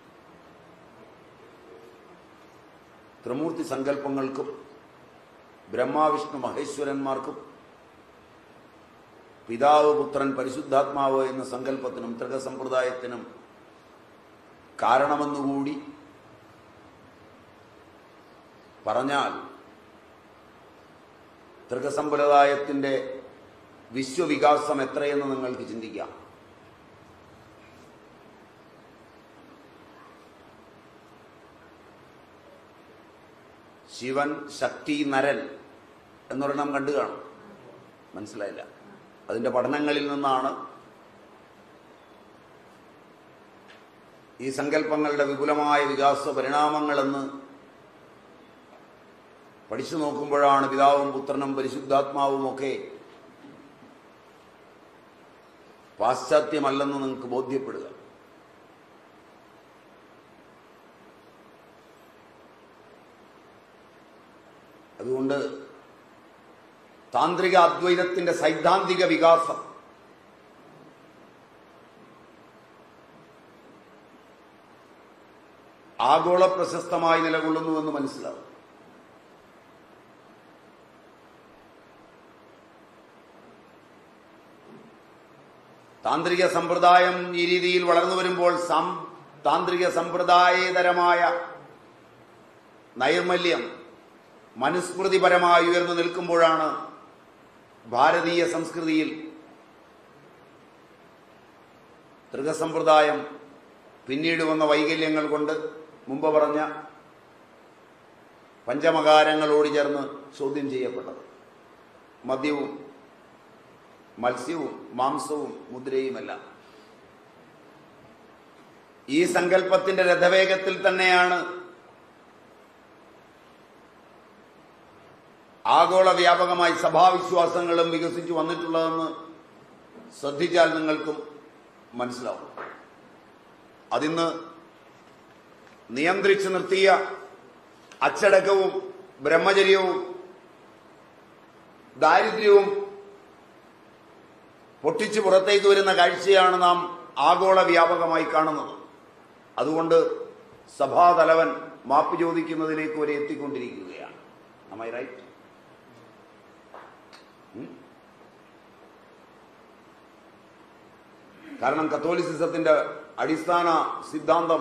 ത്രിമൂർത്തി സങ്കല്പങ്ങൾക്കും ബ്രഹ്മാവിഷ്ണു മഹേശ്വരന്മാർക്കും പിതാവ് പുത്രൻ പരിശുദ്ധാത്മാവ് എന്ന സങ്കല്പത്തിനും തൃകസമ്പ്രദായത്തിനും കാരണമെന്നുകൂടി പറഞ്ഞാൽ തൃകസമ്പ്രദായത്തിന്റെ വിശ്വവികാസം എത്രയെന്ന് നിങ്ങൾക്ക് ചിന്തിക്കാം. ശിവൻ, ശക്തി, നരൻ എന്നൊരെണ്ണം കണ്ടു കാണും. മനസ്സിലായില്ല? അതിന്റെ പഠനങ്ങളിൽ നിന്നാണ് ഈ സങ്കല്പങ്ങളുടെ വിപുലമായ വികാസ പരിണാമങ്ങളെന്ന് പഠിച്ചു നോക്കുമ്പോഴാണ് പിതാവും പുത്രനും പരിശുദ്ധാത്മാവും ഒക്കെ പാശ്ചാത്യമല്ലെന്ന് നിങ്ങൾക്ക് ബോധ്യപ്പെടുക. അതുകൊണ്ട് താന്ത്രിക അദ്വൈതത്തിന്റെ സൈദ്ധാന്തിക വികാസം ആഗോള പ്രശസ്തമായി നിലകൊള്ളുന്നുവെന്ന് മനസ്സിലാവും. താന്ത്രിക സമ്പ്രദായം ഈ രീതിയിൽ വളർന്നു വരുമ്പോൾ താന്ത്രിക സമ്പ്രദായേതരമായ നൈർമല്യം മനുസ്മൃതിപരമായി ഉയർന്നു നിൽക്കുമ്പോഴാണ് ഭാരതീയ സംസ്കൃതിയിൽ തൃകസമ്പ്രദായം പിന്നീട് വന്ന വൈകല്യങ്ങൾ കൊണ്ട് മുമ്പ് പറഞ്ഞ പഞ്ചമകാരങ്ങളോട് ചേർന്ന് ചോദ്യം ചെയ്യപ്പെട്ടത്. മദ്യവും മത്സ്യവും മാംസവും മുദ്രയുമെല്ലാം ഈ സങ്കല്പത്തിന്റെ രഥവേഗത്തിൽ തന്നെയാണ് ആഗോള വ്യാപകമായി സഭാവിശ്വാസങ്ങളും വികസിച്ചു വന്നിട്ടുള്ളതെന്ന് ശ്രദ്ധിച്ചാൽ നിങ്ങൾക്കും മനസ്സിലാവും. അതിന്ന് നിയന്ത്രിച്ചു നിർത്തിയ അച്ചടക്കവും ബ്രഹ്മചര്യവും ദാരിദ്ര്യവും പൊട്ടിച്ചു പുറത്തേക്ക് വരുന്ന കാഴ്ചയാണ് നാം ആഗോള വ്യാപകമായി കാണുന്നത്. അതുകൊണ്ട് സഭാതലവൻ മാപ്പ് ചോദിക്കുന്നതിലേക്ക് വരെ എത്തിക്കൊണ്ടിരിക്കുകയാണ്. Am I right? കാരണം കത്തോലിസിസത്തിന്റെ അടിസ്ഥാന സിദ്ധാന്തം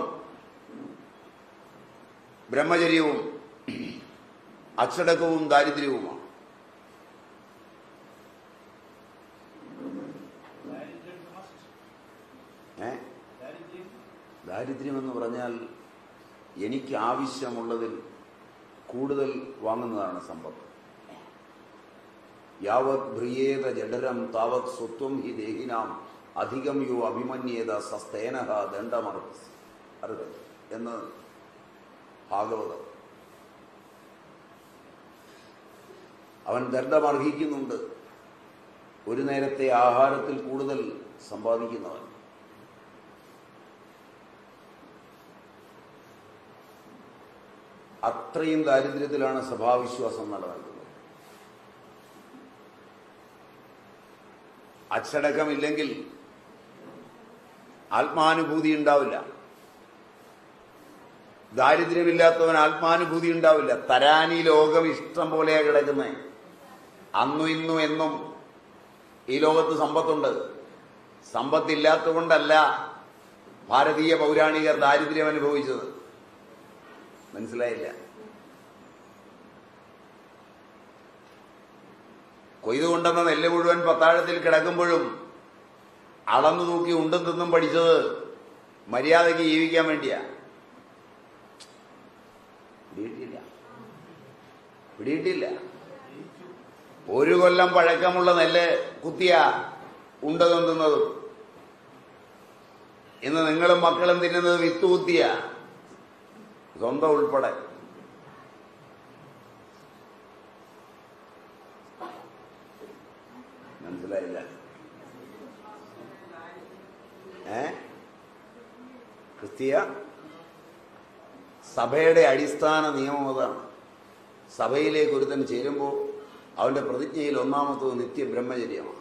ബ്രഹ്മചര്യവും അച്ചടക്കവും ദാരിദ്ര്യവുമാണ്. ഏ ദാരിദ്ര്യം എന്ന് പറഞ്ഞാൽ എനിക്ക് ആവശ്യമുള്ളതിൽ കൂടുതൽ വാങ്ങുന്നതാണ് സമ്പത്ത്. യാവത് ഭ്രിയേത ജഡരം താവത് സ്വത്വം ഹി ദേഹിനാം അധികം യോ അഭിമന്യേത സസ്തേനഹ ദണ്ഡമർഹസി അരുത് എന്ന് ഭാഗവതം. അവൻ ദണ്ഡമർഹിക്കുന്നുണ്ട് ഒരു നേരത്തെ ആഹാരത്തിൽ കൂടുതൽ സമ്പാദിക്കുന്നവൻ. അത്രയും ദാരിദ്ര്യത്തിലാണ് സഭാവിശ്വാസം നിലനിൽക്കുന്നത്. അച്ചടക്കമില്ലെങ്കിൽ ആത്മാനുഭൂതി ഉണ്ടാവില്ല. ദാരിദ്ര്യമില്ലാത്തവൻ ആത്മാനുഭൂതി ഉണ്ടാവില്ല. തരാനി ലോകം ഇഷ്ടം പോലെയാണ് കിടക്കുന്നത്. അന്നും ഇന്നും എന്നും ഈ ലോകത്ത് സമ്പത്തുണ്ട്. സമ്പത്തില്ലാത്തതുകൊണ്ടല്ല ഭാരതീയ പൗരാണികർ ദാരിദ്ര്യം അനുഭവിച്ചത്. മനസ്സിലായില്ല? കൊയ്തുകൊണ്ടെന്ന നെല്ല് മുഴുവൻ പത്താഴത്തിൽ കിടക്കുമ്പോഴും അളന്നു തൂക്കി ഉണ്ടും തിന്നും പഠിച്ചത് മര്യാദയ്ക്ക് ജീവിക്കാൻ വേണ്ടിയാ. പിടിയിട്ടില്ല പിടിയിട്ടില്ല ഒരു കൊല്ലം പഴക്കമുള്ള നെല്ല് കുത്തിയ ഉണ്ട തിന്നുന്നതും ഇന്ന് നിങ്ങളും മക്കളും തിന്നുന്നത് വിത്ത് കുത്തിയ സ്വന്തം ഉൾപ്പെടെ. മനസ്സിലായില്ല? ഏ ക്രിസ്തീയ സഭയുടെ അടിസ്ഥാന നിയമം അതാണ്. സഭയിലേക്ക് ഒരുത്തൻ ചേരുമ്പോൾ അവന്റെ പ്രതിജ്ഞയിൽ ഒന്നാമത്തത് നിത്യബ്രഹ്മചര്യമാണ്.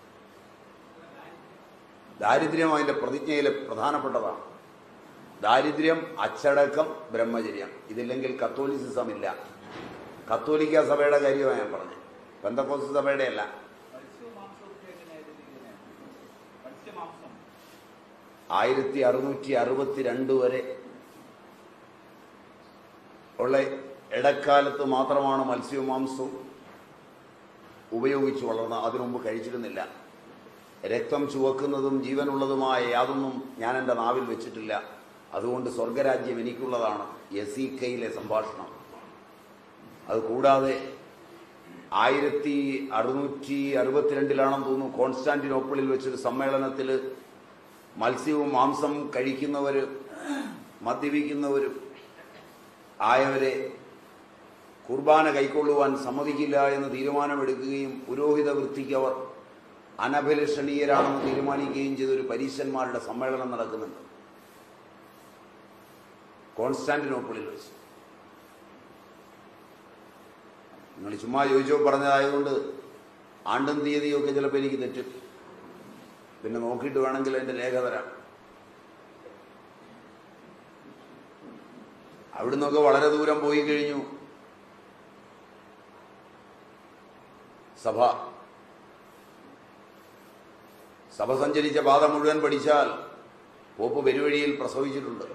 ദാരിദ്ര്യം അതിന്റെ പ്രതിജ്ഞയിലെ പ്രധാനപ്പെട്ടതാണ്. ദാരിദ്ര്യം, അച്ചടക്കം, ബ്രഹ്മചര്യം. ഇതില്ലെങ്കിൽ കത്തോലിസിസം ഇല്ല. കത്തോലിക്ക സഭയുടെ കാര്യമാണ് ഞാൻ പറഞ്ഞത്, പെന്തക്കോസ്ത് സഭയുടെ അല്ല. ആയിരത്തി അറുന്നൂറ്റി അറുപത്തിരണ്ട് വരെ ഉള്ള ഇടക്കാലത്ത് മാത്രമാണ് മത്സ്യവും മാംസവും ഉപയോഗിച്ച് വളർന്ന. അതിനുമുമ്പ് കഴിച്ചിരുന്നില്ല. രക്തം ചുവക്കുന്നതും ജീവനുള്ളതുമായ യാതൊന്നും ഞാൻ എൻ്റെ നാവിൽ വെച്ചിട്ടില്ല. അതുകൊണ്ട് സ്വർഗരാജ്യം എനിക്കുള്ളതാണ്. എസീക്കയിലെ സംഭാഷണം. അത് കൂടാതെ ആയിരത്തി അറുന്നൂറ്റി അറുപത്തിരണ്ടിലാണെന്ന് തോന്നുന്നു കോൺസ്റ്റാന്റിനോപ്പിളിൽ വെച്ചൊരു സമ്മേളനത്തിൽ മത്സ്യവും മാംസം കഴിക്കുന്നവരും മദ്യപിക്കുന്നവരും ആയവരെ കുർബാന കൈക്കൊള്ളുവാൻ സമ്മതിക്കില്ല എന്ന് തീരുമാനമെടുക്കുകയും പുരോഹിത വൃത്തിക്ക് അവർ അനഭിലഷണീയരാണെന്ന് തീരുമാനിക്കുകയും ചെയ്തൊരു പരീശന്മാരുടെ സമ്മേളനം നടക്കുന്നുണ്ട് കോൺസ്റ്റാന്റിനോപ്പിളിൽ വെച്ച്. നിങ്ങൾ ചുമ്മാ ചോദിച്ചോ പറഞ്ഞതായതുകൊണ്ട് ആണ്ടും തീയതിയും ഒക്കെ ചിലപ്പോൾ എനിക്ക് തെറ്റും. പിന്നെ നോക്കിയിട്ട് വേണമെങ്കിൽ അതിന്റെ രേഖ തരാം. അവിടുന്നൊക്കെ വളരെ ദൂരം പോയി കഴിഞ്ഞു. സഭ സഭ സഞ്ചരിച്ച പാത മുഴുവൻ പഠിച്ചാൽ പോപ്പ് പെരുവഴിയിൽ പ്രസവിച്ചിട്ടുണ്ട്.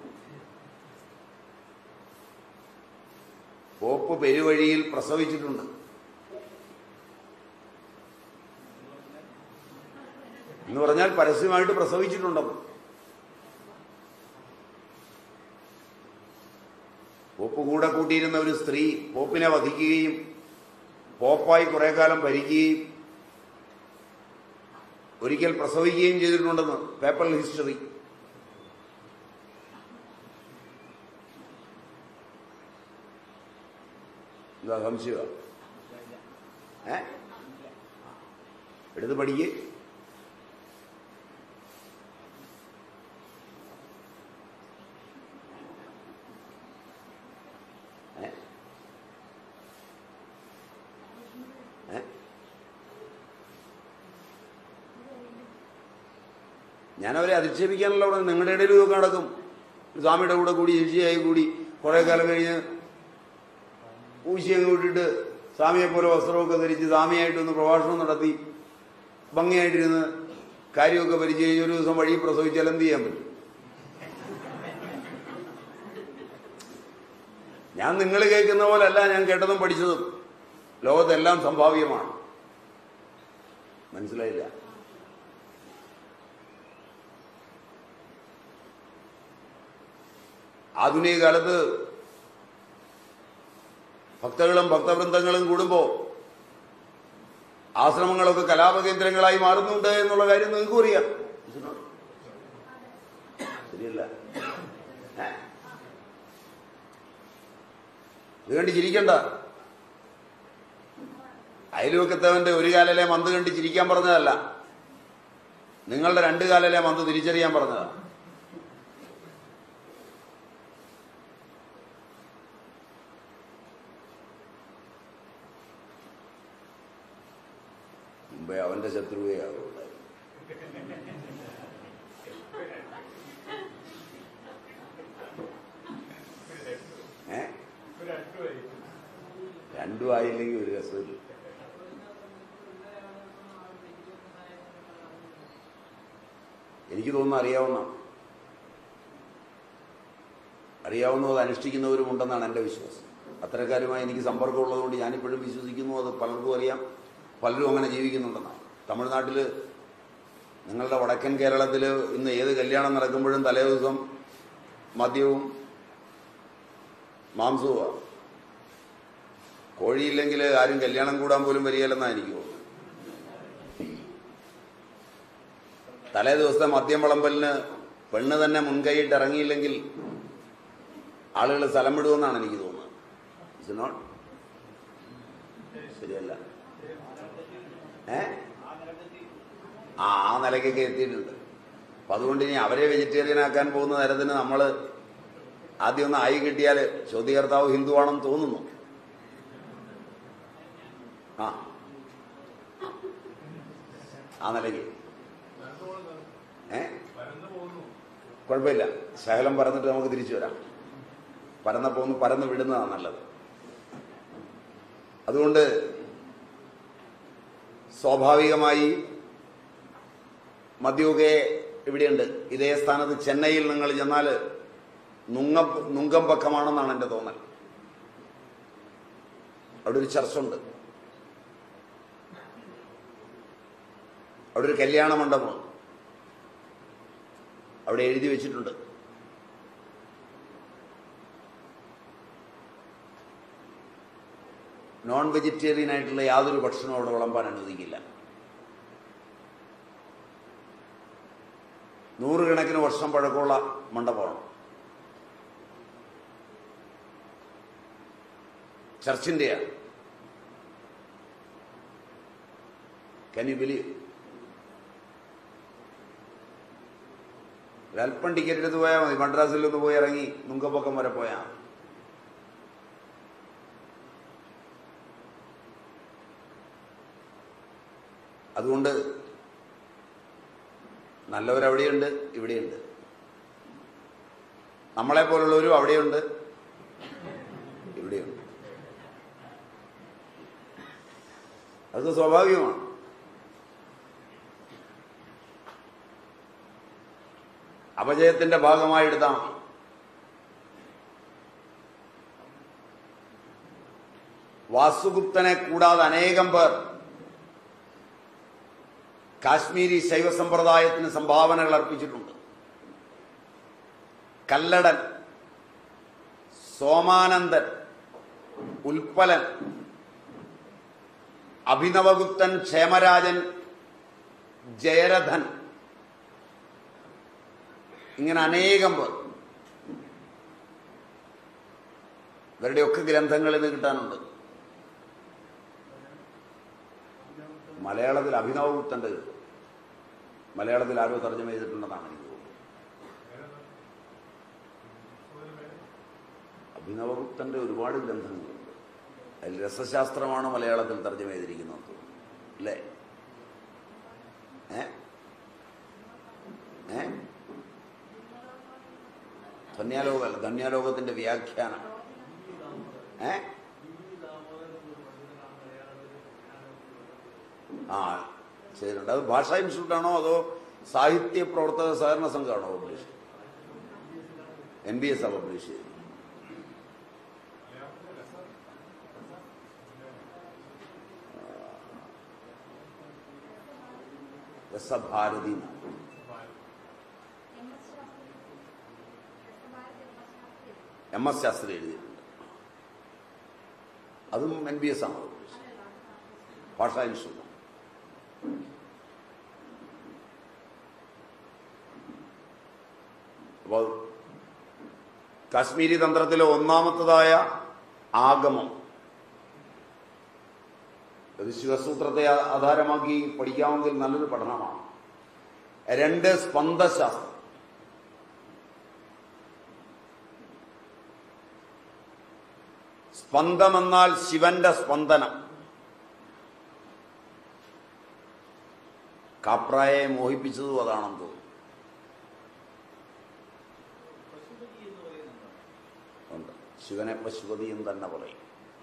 പോപ്പ് പെരുവഴിയിൽ പ്രസവിച്ചിട്ടുണ്ട്. എന്ന് പറഞ്ഞാൽ പരസ്യമായിട്ട് പ്രസവിച്ചിട്ടുണ്ടത്. പോപ്പ് കൂടെ കൂട്ടിയിരുന്ന ഒരു സ്ത്രീ പോപ്പിനെ വധിക്കുകയും പോപ്പായി കുറെ കാലം ഭരിക്കുകയും ഒരിക്കൽ പ്രസവിക്കുകയും ചെയ്തിട്ടുണ്ടെന്ന് പേപ്പൽ ഹിസ്റ്ററി. എന്താ സംശയ? ഏ എടുത്ത് പഠിക്കേ. ഞാനവരെ അധിക്ഷേപിക്കാനല്ല അവിടെ. നിങ്ങളുടെ ഇടയിലും ഇതൊക്കെ നടക്കും. സ്വാമിയുടെ കൂടെ കൂടി ശിഷ്യയായി കൂടി കുറേ കാലം കഴിഞ്ഞ് ഊശിയങ്ങ് വിട്ടിട്ട് സ്വാമിയെപ്പോലെ വസ്ത്രമൊക്കെ ധരിച്ച് സ്വാമിയായിട്ടൊന്ന് പ്രഭാഷണം നടത്തി ഭംഗിയായിട്ടിരുന്ന് കാര്യമൊക്കെ പരിചയിച്ച് ഒരു ദിവസം വഴി പ്രസവിച്ചാൽ എന്ത് ചെയ്യാൻ പറ്റും? ഞാൻ നിങ്ങൾ കേൾക്കുന്ന പോലല്ല ഞാൻ കേട്ടതും പഠിച്ചതും. ലോകത്തെല്ലാം സംഭാവ്യമാണ്. മനസ്സിലായില്ല? ആധുനിക കാലത്ത് ഭക്തകളും ഭക്തവൃന്ദങ്ങളും കൂടുമ്പോൾ ആശ്രമങ്ങളൊക്കെ കലാപകേന്ദ്രങ്ങളായി മാറുന്നുണ്ട് എന്നുള്ള കാര്യം നിങ്ങൾക്കും അറിയാം. ശരിയല്ല? ഇത് കണ്ട് ചിരിക്കണ്ട. അയൽവക്കത്തവന്റെ ഒരു കാലിലെ മന്ത് കണ്ട് ചിരിക്കാൻ പറഞ്ഞതല്ല, നിങ്ങളുടെ രണ്ടു കാലിലെ മന്ത് തിരിച്ചറിയാൻ പറഞ്ഞതാണ്. മുമ്പേ അവന്റെ ശത്രുവേ ആകും. ഏ രണ്ടും ആയില്ലെങ്കിൽ ഒരു രസമില്ല. എനിക്ക് തോന്നുന്നു അറിയാവുന്ന അറിയാവുന്നത് അനുഷ്ഠിക്കുന്നവരുമുണ്ടെന്നാണ് എൻ്റെ വിശ്വാസം. അത്തരക്കാരുമായി എനിക്ക് സമ്പർക്കമുള്ളതുകൊണ്ട് ഞാനിപ്പോഴും വിശ്വസിക്കുന്നു അത് പലർക്കും അറിയാം, പലരും അങ്ങനെ ജീവിക്കുന്നുണ്ടെന്നാണ്. തമിഴ്നാട്ടിൽ, നിങ്ങളുടെ വടക്കൻ കേരളത്തിൽ ഇന്ന് ഏത് കല്യാണം നടക്കുമ്പോഴും തലേ ദിവസം മദ്യവും മാംസവുമാണ്. കോഴിയില്ലെങ്കിൽ ആരും കല്യാണം കൂടാൻ പോലും വരികയില്ലെന്നാണ് എനിക്ക് തോന്നുന്നത്. തലേ ദിവസത്തെ മദ്യം വിളമ്പലിന് പെണ്ണ് തന്നെ മുൻകൈയിട്ട് ഇറങ്ങിയില്ലെങ്കിൽ ആളുകൾ സ്ഥലം വിടുമെന്നാണ് എനിക്ക് തോന്നുന്നത്. ഇറ്റ്സ് നോട്ട് ശരിയല്ല? ഏ ആ ആ നിലയ്ക്കൊക്കെ എത്തിയിട്ടുണ്ട്. അപ്പം അതുകൊണ്ട് ഇനി അവരെ വെജിറ്റേറിയൻ ആക്കാൻ പോകുന്ന തരത്തിന് നമ്മൾ ആദ്യം ഒന്ന് ആയി കിട്ടിയാൽ ചോദ്യകർത്താവ് ഹിന്ദുവാണെന്ന് തോന്നുന്നു. ആ ആ നിലയ്ക്ക് ഏ കുഴപ്പമില്ല. ശകലം പറന്നിട്ട് നമുക്ക് തിരിച്ചു വരാം. പരന്നപ്പോ ഒന്ന് പരന്ന് വിടുന്നതാണ് നല്ലത്. അതുകൊണ്ട് സ്വാഭാവികമായി മദ്യമൊക്കെ ഇവിടെയുണ്ട്. ഇതേ സ്ഥാനത്ത് ചെന്നൈയിൽ നിങ്ങൾ ചെന്നാൽ നുങ്ങ നുങ്കം പക്കമാണെന്നാണ് എൻ്റെ തോന്നൽ. അവിടെ ഒരു ചർച്ചുണ്ട്, അവിടെ ഒരു കല്യാണ മണ്ഡപം, അവിടെ എഴുതി വെച്ചിട്ടുണ്ട് നോൺ വെജിറ്റേറിയൻ ആയിട്ടുള്ള യാതൊരു ഭക്ഷണവും അവിടെ വിളമ്പാൻ അനുവദിക്കില്ല. നൂറുകണക്കിന് വർഷം പഴക്കമുള്ള മണ്ഡപമാണ്. ചർച്ചിന്റെയാണ്. Can you believe? ഒരല്പം ടിക്കറ്റ് എടുത്ത് പോയാൽ മതി. മദ്രാസിൽ ഒന്ന് പോയി ഇറങ്ങി നുങ്കപ്പൊക്കം വരെ പോയാൽ അതുകൊണ്ട് നല്ലവരവിടെയുണ്ട്, ഇവിടെയുണ്ട്. നമ്മളെപ്പോലുള്ളവരും അവിടെയുണ്ട്, ഇവിടെയുണ്ട്. അത് സ്വാഭാവികമാണ്. അപജയത്തിന്റെ ഭാഗമായി എടുത്താൽ മതി. വാസുഗുപ്തനെ കൂടാതെ അനേകം പേർ കാശ്മീരി ശൈവ സമ്പ്രദായത്തിന് സംഭാവനകൾ അർപ്പിച്ചിട്ടുണ്ട്. കല്ലടൻ, സോമാനന്ദൻ, ഉൽപ്പലൻ, അഭിനവഗുപ്തൻ, ക്ഷേമരാജൻ, ജയരഥൻ, ഇങ്ങനെ അനേകം പേർ. ഇവരുടെയൊക്കെ ഗ്രന്ഥങ്ങൾ ഇന്ന് കിട്ടാനുണ്ട്. മലയാളത്തിൽ അഭിനവഗുപ്തന്റെ മലയാളത്തിൽ ആരോ തർജ്ജമ ചെയ്തിട്ടുണ്ടെന്നാണ് എനിക്ക് തോന്നുന്നത്. അഭിനവഗുപ്തന്റെ ഒരുപാട് ഗ്രന്ഥങ്ങളുണ്ട്. അതിൽ രസശാസ്ത്രമാണ് മലയാളത്തിൽ തർജ്ജമ ചെയ്തിരിക്കുന്നത് അല്ലേ? ഏ ഏ ധന്യാലോക ധന്യാലോകത്തിന്റെ വ്യാഖ്യാനം ഏ ആ ചെയ്തിട്ടുണ്ട്. അത് ഭാഷാ ഇൻസ്റ്റിറ്റ്യൂട്ടാണോ അതോ സാഹിത്യ പ്രവർത്തക സഹകരണ സംഘമാണോ പബ്ലിഷ്? എൻ ബി എസ് ആ പബ്ലിഷ് ചെയ്തത്. രസഭാരതി എം എസ് ശാസ്ത്രി എഴുതിയിട്ടുണ്ട്. അതും എൻ ബി എസ് ആണോ ഭാഷാ ഇൻസ്റ്റിറ്റ്യൂട്ട്? അപ്പോൾ കാശ്മീരി തന്ത്രത്തിലെ ഒന്നാമത്തതായ ആഗമം ഇത് ശിവസൂത്രത്തെ ആധാരമാക്കി പഠിക്കാമെങ്കിൽ നല്ലൊരു പഠനമാണ്. രണ്ട്, സ്പന്ദശാസ്ത്രം. സ്പന്ദമെന്നാൽ ശിവന്റെ സ്പന്ദനം. കാപ്രായെ മോഹിപ്പിച്ചതും അതാണെന്ന് തോന്നുന്നു. ശിവനെ പശുപതി എന്ന് തന്നെ പറയും.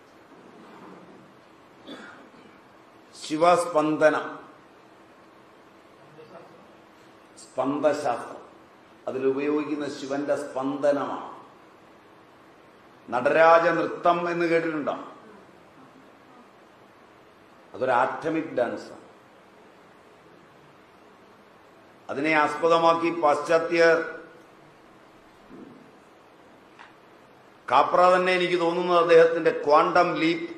ശിവസ്പന്ദനം, സ്പന്ദശാസ്ത്രം. അതിലുപയോഗിക്കുന്ന ശിവന്റെ സ്പന്ദനമാണ്. നടരാജ നൃത്തം എന്ന് കേട്ടിട്ടുണ്ടോ? അതൊരു ആറ്റമിക് ഡാൻസാണ്. അതിനെ ആസ്പദമാക്കി പാശ്ചാത്യർ, കാപ്ര തന്നെ എനിക്ക് തോന്നുന്നത് അദ്ദേഹത്തിന്റെ ക്വാണ്ടം ലീപ്പ്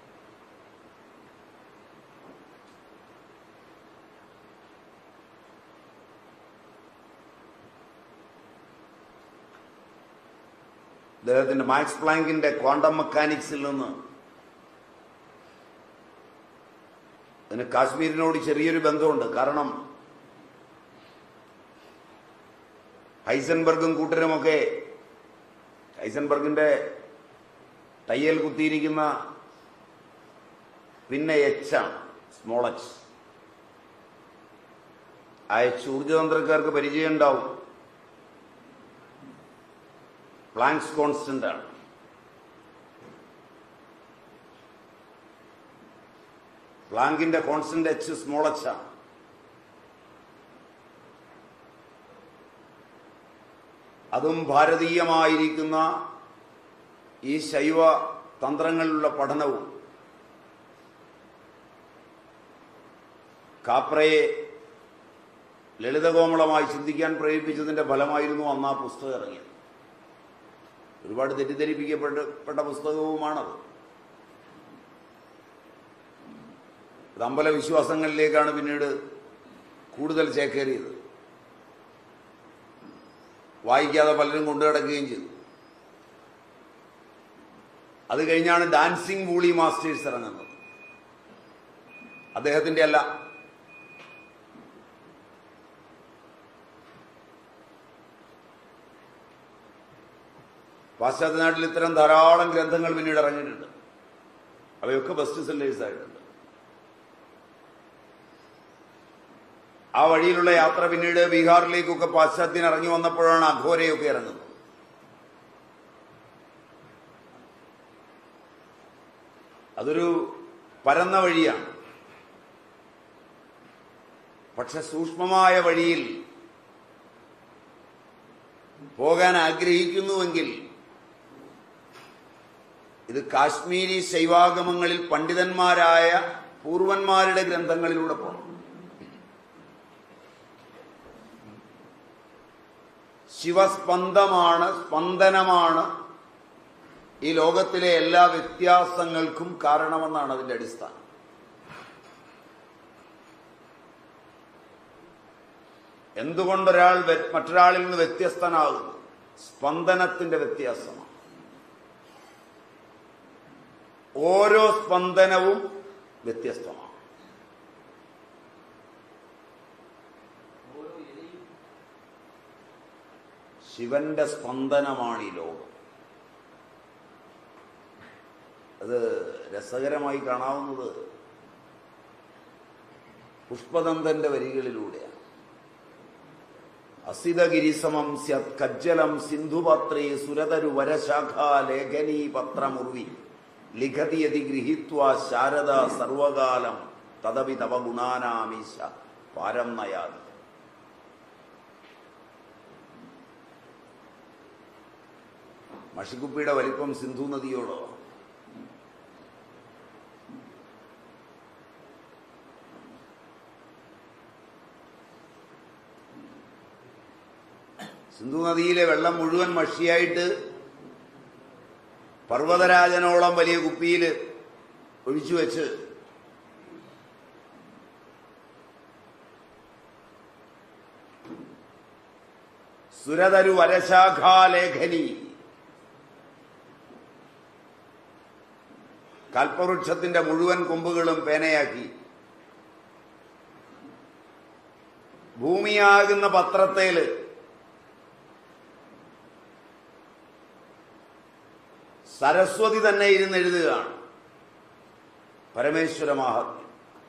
അദ്ദേഹത്തിന്റെ മാക്സ് പ്ലാങ്കിന്റെ ക്വാണ്ടം മെക്കാനിക്സിൽ നിന്ന് അതിന് കാശ്മീരിനോട് ചെറിയൊരു ബന്ധമുണ്ട്. കാരണം ഹൈസൻബർഗും കൂട്ടരുമൊക്കെ ഹൈസൻബർഗിന്റെ തയ്യൽ കുത്തിയിരിക്കുന്ന പിന്നെ എച്ചാണ്, സ്മോൾ എച്ച്. ആ എച്ച് ഊർജതന്ത്രക്കാർക്ക് പരിചയം ഉണ്ടാവും. പ്ലാങ്ക്സ് കോൺസ്റ്റന്റ് ആണ്. പ്ലാങ്കിന്റെ കോൺസ്റ്റന്റ് എച്ച് സ്മോൾ എച്ച് ആണ്. അതും ഭാരതീയമായിരിക്കുന്ന ഈ ശൈവ തന്ത്രങ്ങളിലുള്ള പഠനവും കാപ്രയെ ലളിതകോമളമായി ചിന്തിക്കാൻ പ്രേരിപ്പിച്ചതിന്റെ ഫലമായിരുന്നു അന്ന് ആ പുസ്തകം ഇറങ്ങിയത്. ഒരുപാട് തെറ്റിദ്ധരിപ്പിക്കപ്പെട്ട പുസ്തകവുമാണത്. അത് അമ്പല വിശ്വാസങ്ങളിലേക്കാണ് പിന്നീട് കൂടുതൽ ചേക്കേറിയത്. വായിക്കാതെ പലരും കൊണ്ടുകിടക്കുകയും ചെയ്തു. അത് കഴിഞ്ഞാണ് ഡാൻസിങ് വൂളി മാസ്റ്റേഴ്സ് ഇറങ്ങുന്നത്. അദ്ദേഹത്തിന്റെ അല്ല, പാശ്ചാത്യ നാട്ടിൽ ഇത്തരം ധാരാളം ഗ്രന്ഥങ്ങൾ പിന്നീട് ഇറങ്ങിയിട്ടുണ്ട്. അവയൊക്കെ ബെസ്റ്റ് സെല്ലേഴ്സ് ആയിട്ടുണ്ട്. ആ വഴിയിലുള്ള യാത്ര പിന്നീട് ബീഹാറിലേക്കൊക്കെ പാശ്ചാത്യൻ ഇറങ്ങി വന്നപ്പോഴാണ് അഘോരയൊക്കെ ഇറങ്ങുന്നത്. അതൊരു പരന്ന വഴിയാണ്. പക്ഷെ സൂക്ഷ്മമായ വഴിയിൽ പോകാൻ ആഗ്രഹിക്കുന്നുവെങ്കിൽ ഇത് കാശ്മീരി ശൈവാഗമങ്ങളിൽ പണ്ഡിതന്മാരായ പൂർവന്മാരുടെ ഗ്രന്ഥങ്ങളിലൂടെ പോകണം. ശിവസ്പന്ദമാണ്, സ്പന്ദനമാണ് ഈ ലോകത്തിലെ എല്ലാ വ്യത്യാസങ്ങൾക്കും കാരണമെന്നാണ് അതിന്റെ അടിസ്ഥാനം. എന്തുകൊണ്ടൊരാൾ മറ്റൊരാളിൽ നിന്ന് വ്യത്യസ്തനാകുന്നു? സ്പന്ദനത്തിന്റെ വ്യത്യാസമാണ്. ഓരോ സ്പന്ദനവും വ്യത്യസ്തമാണ്. ശിവന്റെ സ്പന്ദനമാണ് ഈ ലോകം. അത് രസകരമായി കാണാവുന്നത് പുഷ്പദന്തന്റെ വരികളിലൂടെയാണ്. അസിതഗിരിസമം സ്യത് കജ്ജലം സിന്ധുപത്രേ സുരതരു വരശാഖാ ലേഖനീ പത്രമുർവി ലിഖതി യതി ഗൃഹീത്വാ ശാരദ സർവകാലം തദപി തവ ഗുണാനാമീശ പാരം നയാതി. മഷിക്കുപ്പിയുടെ വലിപ്പം സിന്ധു നദിയോടോ? സിന്ധു നദിയിലെ വെള്ളം മുഴുവൻ മഷിയായിട്ട് പർവ്വതരാജനോളം വലിയ കുപ്പിയിൽ ഒഴിച്ചു വെച്ച് സുരതരു വരശാഖാലേഖനി കൽപ്പവൃക്ഷത്തിന്റെ മുഴുവൻ കൊമ്പുകളും പേനയാക്കി ഭൂമിയാകുന്ന പത്രത്തേല് സരസ്വതി തന്നെ ഇരുന്ന് എഴുതുകയാണ് പരമേശ്വര മാഹാത്മ്യം.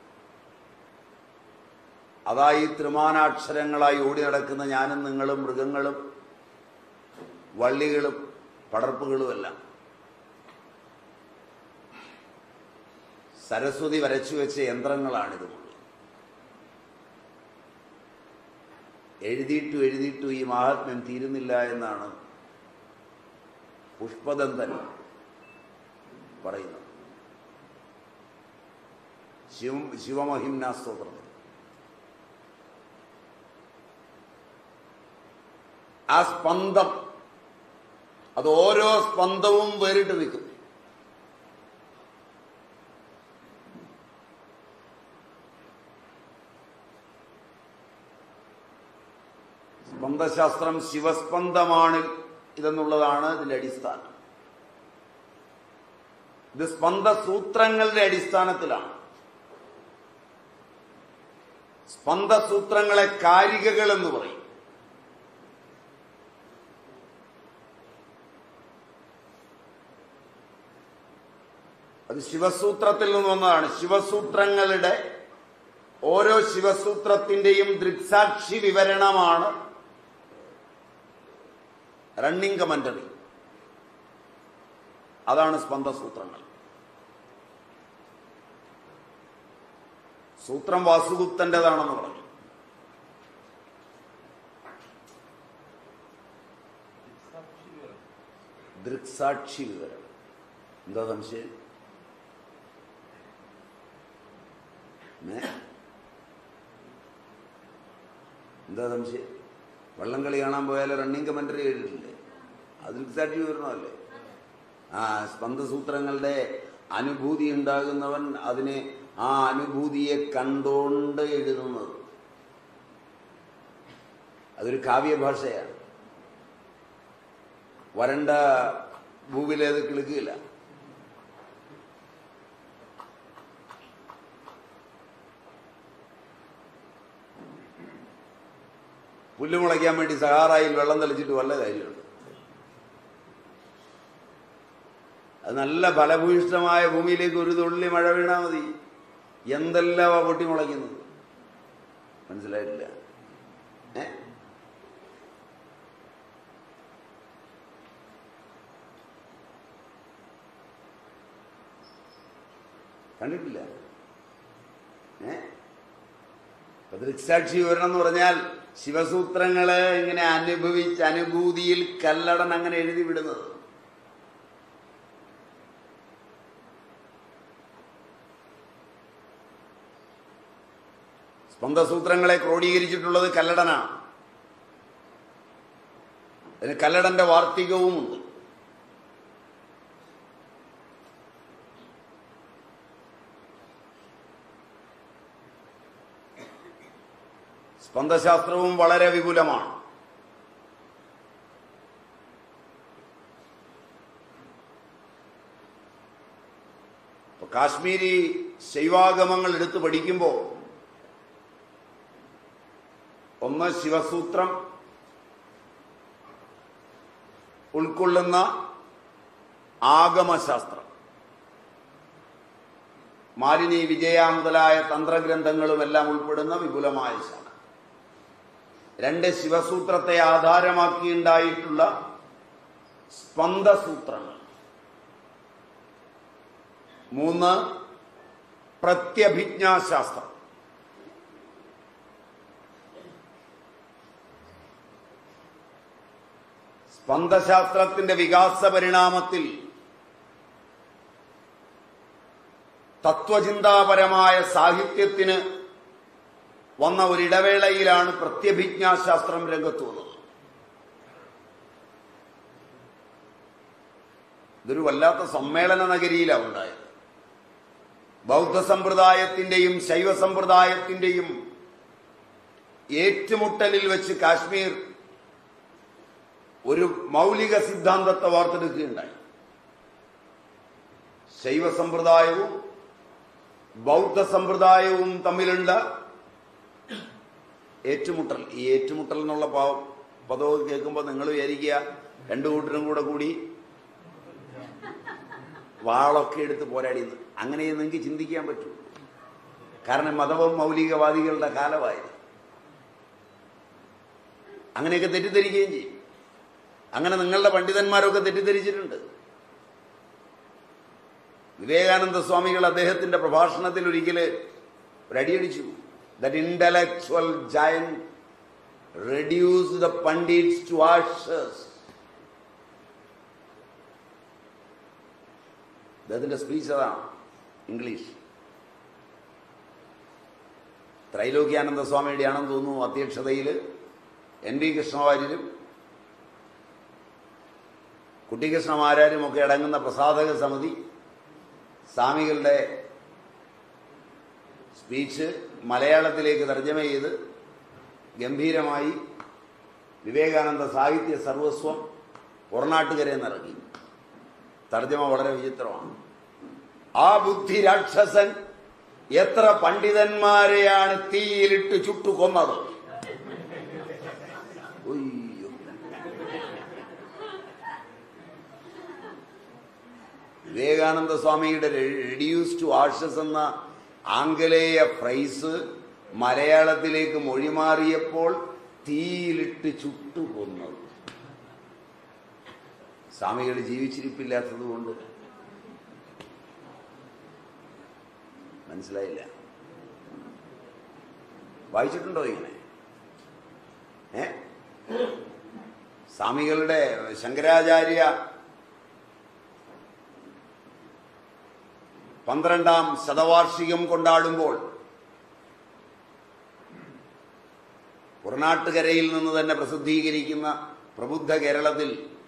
അതായി ത്രിമാനാക്ഷരങ്ങളായി ഓടി നടക്കുന്ന ഞാനും നിങ്ങളും മൃഗങ്ങളും വള്ളികളും പടർപ്പുകളുമെല്ലാം സരസ്വതി വരച്ചു വെച്ച യന്ത്രങ്ങളാണിത്. എഴുതിയിട്ടു എഴുതിയിട്ടു ഈ മാഹാത്മ്യം തീരുന്നില്ല എന്നാണ് പുഷ്പദന്തൻ പറയുന്നത് ശിവ ശിവമഹിംനാ സ്തോത്രത്തിൽ. ആ സ്പന്ദം, അത് ഓരോ സ്പന്ദവും വേറിട്ട് നിൽക്കും. സ്പന്ദശാസ്ത്രം ശിവസ്പന്ദമാണ് ഇതെന്നുള്ളതാണ് ഇതിന്റെ അടിസ്ഥാനം. ഇത് സ്പന്ദസൂത്രങ്ങളുടെ അടിസ്ഥാനത്തിലാണ്. സ്പന്ദസൂത്രങ്ങളെ കാരികകൾ എന്ന് പറയും. അത് ശിവസൂത്രത്തിൽ നിന്ന് വന്നതാണ്. ശിവസൂത്രങ്ങളുടെ ഓരോ ശിവസൂത്രത്തിന്റെയും ദൃക്സാക്ഷി വിവരണമാണ് റണ്ണിംഗ് കമന്ററി. അതാണ് സ്പന്ദസൂത്രങ്ങൾ. സൂത്രം വാസുഗുപ്തന്റേതാണെന്ന് പറഞ്ഞു. ദൃക്സാക്ഷി വിവരം. എന്താ സംശയം? എന്താ സംശയം? വള്ളംകളി കാണാൻ പോയാൽ റണ്ണിംഗ് കമന്ററി എഴുതിട്ടില്ലേ? അത് ദൃക്സാക്ഷി വിവരണമല്ലേ? ആ സ്പന്ദസൂത്രങ്ങളുടെ അനുഭൂതി ഉണ്ടാകുന്നവൻ അതിനെ ആ അനുഭൂതിയെ കണ്ടോണ്ട് എഴുതുന്നത്. അതൊരു കാവ്യഭാഷയാണ്. വരണ്ട ഭൂവിലേത് കിളുക്കില്ല. പുല്ല് മുളയ്ക്കാൻ വേണ്ടി സഹാറായിൽ വെള്ളം തെളിച്ചിട്ട് വല്ല കാര്യമുണ്ട്? അത് നല്ല ഫലഭൂയിഷ്ടമായ ഭൂമിയിലേക്ക് ഒരു തുള്ളി മഴ വീണാൽ മതി, എന്തെല്ലാം ആ പൊട്ടി മുളയ്ക്കുന്നത്. മനസ്സിലായിട്ടില്ല? ഏ കണ്ടിട്ടില്ല? ഏ ദൃക്സാക്ഷി വിവരണം എന്ന് പറഞ്ഞാൽ ശിവസൂത്രങ്ങള് ഇങ്ങനെ അനുഭവിച്ച് അനുഭൂതിയിൽ കല്ലടൻ അങ്ങനെ എഴുതി വിടുന്നത്. സ്പന്ദസൂത്രങ്ങളെ ക്രോഡീകരിച്ചിട്ടുള്ളത് കല്ലടനാണ്. അതിന് കല്ലടന്റെ വാർത്തികവുമുണ്ട്. സ്പന്ദശാസ്ത്രവും വളരെ വിപുലമാണ്. കാശ്മീരി ശൈവാഗമങ്ങൾ എടുത്തു പഠിക്കുമ്പോൾ ഒന്ന് ശിവസൂത്രം ഉൾക്കൊള്ളുന്ന ആഗമശാസ്ത്രം, മാലിനി വിജയ മുതലായ തന്ത്രഗ്രന്ഥങ്ങളുമെല്ലാം ഉൾപ്പെടുന്ന വിപുലമായ ശാഖ. രണ്ട് ശിവസൂത്രത്തെ ആധാരമാക്കിയുണ്ടായിട്ടുള്ള സ്പന്ദസൂത്രങ്ങൾ, മൂന്ന് പ്രത്യഭിജ്ഞാശാസ്ത്രം. സ്പന്ദശാസ്ത്രത്തിന്റെ വികാസ പരിണാമത്തിൽ തത്വചിന്താപരമായ സാഹിത്യത്തിന് വന്ന ഒരിടവേളയിലാണ് പ്രത്യഭിജ്ഞാശാസ്ത്രം രംഗത്ത് വന്നത്. ഇതൊരു വല്ലാത്ത സമ്മേളന നഗരിയിലാണ് ഉണ്ടായത്. ബൗദ്ധ സമ്പ്രദായത്തിന്റെയും ശൈവ സമ്പ്രദായത്തിന്റെയും ഏറ്റുമുട്ടലിൽ വെച്ച് കാശ്മീർ ഒരു മൗലിക സിദ്ധാന്തത്തെ വാർത്തെടുക്കുകയുണ്ടായി. ശൈവ സമ്പ്രദായവും ബൗദ്ധ സമ്പ്രദായവും തമ്മിലുള്ള ഏറ്റുമുട്ടൽ. ഈ ഏറ്റുമുട്ടൽ എന്നുള്ള പദമൊക്കെ കേൾക്കുമ്പോൾ നിങ്ങൾ വിചാരിക്കുക രണ്ടു കൂട്ടരും കൂടെ കൂടി വാളൊക്കെ എടുത്ത് പോരാടിയെന്ന്. അങ്ങനെ നിങ്ങൾക്ക് ചിന്തിക്കാൻ പറ്റൂ. കാരണം മതവും മൗലികവാദികളുടെ കാലമായത്. അങ്ങനെയൊക്കെ തെറ്റിദ്ധരിക്കുകയും ചെയ്യും. അങ്ങനെ നിങ്ങളുടെ പണ്ഡിതന്മാരൊക്കെ തെറ്റിദ്ധരിച്ചിട്ടുണ്ട്. വിവേകാനന്ദ സ്വാമികൾ അദ്ദേഹത്തിന്റെ പ്രഭാഷണത്തിൽ ഒരിക്കല് ഒരടിയടിച്ചു. That intellectual giant reduced the pundits to ashes. അദ്ദേഹത്തിന്റെ സ്പീച്ച് അതാണ്, ഇംഗ്ലീഷ്. ത്രൈലോക്യാനന്ദ സ്വാമിയുടെ ആണെന്ന് തോന്നുന്നു അധ്യക്ഷതയിൽ എൻ വി കൃഷ്ണവാര്യരും കുട്ടിക്കൃഷ്ണമാരാരും ഒക്കെ അടങ്ങുന്ന പ്രസാധക സമിതി സ്വാമികളുടെ സ്പീച്ച് മലയാളത്തിലേക്ക് തർജ്ജമ ചെയ്ത് ഗംഭീരമായി വിവേകാനന്ദ സാഹിത്യ സർവസ്വം ഒറനാട്ടുകരയിൽ നിന്നിറങ്ങി. തർജ്ജമ വളരെ വിചിത്രമാണ്. ആ ബുദ്ധി രാക്ഷസൻ എത്ര പണ്ഡിതന്മാരെയാണ് തീയിലിട്ട് ചുട്ടുകൊന്നത്. വിവേകാനന്ദ സ്വാമിയുടെ റെഡ്യൂസ് ടു ആഷസ് എന്ന ആംഗലേയ ഫ്രൈസ് മലയാളത്തിലേക്ക് മൊഴിമാറിയപ്പോൾ തീയിലിട്ട് ചുട്ടുകൊന്നത്. സ്വാമികൾ ജീവിച്ചിരിപ്പില്ലാത്തതുകൊണ്ട് മനസ്സിലായില്ല. വായിച്ചിട്ടുണ്ടോ ഇങ്ങനെ? ഏ സ്വാമികളുടെ ശങ്കരാചാര്യ പന്ത്രണ്ടാം ശതവാർഷികം കൊണ്ടാടുമ്പോൾ ഒറനാട്ടുകരയിൽ നിന്ന് തന്നെ പ്രസിദ്ധീകരിക്കുന്ന പ്രബുദ്ധ കേരളത്തിൽ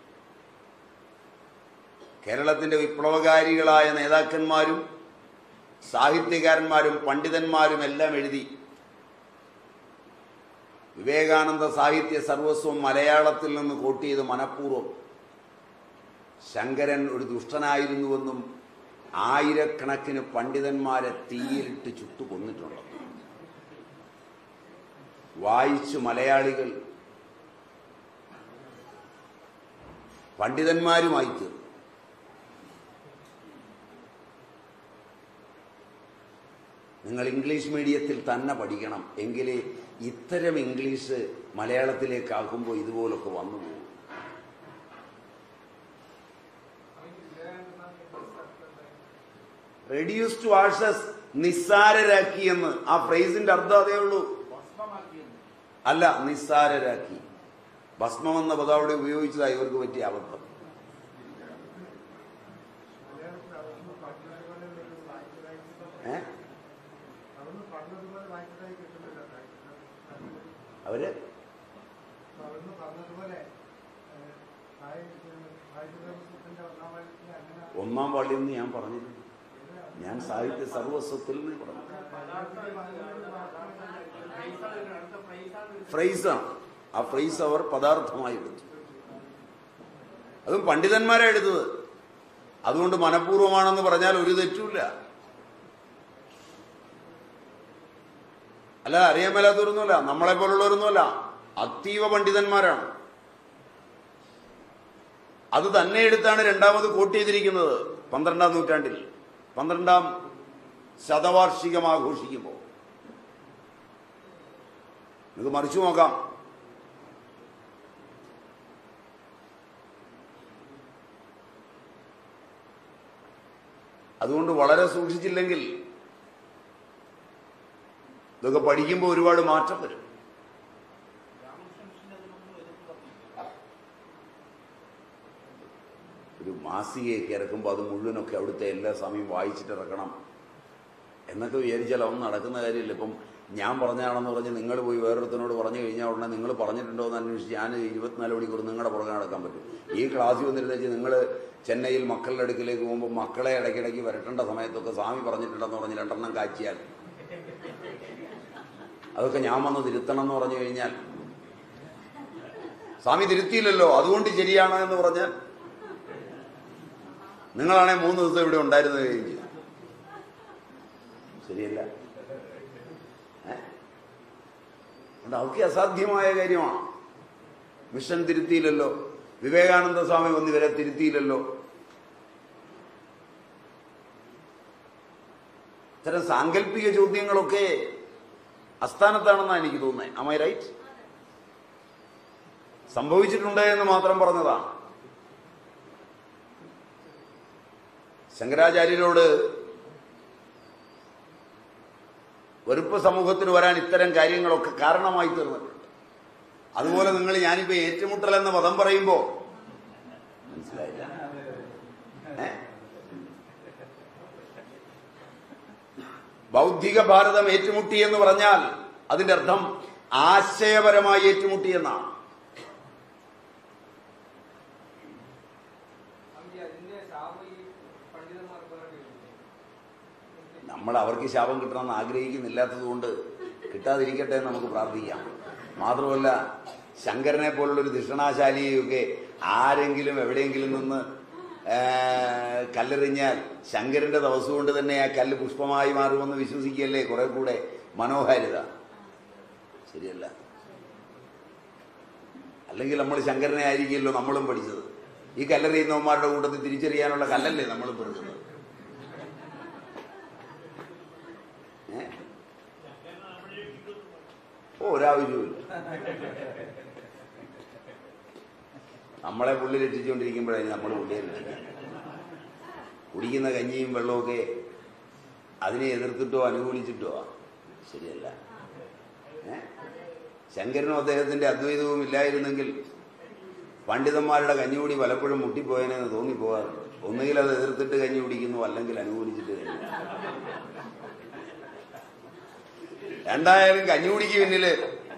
കേരളത്തിന്റെ വിപ്ലവകാരികളായ നേതാക്കന്മാരും സാഹിത്യകാരന്മാരും പണ്ഡിതന്മാരും എല്ലാം എഴുതി വിവേകാനന്ദ സാഹിത്യ സർവസ്വം മലയാളത്തിൽ നിന്ന് കോട്ട് ചെയ്ത് മനഃപൂർവ്വം ശങ്കരൻ ഒരു ദുഷ്ടനായിരുന്നുവെന്നും ആയിരക്കണക്കിന് പണ്ഡിതന്മാരെ തീയിലിട്ട് ചുട്ടുകൊന്നിട്ടുണ്ട്. വായിച്ചു മലയാളികൾ പണ്ഡിതന്മാരുമായി തീർന്നു. നിങ്ങൾ ഇംഗ്ലീഷ് മീഡിയത്തിൽ തന്നെ പഠിക്കണം. എങ്കിലേ ഇത്തരം ഇംഗ്ലീഷ് മലയാളത്തിലേക്കാക്കുമ്പോൾ ഇതുപോലൊക്കെ വന്നു പോകും. റെഡ്യൂസ് ടു ആഷസ്, നിസ്സാരരാക്കിയെന്ന് ആ ഫ്രേസിന്റെ അർത്ഥം അതേ ഉള്ളൂ. അല്ല, നിസ്സാരരാക്കി. ഭസ്മം എന്ന പദം അവിടെ ഉപയോഗിച്ചതായി ഇവർക്ക് പറ്റിയ അബദ്ധം. ഏ അവര് ഒന്നാം പാളിയെന്ന് ഞാൻ പറഞ്ഞിരുന്നു. ഞാൻ സാഹിത്യ സർവസ്വത്തിൽ നിന്ന് പറഞ്ഞു. ഫ്രൈസാണ്. ആ ഫ്രൈസ് അവർ പദാർത്ഥമായി എടുത്തു. അതും പണ്ഡിതന്മാരെ എടുത്തത്. അതുകൊണ്ട് മനഃപൂർവ്വമാണെന്ന് പറഞ്ഞാൽ ഒരു തെറ്റുമില്ല. അല്ല, അറിയാൻ മേലാത്തവരൊന്നുമല്ല, നമ്മളെ പോലുള്ളവരൊന്നുമല്ല, അതീവ പണ്ഡിതന്മാരാണ്. അത് തന്നെ എടുത്താണ് രണ്ടാമത് കോട്ട് ചെയ്തിരിക്കുന്നത്. പന്ത്രണ്ടാം നൂറ്റാണ്ടിൽ പന്ത്രണ്ടാം ശതവാർഷികം ആഘോഷിക്കുമ്പോൾ നിങ്ങൾക്ക് മറിച്ചു നോക്കാം. അതുകൊണ്ട് വളരെ സൂക്ഷിച്ചില്ലെങ്കിൽ ഇതൊക്കെ പഠിക്കുമ്പോൾ ഒരുപാട് മാറ്റം വരും. ഒരു മാസികയൊക്കെ ഇറക്കുമ്പോൾ അത് മുഴുവനൊക്കെ അവിടുത്തെ എല്ലാ സമയം വായിച്ചിട്ട് ഇറക്കണം എന്നൊക്കെ വിചാരിച്ചാൽ ഒന്നും നടക്കുന്ന കാര്യമില്ല. ഇപ്പം ഞാൻ പറഞ്ഞാണെന്ന് പറഞ്ഞ് നിങ്ങൾ പോയി വേറൊരുത്തനോട് പറഞ്ഞു കഴിഞ്ഞാൽ ഉടനെ നിങ്ങൾ പറഞ്ഞിട്ടുണ്ടോ എന്ന് അന്വേഷിച്ച് ഞാൻ ഇരുപത്തിനാല് മണിക്കൂർ നിങ്ങളുടെ പുറകെ നടക്കാൻ പറ്റും. ഈ ക്ലാസ്സിൽ വന്നിരുന്ന വെച്ചാൽ നിങ്ങൾ ചെന്നൈയിൽ മക്കളുടെ അടുക്കിലേക്ക് പോകുമ്പോൾ മക്കളെ ഇടയ്ക്കിടയ്ക്ക് വരട്ടേണ്ട സമയത്തൊക്കെ സ്വാമി പറഞ്ഞിട്ടുണ്ടെന്ന് പറഞ്ഞ് രണ്ടെണ്ണം കാച്ചിയാൽ അതൊക്കെ ഞാൻ വന്ന് തിരുത്തണം എന്ന് പറഞ്ഞു കഴിഞ്ഞാൽ സ്വാമി തിരുത്തിയില്ലല്ലോ അതുകൊണ്ട് ശരിയാണ് എന്ന് പറഞ്ഞാൽ നിങ്ങളാണെ മൂന്ന് ദിവസം ഇവിടെ ഉണ്ടായിരുന്നു കഴിഞ്ഞ് ശരിയല്ല. അതുകൊണ്ട് അവർക്ക് അസാധ്യമായ കാര്യമാണ്. മിഷൻ തിരുത്തിയില്ലല്ലോ, വിവേകാനന്ദ സ്വാമി വന്ന് ഇവരെ തിരുത്തിയില്ലല്ലോ. ഇത്തരം സാങ്കല്പിക ചോദ്യങ്ങളൊക്കെ അസ്ഥാനത്താണെന്നാണ് എനിക്ക് തോന്നുന്നത്. Am I right? സംഭവിച്ചിട്ടുണ്ട് എന്ന് മാത്രം പറഞ്ഞതാണ്. ശങ്കരാചാര്യരോട് വെറുപ്പ് സമൂഹത്തിന് വരാൻ ഇത്തരം കാര്യങ്ങളൊക്കെ കാരണമായി തീർന്നിട്ടുണ്ട്. അതുപോലെ നിങ്ങൾ ഞാനിപ്പോ ഏറ്റുമുട്ടൽ എന്ന പദം പറയുമ്പോ മനസ്സിലായില്ല, ബൗദ്ധിക ഭാരതം ഏറ്റുമുട്ടി എന്ന് പറഞ്ഞാൽ അതിന്റെ അർത്ഥം ആശയപരമായി ഏറ്റുമുട്ടി എന്നാണ്. നമ്മൾ അവർക്ക് ശാപം കിട്ടണമെന്ന് ആഗ്രഹിക്കുന്നില്ലാത്തത് കൊണ്ട് കിട്ടാതിരിക്കട്ടെ എന്ന് നമുക്ക് പ്രാർത്ഥിക്കാം. മാത്രമല്ല ശങ്കരനെ പോലുള്ളൊരു ധിഷണാശാലിയൊക്കെ ആരെങ്കിലും എവിടെയെങ്കിലും നിന്ന് കല്ലെറിഞ്ഞാൽ ശങ്കരന്റെ ദിവസം കൊണ്ട് തന്നെ ആ കല്ല് പുഷ്പമായി മാറുമെന്ന് വിശ്വസിക്കുകയല്ലേ കുറെ കൂടെ മനോഹാരിത. ശരിയല്ല? അല്ലെങ്കിൽ നമ്മൾ ശങ്കരനെ ആയിരിക്കുമല്ലോ നമ്മളും പഠിച്ചത്. ഈ കല്ലെറിയുന്നവന്മാരുടെ കൂട്ടത്തിൽ തിരിച്ചറിയാനുള്ള കല്ലല്ലേ നമ്മളും പെറുന്നത്. ഓ ഒരാവശ്യമില്ല. നമ്മളെ പുള്ളി രക്ഷിച്ചുകൊണ്ടിരിക്കുമ്പോഴാണ് നമ്മൾ പുള്ളിയെ രക്ഷിക്കുക. കുടിക്കുന്ന കഞ്ഞിയും വെള്ളമൊക്കെ അതിനെ എതിർത്തിട്ടോ അനുകൂലിച്ചിട്ടോ ശരിയല്ല. ശങ്കരനും അദ്ദേഹത്തിന്റെ അദ്വൈതവും ഇല്ലായിരുന്നെങ്കിൽ പണ്ഡിതന്മാരുടെ കഞ്ഞികൂടി പലപ്പോഴും മുട്ടിപ്പോയനെന്ന് തോന്നിപ്പോകാറുണ്ട്. ഒന്നുകിൽ അത് എതിർത്തിട്ട് കഞ്ഞി കുടിക്കുന്നു, അല്ലെങ്കിൽ അനുകൂലിച്ചിട്ട് കഞ്ഞി. രണ്ടായാലും കഞ്ഞികുടിക്ക് പിന്നില്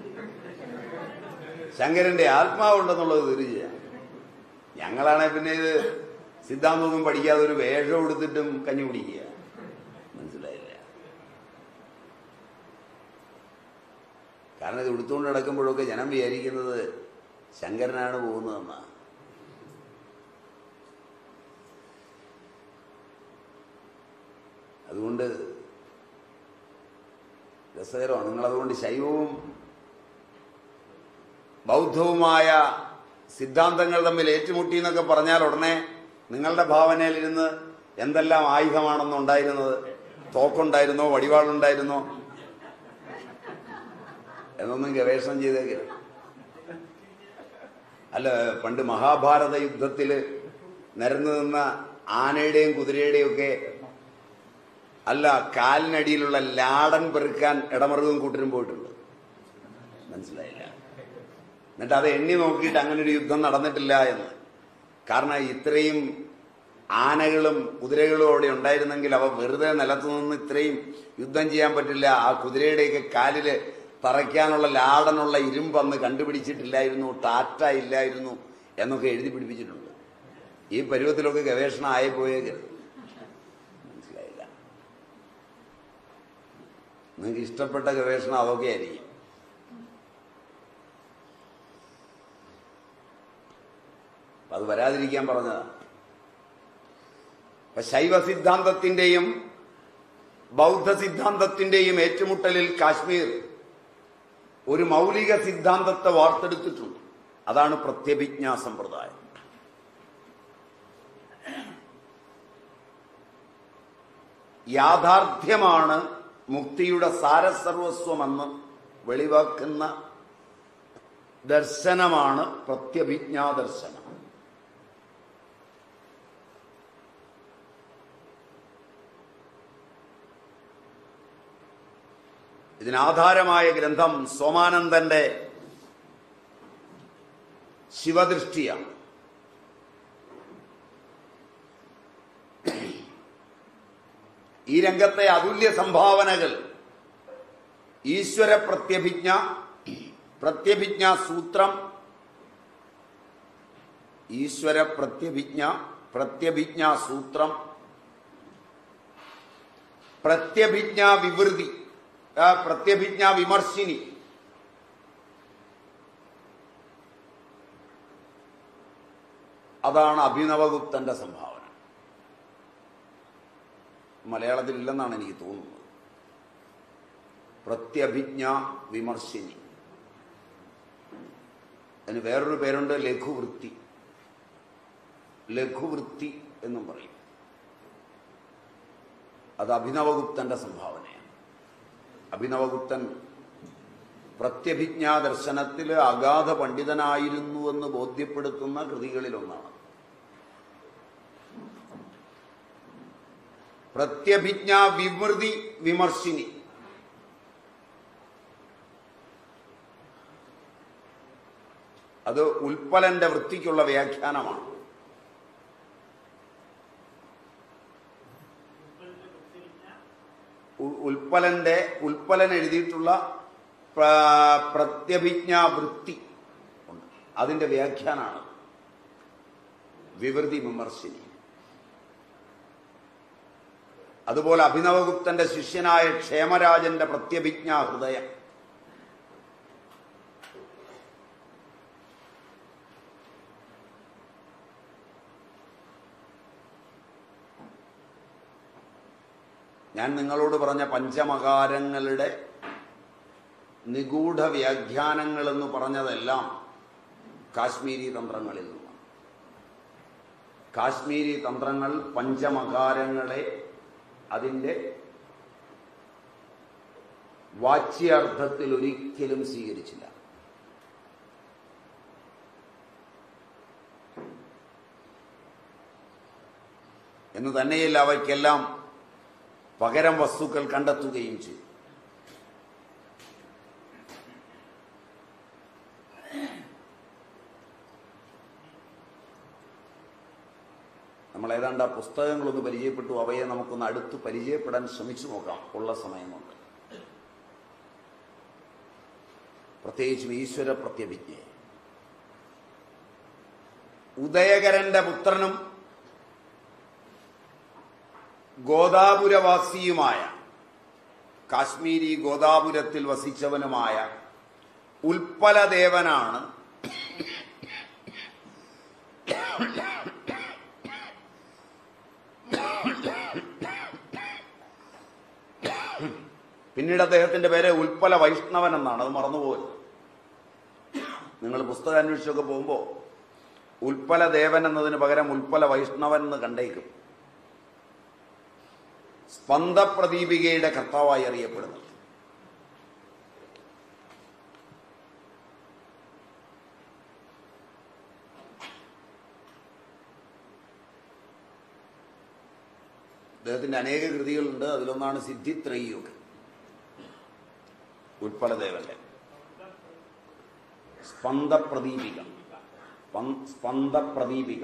ശങ്കരന്റെ ആത്മാവുണ്ടെന്നുള്ളത് തീർച്ചയാണ്. ഞങ്ങളാണെ പിന്നെ ഇത് സിദ്ധാന്തമൊന്നും പഠിക്കാതെ ഒരു വേഷം എടുത്തിട്ടും കഞ്ഞി കുടിക്കുക. മനസ്സിലായില്ല? കാരണം ഇത് എടുത്തുകൊണ്ട് നടക്കുമ്പോഴൊക്കെ ജനം വിചാരിക്കുന്നത് ശങ്കരനാണ് പോകുന്നതെന്നാ. അതുകൊണ്ട് രസകരമാണ്. നിങ്ങളതുകൊണ്ട് ശൈവവും ബൗദ്ധവുമായ സിദ്ധാന്തങ്ങൾ തമ്മിൽ ഏറ്റുമുട്ടി എന്നൊക്കെ പറഞ്ഞാൽ ഉടനെ നിങ്ങളുടെ ഭാവനയിലിരുന്ന് എന്തെല്ലാം ആയുധമാണെന്നോ ഉണ്ടായിരുന്നത്, തോക്കുണ്ടായിരുന്നോ വടിവാളുണ്ടായിരുന്നോ എന്നൊന്നും ഗവേഷണം ചെയ്തേക്കില്ല. അല്ല, പണ്ട് മഹാഭാരത യുദ്ധത്തില് നിരന്നു നിന്ന ആനയുടെയും കുതിരയുടെയും ഒക്കെ അല്ല കാലിനടിയിലുള്ള ലാടൻ പെറുക്കാൻ ഇടമറുകും കൂട്ടരും പോയിട്ടുണ്ട്. മനസ്സിലായില്ല? എന്നിട്ട് അത് എണ്ണി നോക്കിയിട്ട് അങ്ങനെ ഒരു യുദ്ധം നടന്നിട്ടില്ല എന്ന്. കാരണം ഇത്രയും ആനകളും കുതിരകളും അവിടെ ഉണ്ടായിരുന്നെങ്കിൽ അവ വെറുതെ നിലത്തു നിന്ന് ഇത്രയും യുദ്ധം ചെയ്യാൻ പറ്റില്ല. ആ കുതിരയുടെയൊക്കെ കാലില് തറയ്ക്കാനുള്ള ലാടനുള്ള ഇരുമ്പ് അന്ന് കണ്ടുപിടിച്ചിട്ടില്ലായിരുന്നു, ടാറ്റ ഇല്ലായിരുന്നു എന്നൊക്കെ എഴുതി പിടിപ്പിച്ചിട്ടുണ്ട്. ഈ പരുവത്തിലൊക്കെ ഗവേഷണം ആയി പോയേക്കരുത്. മനസ്സിലായില്ല? നിങ്ങൾക്ക് ഇഷ്ടപ്പെട്ട ഗവേഷണം അതൊക്കെ ആയിരിക്കും. അത് വരാതിരിക്കാൻ പറഞ്ഞതാണ്. അപ്പൊ ശൈവ സിദ്ധാന്തത്തിന്റെയും ബൗദ്ധ സിദ്ധാന്തത്തിന്റെയും ഏറ്റുമുട്ടലിൽ കാശ്മീർ ഒരു മൗലിക സിദ്ധാന്തത്തെ വാർത്തെടുത്തിട്ടുണ്ട്. അതാണ് പ്രത്യഭിജ്ഞാ സമ്പ്രദായം. യാഥാർത്ഥ്യമാണ് മുക്തിയുടെ സാരസർവസ്വമെന്ന് വെളിവാക്കുന്ന ദർശനമാണ് പ്രത്യഭിജ്ഞാ ദർശനം. ഇതിനാധാരമായ ഗ്രന്ഥം സോമാനന്ദന്റെ ശിവദൃഷ്ടിയാണ്. ഈ രംഗത്തെ അതുല്യ സംഭാവനകൾ ഈശ്വര പ്രത്യഭിജ്ഞ, പ്രത്യഭിജ്ഞാ സൂത്രം, ഈശ്വര പ്രത്യഭിജ്ഞ, പ്രത്യഭിജ്ഞാ സൂത്രം, പ്രത്യഭിജ്ഞാ വിവൃതി, പ്രത്യഭിജ്ഞാ വിമർശിനി, അതാണ് അഭിനവഗുപ്തന്റെ സംഭാവന. മലയാളത്തിൽ ഇല്ലെന്നാണ് എനിക്ക് തോന്നുന്നത്. പ്രത്യഭിജ്ഞാ വിമർശിനി. അതിന് വേറൊരു പേരുണ്ട്, ലഘുവൃത്തി. ലഘുവൃത്തി എന്നും പറയും. അത് അഭിനവഗുപ്തന്റെ സംഭാവനയാണ്. അഭിനവഗുപ്തൻ പ്രത്യഭിജ്ഞാ ദർശനത്തിൽ അഗാധ പണ്ഡിതനായിരുന്നുവെന്ന് ബോധ്യപ്പെടുത്തുന്ന കൃതികളിലൊന്നാണ്. പ്രത്യഭിജ്ഞാ വിമൃതി വിമർശിനി. അത് ഉൽപ്പലന്റെ വൃത്തിക്കുള്ള വ്യാഖ്യാനമാണ്. ഉൽപ്പലന്റെ ഉൽപ്പലൻ എഴുതിയിട്ടുള്ള പ്രത്യഭിജ്ഞാ വൃത്തി ഉണ്ട്. അതിന്റെ വ്യാഖ്യാനാണ് വിവൃതി വിമർശിനി. അതുപോലെ അഭിനവഗുപ്തന്റെ ശിഷ്യനായ ക്ഷേമരാജന്റെ പ്രത്യഭിജ്ഞാ ഹൃദയം. ഞാൻ നിങ്ങളോട് പറഞ്ഞ പഞ്ചമകാരങ്ങളുടെ നിഗൂഢ വ്യാഖ്യാനങ്ങളെന്ന് പറഞ്ഞതെല്ലാം കാശ്മീരി തന്ത്രങ്ങളിൽ നിന്നാണ്. കാശ്മീരി തന്ത്രങ്ങൾ പഞ്ചമകാരങ്ങളെ അതിൻ്റെ വാച്യാർത്ഥത്തിൽ ഒരിക്കലും സ്വീകരിച്ചില്ല. എന്ന് തന്നെയല്ല, അവയ്ക്കെല്ലാം പകരം വസ്തുക്കൾ കണ്ടെത്തുകയും ചെയ്തു. നമ്മൾ ഏതാണ്ട് ആ പുസ്തകങ്ങളൊന്ന് പരിചയപ്പെട്ടു. അവയെ നമുക്കൊന്ന് അടുത്ത് പരിചയപ്പെടാൻ ശ്രമിച്ചു നോക്കാം ഉള്ള സമയം കൊണ്ട്. പ്രത്യേകിച്ചും ഈശ്വര പ്രത്യഭിജ്ഞ. ഉദയകരന്റെ പുത്രനും ഗോദാപുരവാസിയുമായ, കാശ്മീരി ഗോദാപുരത്തിൽ വസിച്ചവനുമായ ഉൽപ്പലദേവനാണ് പിന്നീട് അദ്ദേഹത്തിന്റെ പേര് ഉൽപ്പല വൈഷ്ണവൻ എന്നാണ്. അത് മറന്നുപോകരുത്. നിങ്ങൾ പുസ്തകം അന്വേഷിച്ചൊക്കെ പോകുമ്പോൾ ഉൽപ്പലദേവൻ എന്നതിന് പകരം ഉൽപ്പല വൈഷ്ണവൻ എന്ന് കണ്ടേക്കും. സ്പന്ദപ്രദീപികയുടെ കർത്താവായി അറിയപ്പെടുന്നത്. അദ്ദേഹത്തിന്റെ അനേക കൃതികളുണ്ട്. അതിലൊന്നാണ് സിദ്ധിത്രയിയൊക്കെ. ഉൽപ്പലദേവന്റെ സ്പന്ദപ്രദീപിക, സ്പന്ദപ്രദീപിക,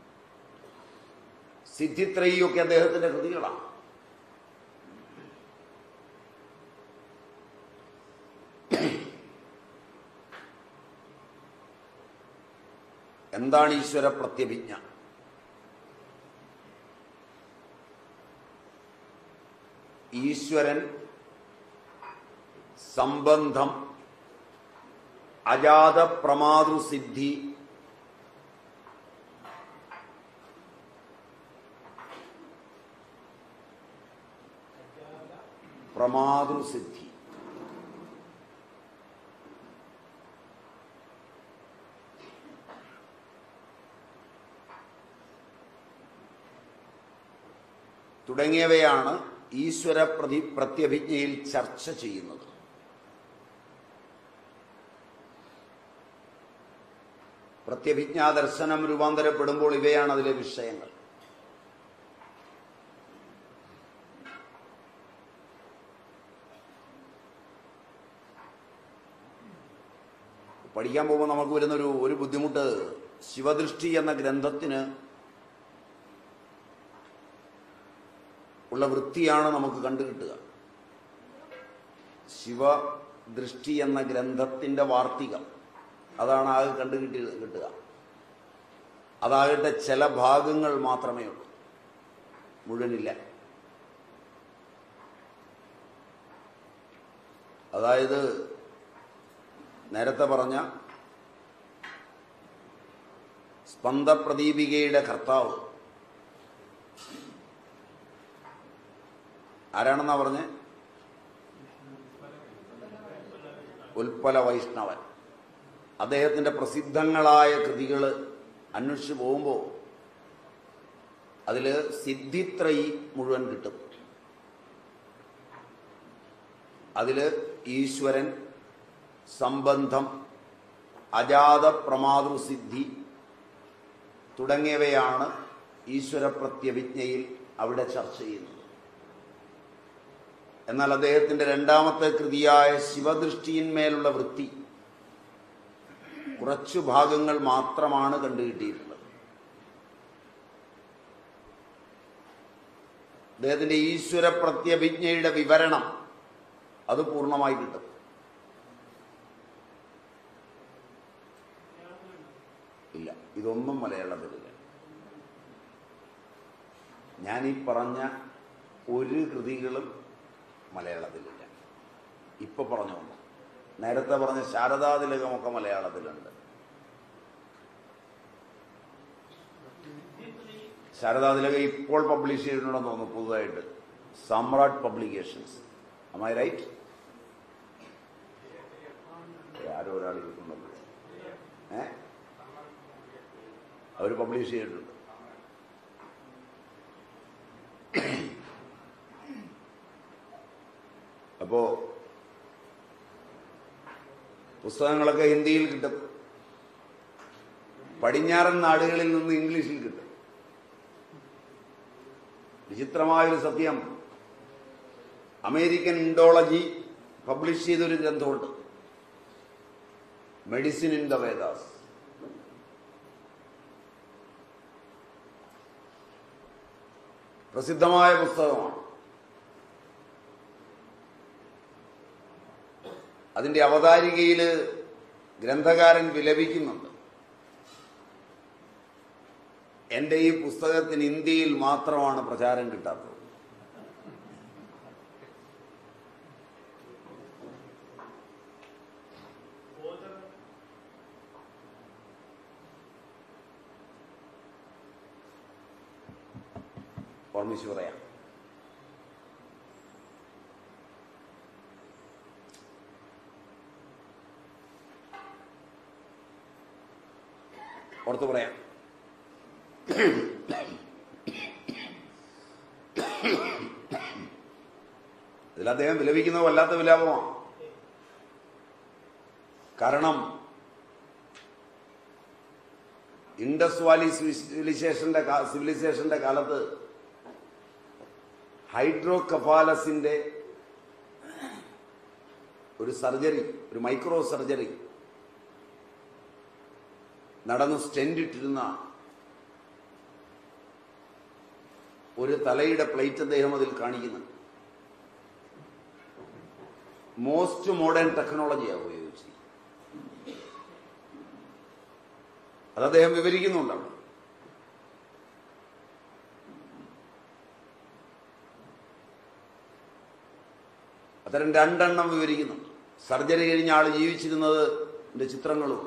സിദ്ധിത്രയിയൊക്കെ അദ്ദേഹത്തിന്റെ കൃതികളാണ്. എന്താണ് ഈശ്വര പ്രത്യഭിജ്ഞ? ഈശ്വരൻ സംബന്ധം, അജാത പ്രമാതൃസിദ്ധി, പ്രമാതൃസിദ്ധി, തുടങ്ങിയവയാണ് ഈശ്വര പ്രതി പ്രത്യഭിജ്ഞയിൽ ചർച്ച ചെയ്യുന്നത്. പ്രത്യഭിജ്ഞാ ദർശനം രൂപാന്തരപ്പെടുമ്പോൾ ഇവയാണ് അതിലെ വിഷയങ്ങൾ. പഠിക്കാൻ പോകുമ്പോൾ നമുക്ക് വരുന്നൊരു ഒരു ബുദ്ധിമുട്ട്, ശിവദൃഷ്ടി എന്ന ഗ്രന്ഥത്തിന് ഉള്ള വൃത്തിയാണ് നമുക്ക് കണ്ടുകിട്ടുക. ശിവദൃഷ്ടി എന്ന ഗ്രന്ഥത്തിന്റെ വാർത്തികം അതാണ് ആകെ കണ്ടുകിട്ടി കിട്ടുക. അതാകട്ടെ ചില ഭാഗങ്ങൾ മാത്രമേ ഉള്ളൂ, മുഴുവനില്ല. അതായത് നേരത്തെ പറഞ്ഞ സ്പന്ദപ്രദീപികയുടെ കർത്താവ് ആരാണെന്നാ പറഞ്ഞ്? ഉൽപ്പല വൈഷ്ണവൻ. അദ്ദേഹത്തിന്റെ പ്രസിദ്ധങ്ങളായ കൃതികൾ അന്വേഷിച്ച് പോകുമ്പോൾ അതിൽ സിദ്ധിത്രയി മുഴുവൻ കിട്ടും. അതിൽ ഈശ്വരൻ, സംബന്ധം, അജാത പ്രമാതൃസിദ്ധി തുടങ്ങിയവയാണ് ഈശ്വരപ്രത്യവിജ്ഞയിൽ അവിടെ ചർച്ച ചെയ്യുന്നത്. എന്നാൽ അദ്ദേഹത്തിന്റെ രണ്ടാമത്തെ കൃതിയായ ശിവദൃഷ്ടിയിന്മേലുള്ള വൃത്തി കുറച്ചു ഭാഗങ്ങൾ മാത്രമാണ് കണ്ടുകിട്ടിയിട്ടുള്ളത്. അദ്ദേഹത്തിന്റെ ഈശ്വര പ്രത്യഭിജ്ഞയുടെ വിവരണം അത് പൂർണ്ണമായി കിട്ടും. ഇല്ല, ഇതൊന്നും മലയാളത്തിലില്ല. ഞാനീ പറഞ്ഞ ഒരു കൃതികളും മലയാളത്തിലില്ല. ഇപ്പൊ പറഞ്ഞോണ്ട് നേരത്തെ പറഞ്ഞ ശാരദാതിലകമൊക്കെ മലയാളത്തിലുണ്ട്. ശാരദാതിലകം ഇപ്പോൾ പബ്ലിഷ് ചെയ്തിട്ടുണ്ടെന്ന് തോന്നുന്നു പുതുതായിട്ട്, Samrat publications. Am I right? ആരോ ഒരാൾ കിട്ടുന്നുണ്ട്. ഏ അവർ പബ്ലിഷ് ചെയ്തിട്ടുണ്ട്. അപ്പോ പുസ്തകങ്ങളൊക്കെ ഹിന്ദിയിൽ കിട്ടും, പടിഞ്ഞാറൻ നാടുകളിൽ നിന്ന് ഇംഗ്ലീഷിൽ കിട്ടും. വിചിത്രമായൊരു സത്യം, അമേരിക്കൻ ഇൻഡോളജി പബ്ലിഷ് ചെയ്തൊരു ഗ്രന്ഥമുണ്ട്, മെഡിസിൻ ഇൻ ദ വേദാസ്. പ്രസിദ്ധമായ പുസ്തകമാണ്. അതിന്റെ അവതാരികയിൽ ഗ്രന്ഥകാരൻ വിലപിക്കുന്നുണ്ട്, എന്റെ ഈ പുസ്തകത്തിന് ഇന്ത്യയിൽ മാത്രമാണ് പ്രചാരം കിട്ടാത്തത്. ഓർമ്മിച്ചു പറയാം. ഓർത്തു പറയാം. ഇതിൽ അദ്ദേഹം വിലപിക്കുന്നത് വല്ലാത്ത വിലാപമാണ്. കാരണം ഇൻഡസ് വാലി സിവിലൈസേഷന്റെ സിവിലൈസേഷന്റെ കാലത്ത് ഹൈഡ്രോകഫാലസിന്റെ ഒരു സർജറി, ഒരു മൈക്രോ സർജറി നടന്ന് സ്റ്റെന്റ് ഇട്ടിരുന്ന ഒരു തലയുടെ പ്ലേറ്റ് അദ്ദേഹം അതിൽ കാണിക്കുന്നുണ്ട്. മോസ്റ്റ് മോഡേൺ ടെക്നോളജിയാണ് ഉപയോഗിച്ചത്. അത് അദ്ദേഹം വിവരിക്കുന്നുണ്ടാവും. അത്തരം രണ്ടെണ്ണം വിവരിക്കുന്നുണ്ട്. സർജറി കഴിഞ്ഞ ആൾ ജീവിച്ചിരുന്നത് എന്റെ ചിത്രങ്ങളും.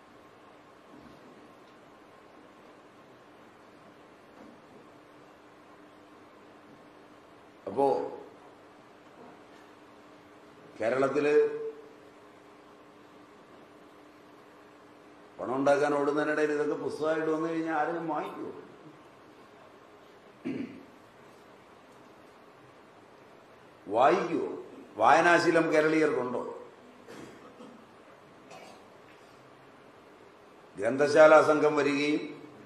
അപ്പോ കേരളത്തില് പണം ഉണ്ടാക്കാൻ ഓടുന്നതിനിടയിൽ ഇതൊക്കെ പുസ്തകമായിട്ട് വന്നു കഴിഞ്ഞാൽ ആരും വാങ്ങിക്കുമോ? വായിക്കുമോ? വായനാശീലം കേരളീയർക്കുണ്ടോ? ഗ്രന്ഥശാല സംഘം വരികയും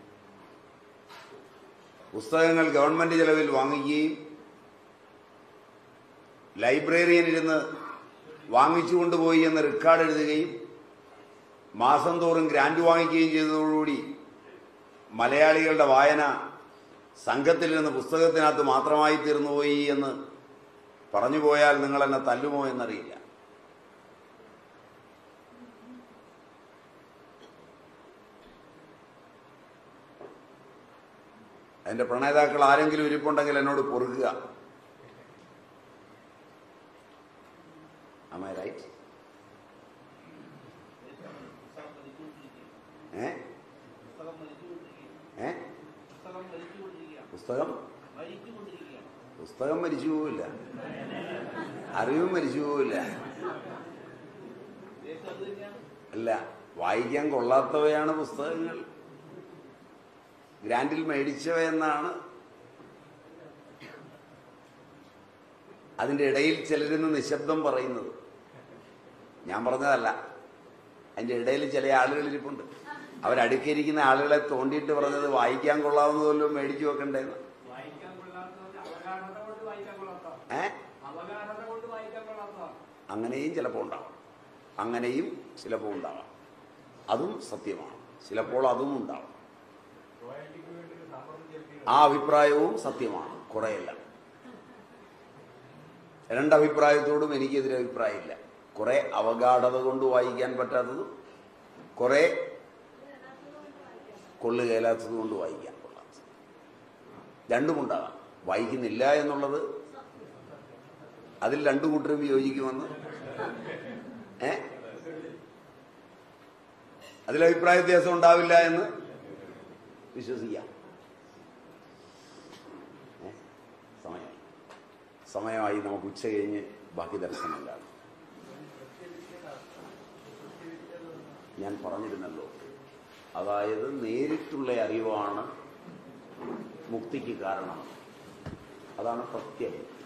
പുസ്തകങ്ങൾ ഗവൺമെന്റ് ചെലവിൽ വാങ്ങിക്കുകയും ലൈബ്രറിയൻ ഇരുന്ന് വാങ്ങിച്ചുകൊണ്ടുപോയി എന്ന് റെക്കോർഡ് എഴുതുകയും മാസം തോറും ഗ്രാന്റ് വാങ്ങിക്കുകയും ചെയ്തതോടുകൂടി മലയാളികളുടെ വായന സംഘത്തിൽ നിന്ന് പുസ്തകത്തിനകത്ത് മാത്രമായി തീർന്നുപോയി എന്ന് പറഞ്ഞു പോയാൽ നിങ്ങൾ എന്നെ തല്ലുമോ എന്നറിയില്ല. അതിന്റെ പ്രണേതാക്കൾ ആരെങ്കിലും ഇരിപ്പുണ്ടെങ്കിൽ എന്നോട് പൊറുക്കുക. Am I right? ഏ ഏ പുസ്തകം പുസ്തകം മരിച്ചു പോവില്ല, അറിവും മരിച്ചു പോവില്ല. അല്ല, വായിക്കാൻ കൊള്ളാത്തവയാണ് പുസ്തകങ്ങൾ. ഗ്രാൻഡിൽ മേടിച്ചവയെന്നാണ് അതിൻ്റെ ഇടയിൽ ചിലരിന്ന് നിശബ്ദം പറയുന്നത്. ഞാൻ പറഞ്ഞതല്ല, അതിൻ്റെ ഇടയിൽ ചില ആളുകൾ ഇരിപ്പുണ്ട്. അവരടുക്കിയിരിക്കുന്ന ആളുകളെ തോണ്ടിയിട്ട് പറഞ്ഞത് വായിക്കാൻ കൊള്ളാവുന്നതല്ലോ മേടിച്ചു വെക്കണ്ടേന്ന്. ഏ അങ്ങനെയും ചിലപ്പോൾ ഉണ്ടാവാം, അങ്ങനെയും ചിലപ്പോൾ ഉണ്ടാവാം. അതും സത്യമാണ്. ചിലപ്പോൾ അതും ഉണ്ടാവാം. ആ അഭിപ്രായവും സത്യമാണ്. കുറെയല്ല. രണ്ടഭിപ്രായത്തോടും എനിക്കെതിരെ അഭിപ്രായമില്ല. കുറെ അവഗാഢത കൊണ്ട് വായിക്കാൻ പറ്റാത്തതും കുറെ കൊള്ളുകേലാത്തത് കൊണ്ട് വായിക്കാൻ കൊള്ളാത്തത്, രണ്ടുമുണ്ടാകാം. വായിക്കുന്നില്ല എന്നുള്ളത് അതിൽ രണ്ടു കൂട്ടരും വിയോജിക്കുമെന്ന് ഏ അതിൽ അഭിപ്രായ വ്യത്യാസം ഉണ്ടാവില്ല എന്ന് വിശ്വസിക്കാം. സമയമായി സമയമായി നമുക്ക് ഉച്ച കഴിഞ്ഞ് ബാക്കി ദർശനമില്ലാണ്. ഞാൻ പറഞ്ഞിരുന്നല്ലോ, അതായത് നേരിട്ടുള്ള അറിവാണ് മുക്തിക്ക് കാരണം. അതാണ് പ്രത്യയം.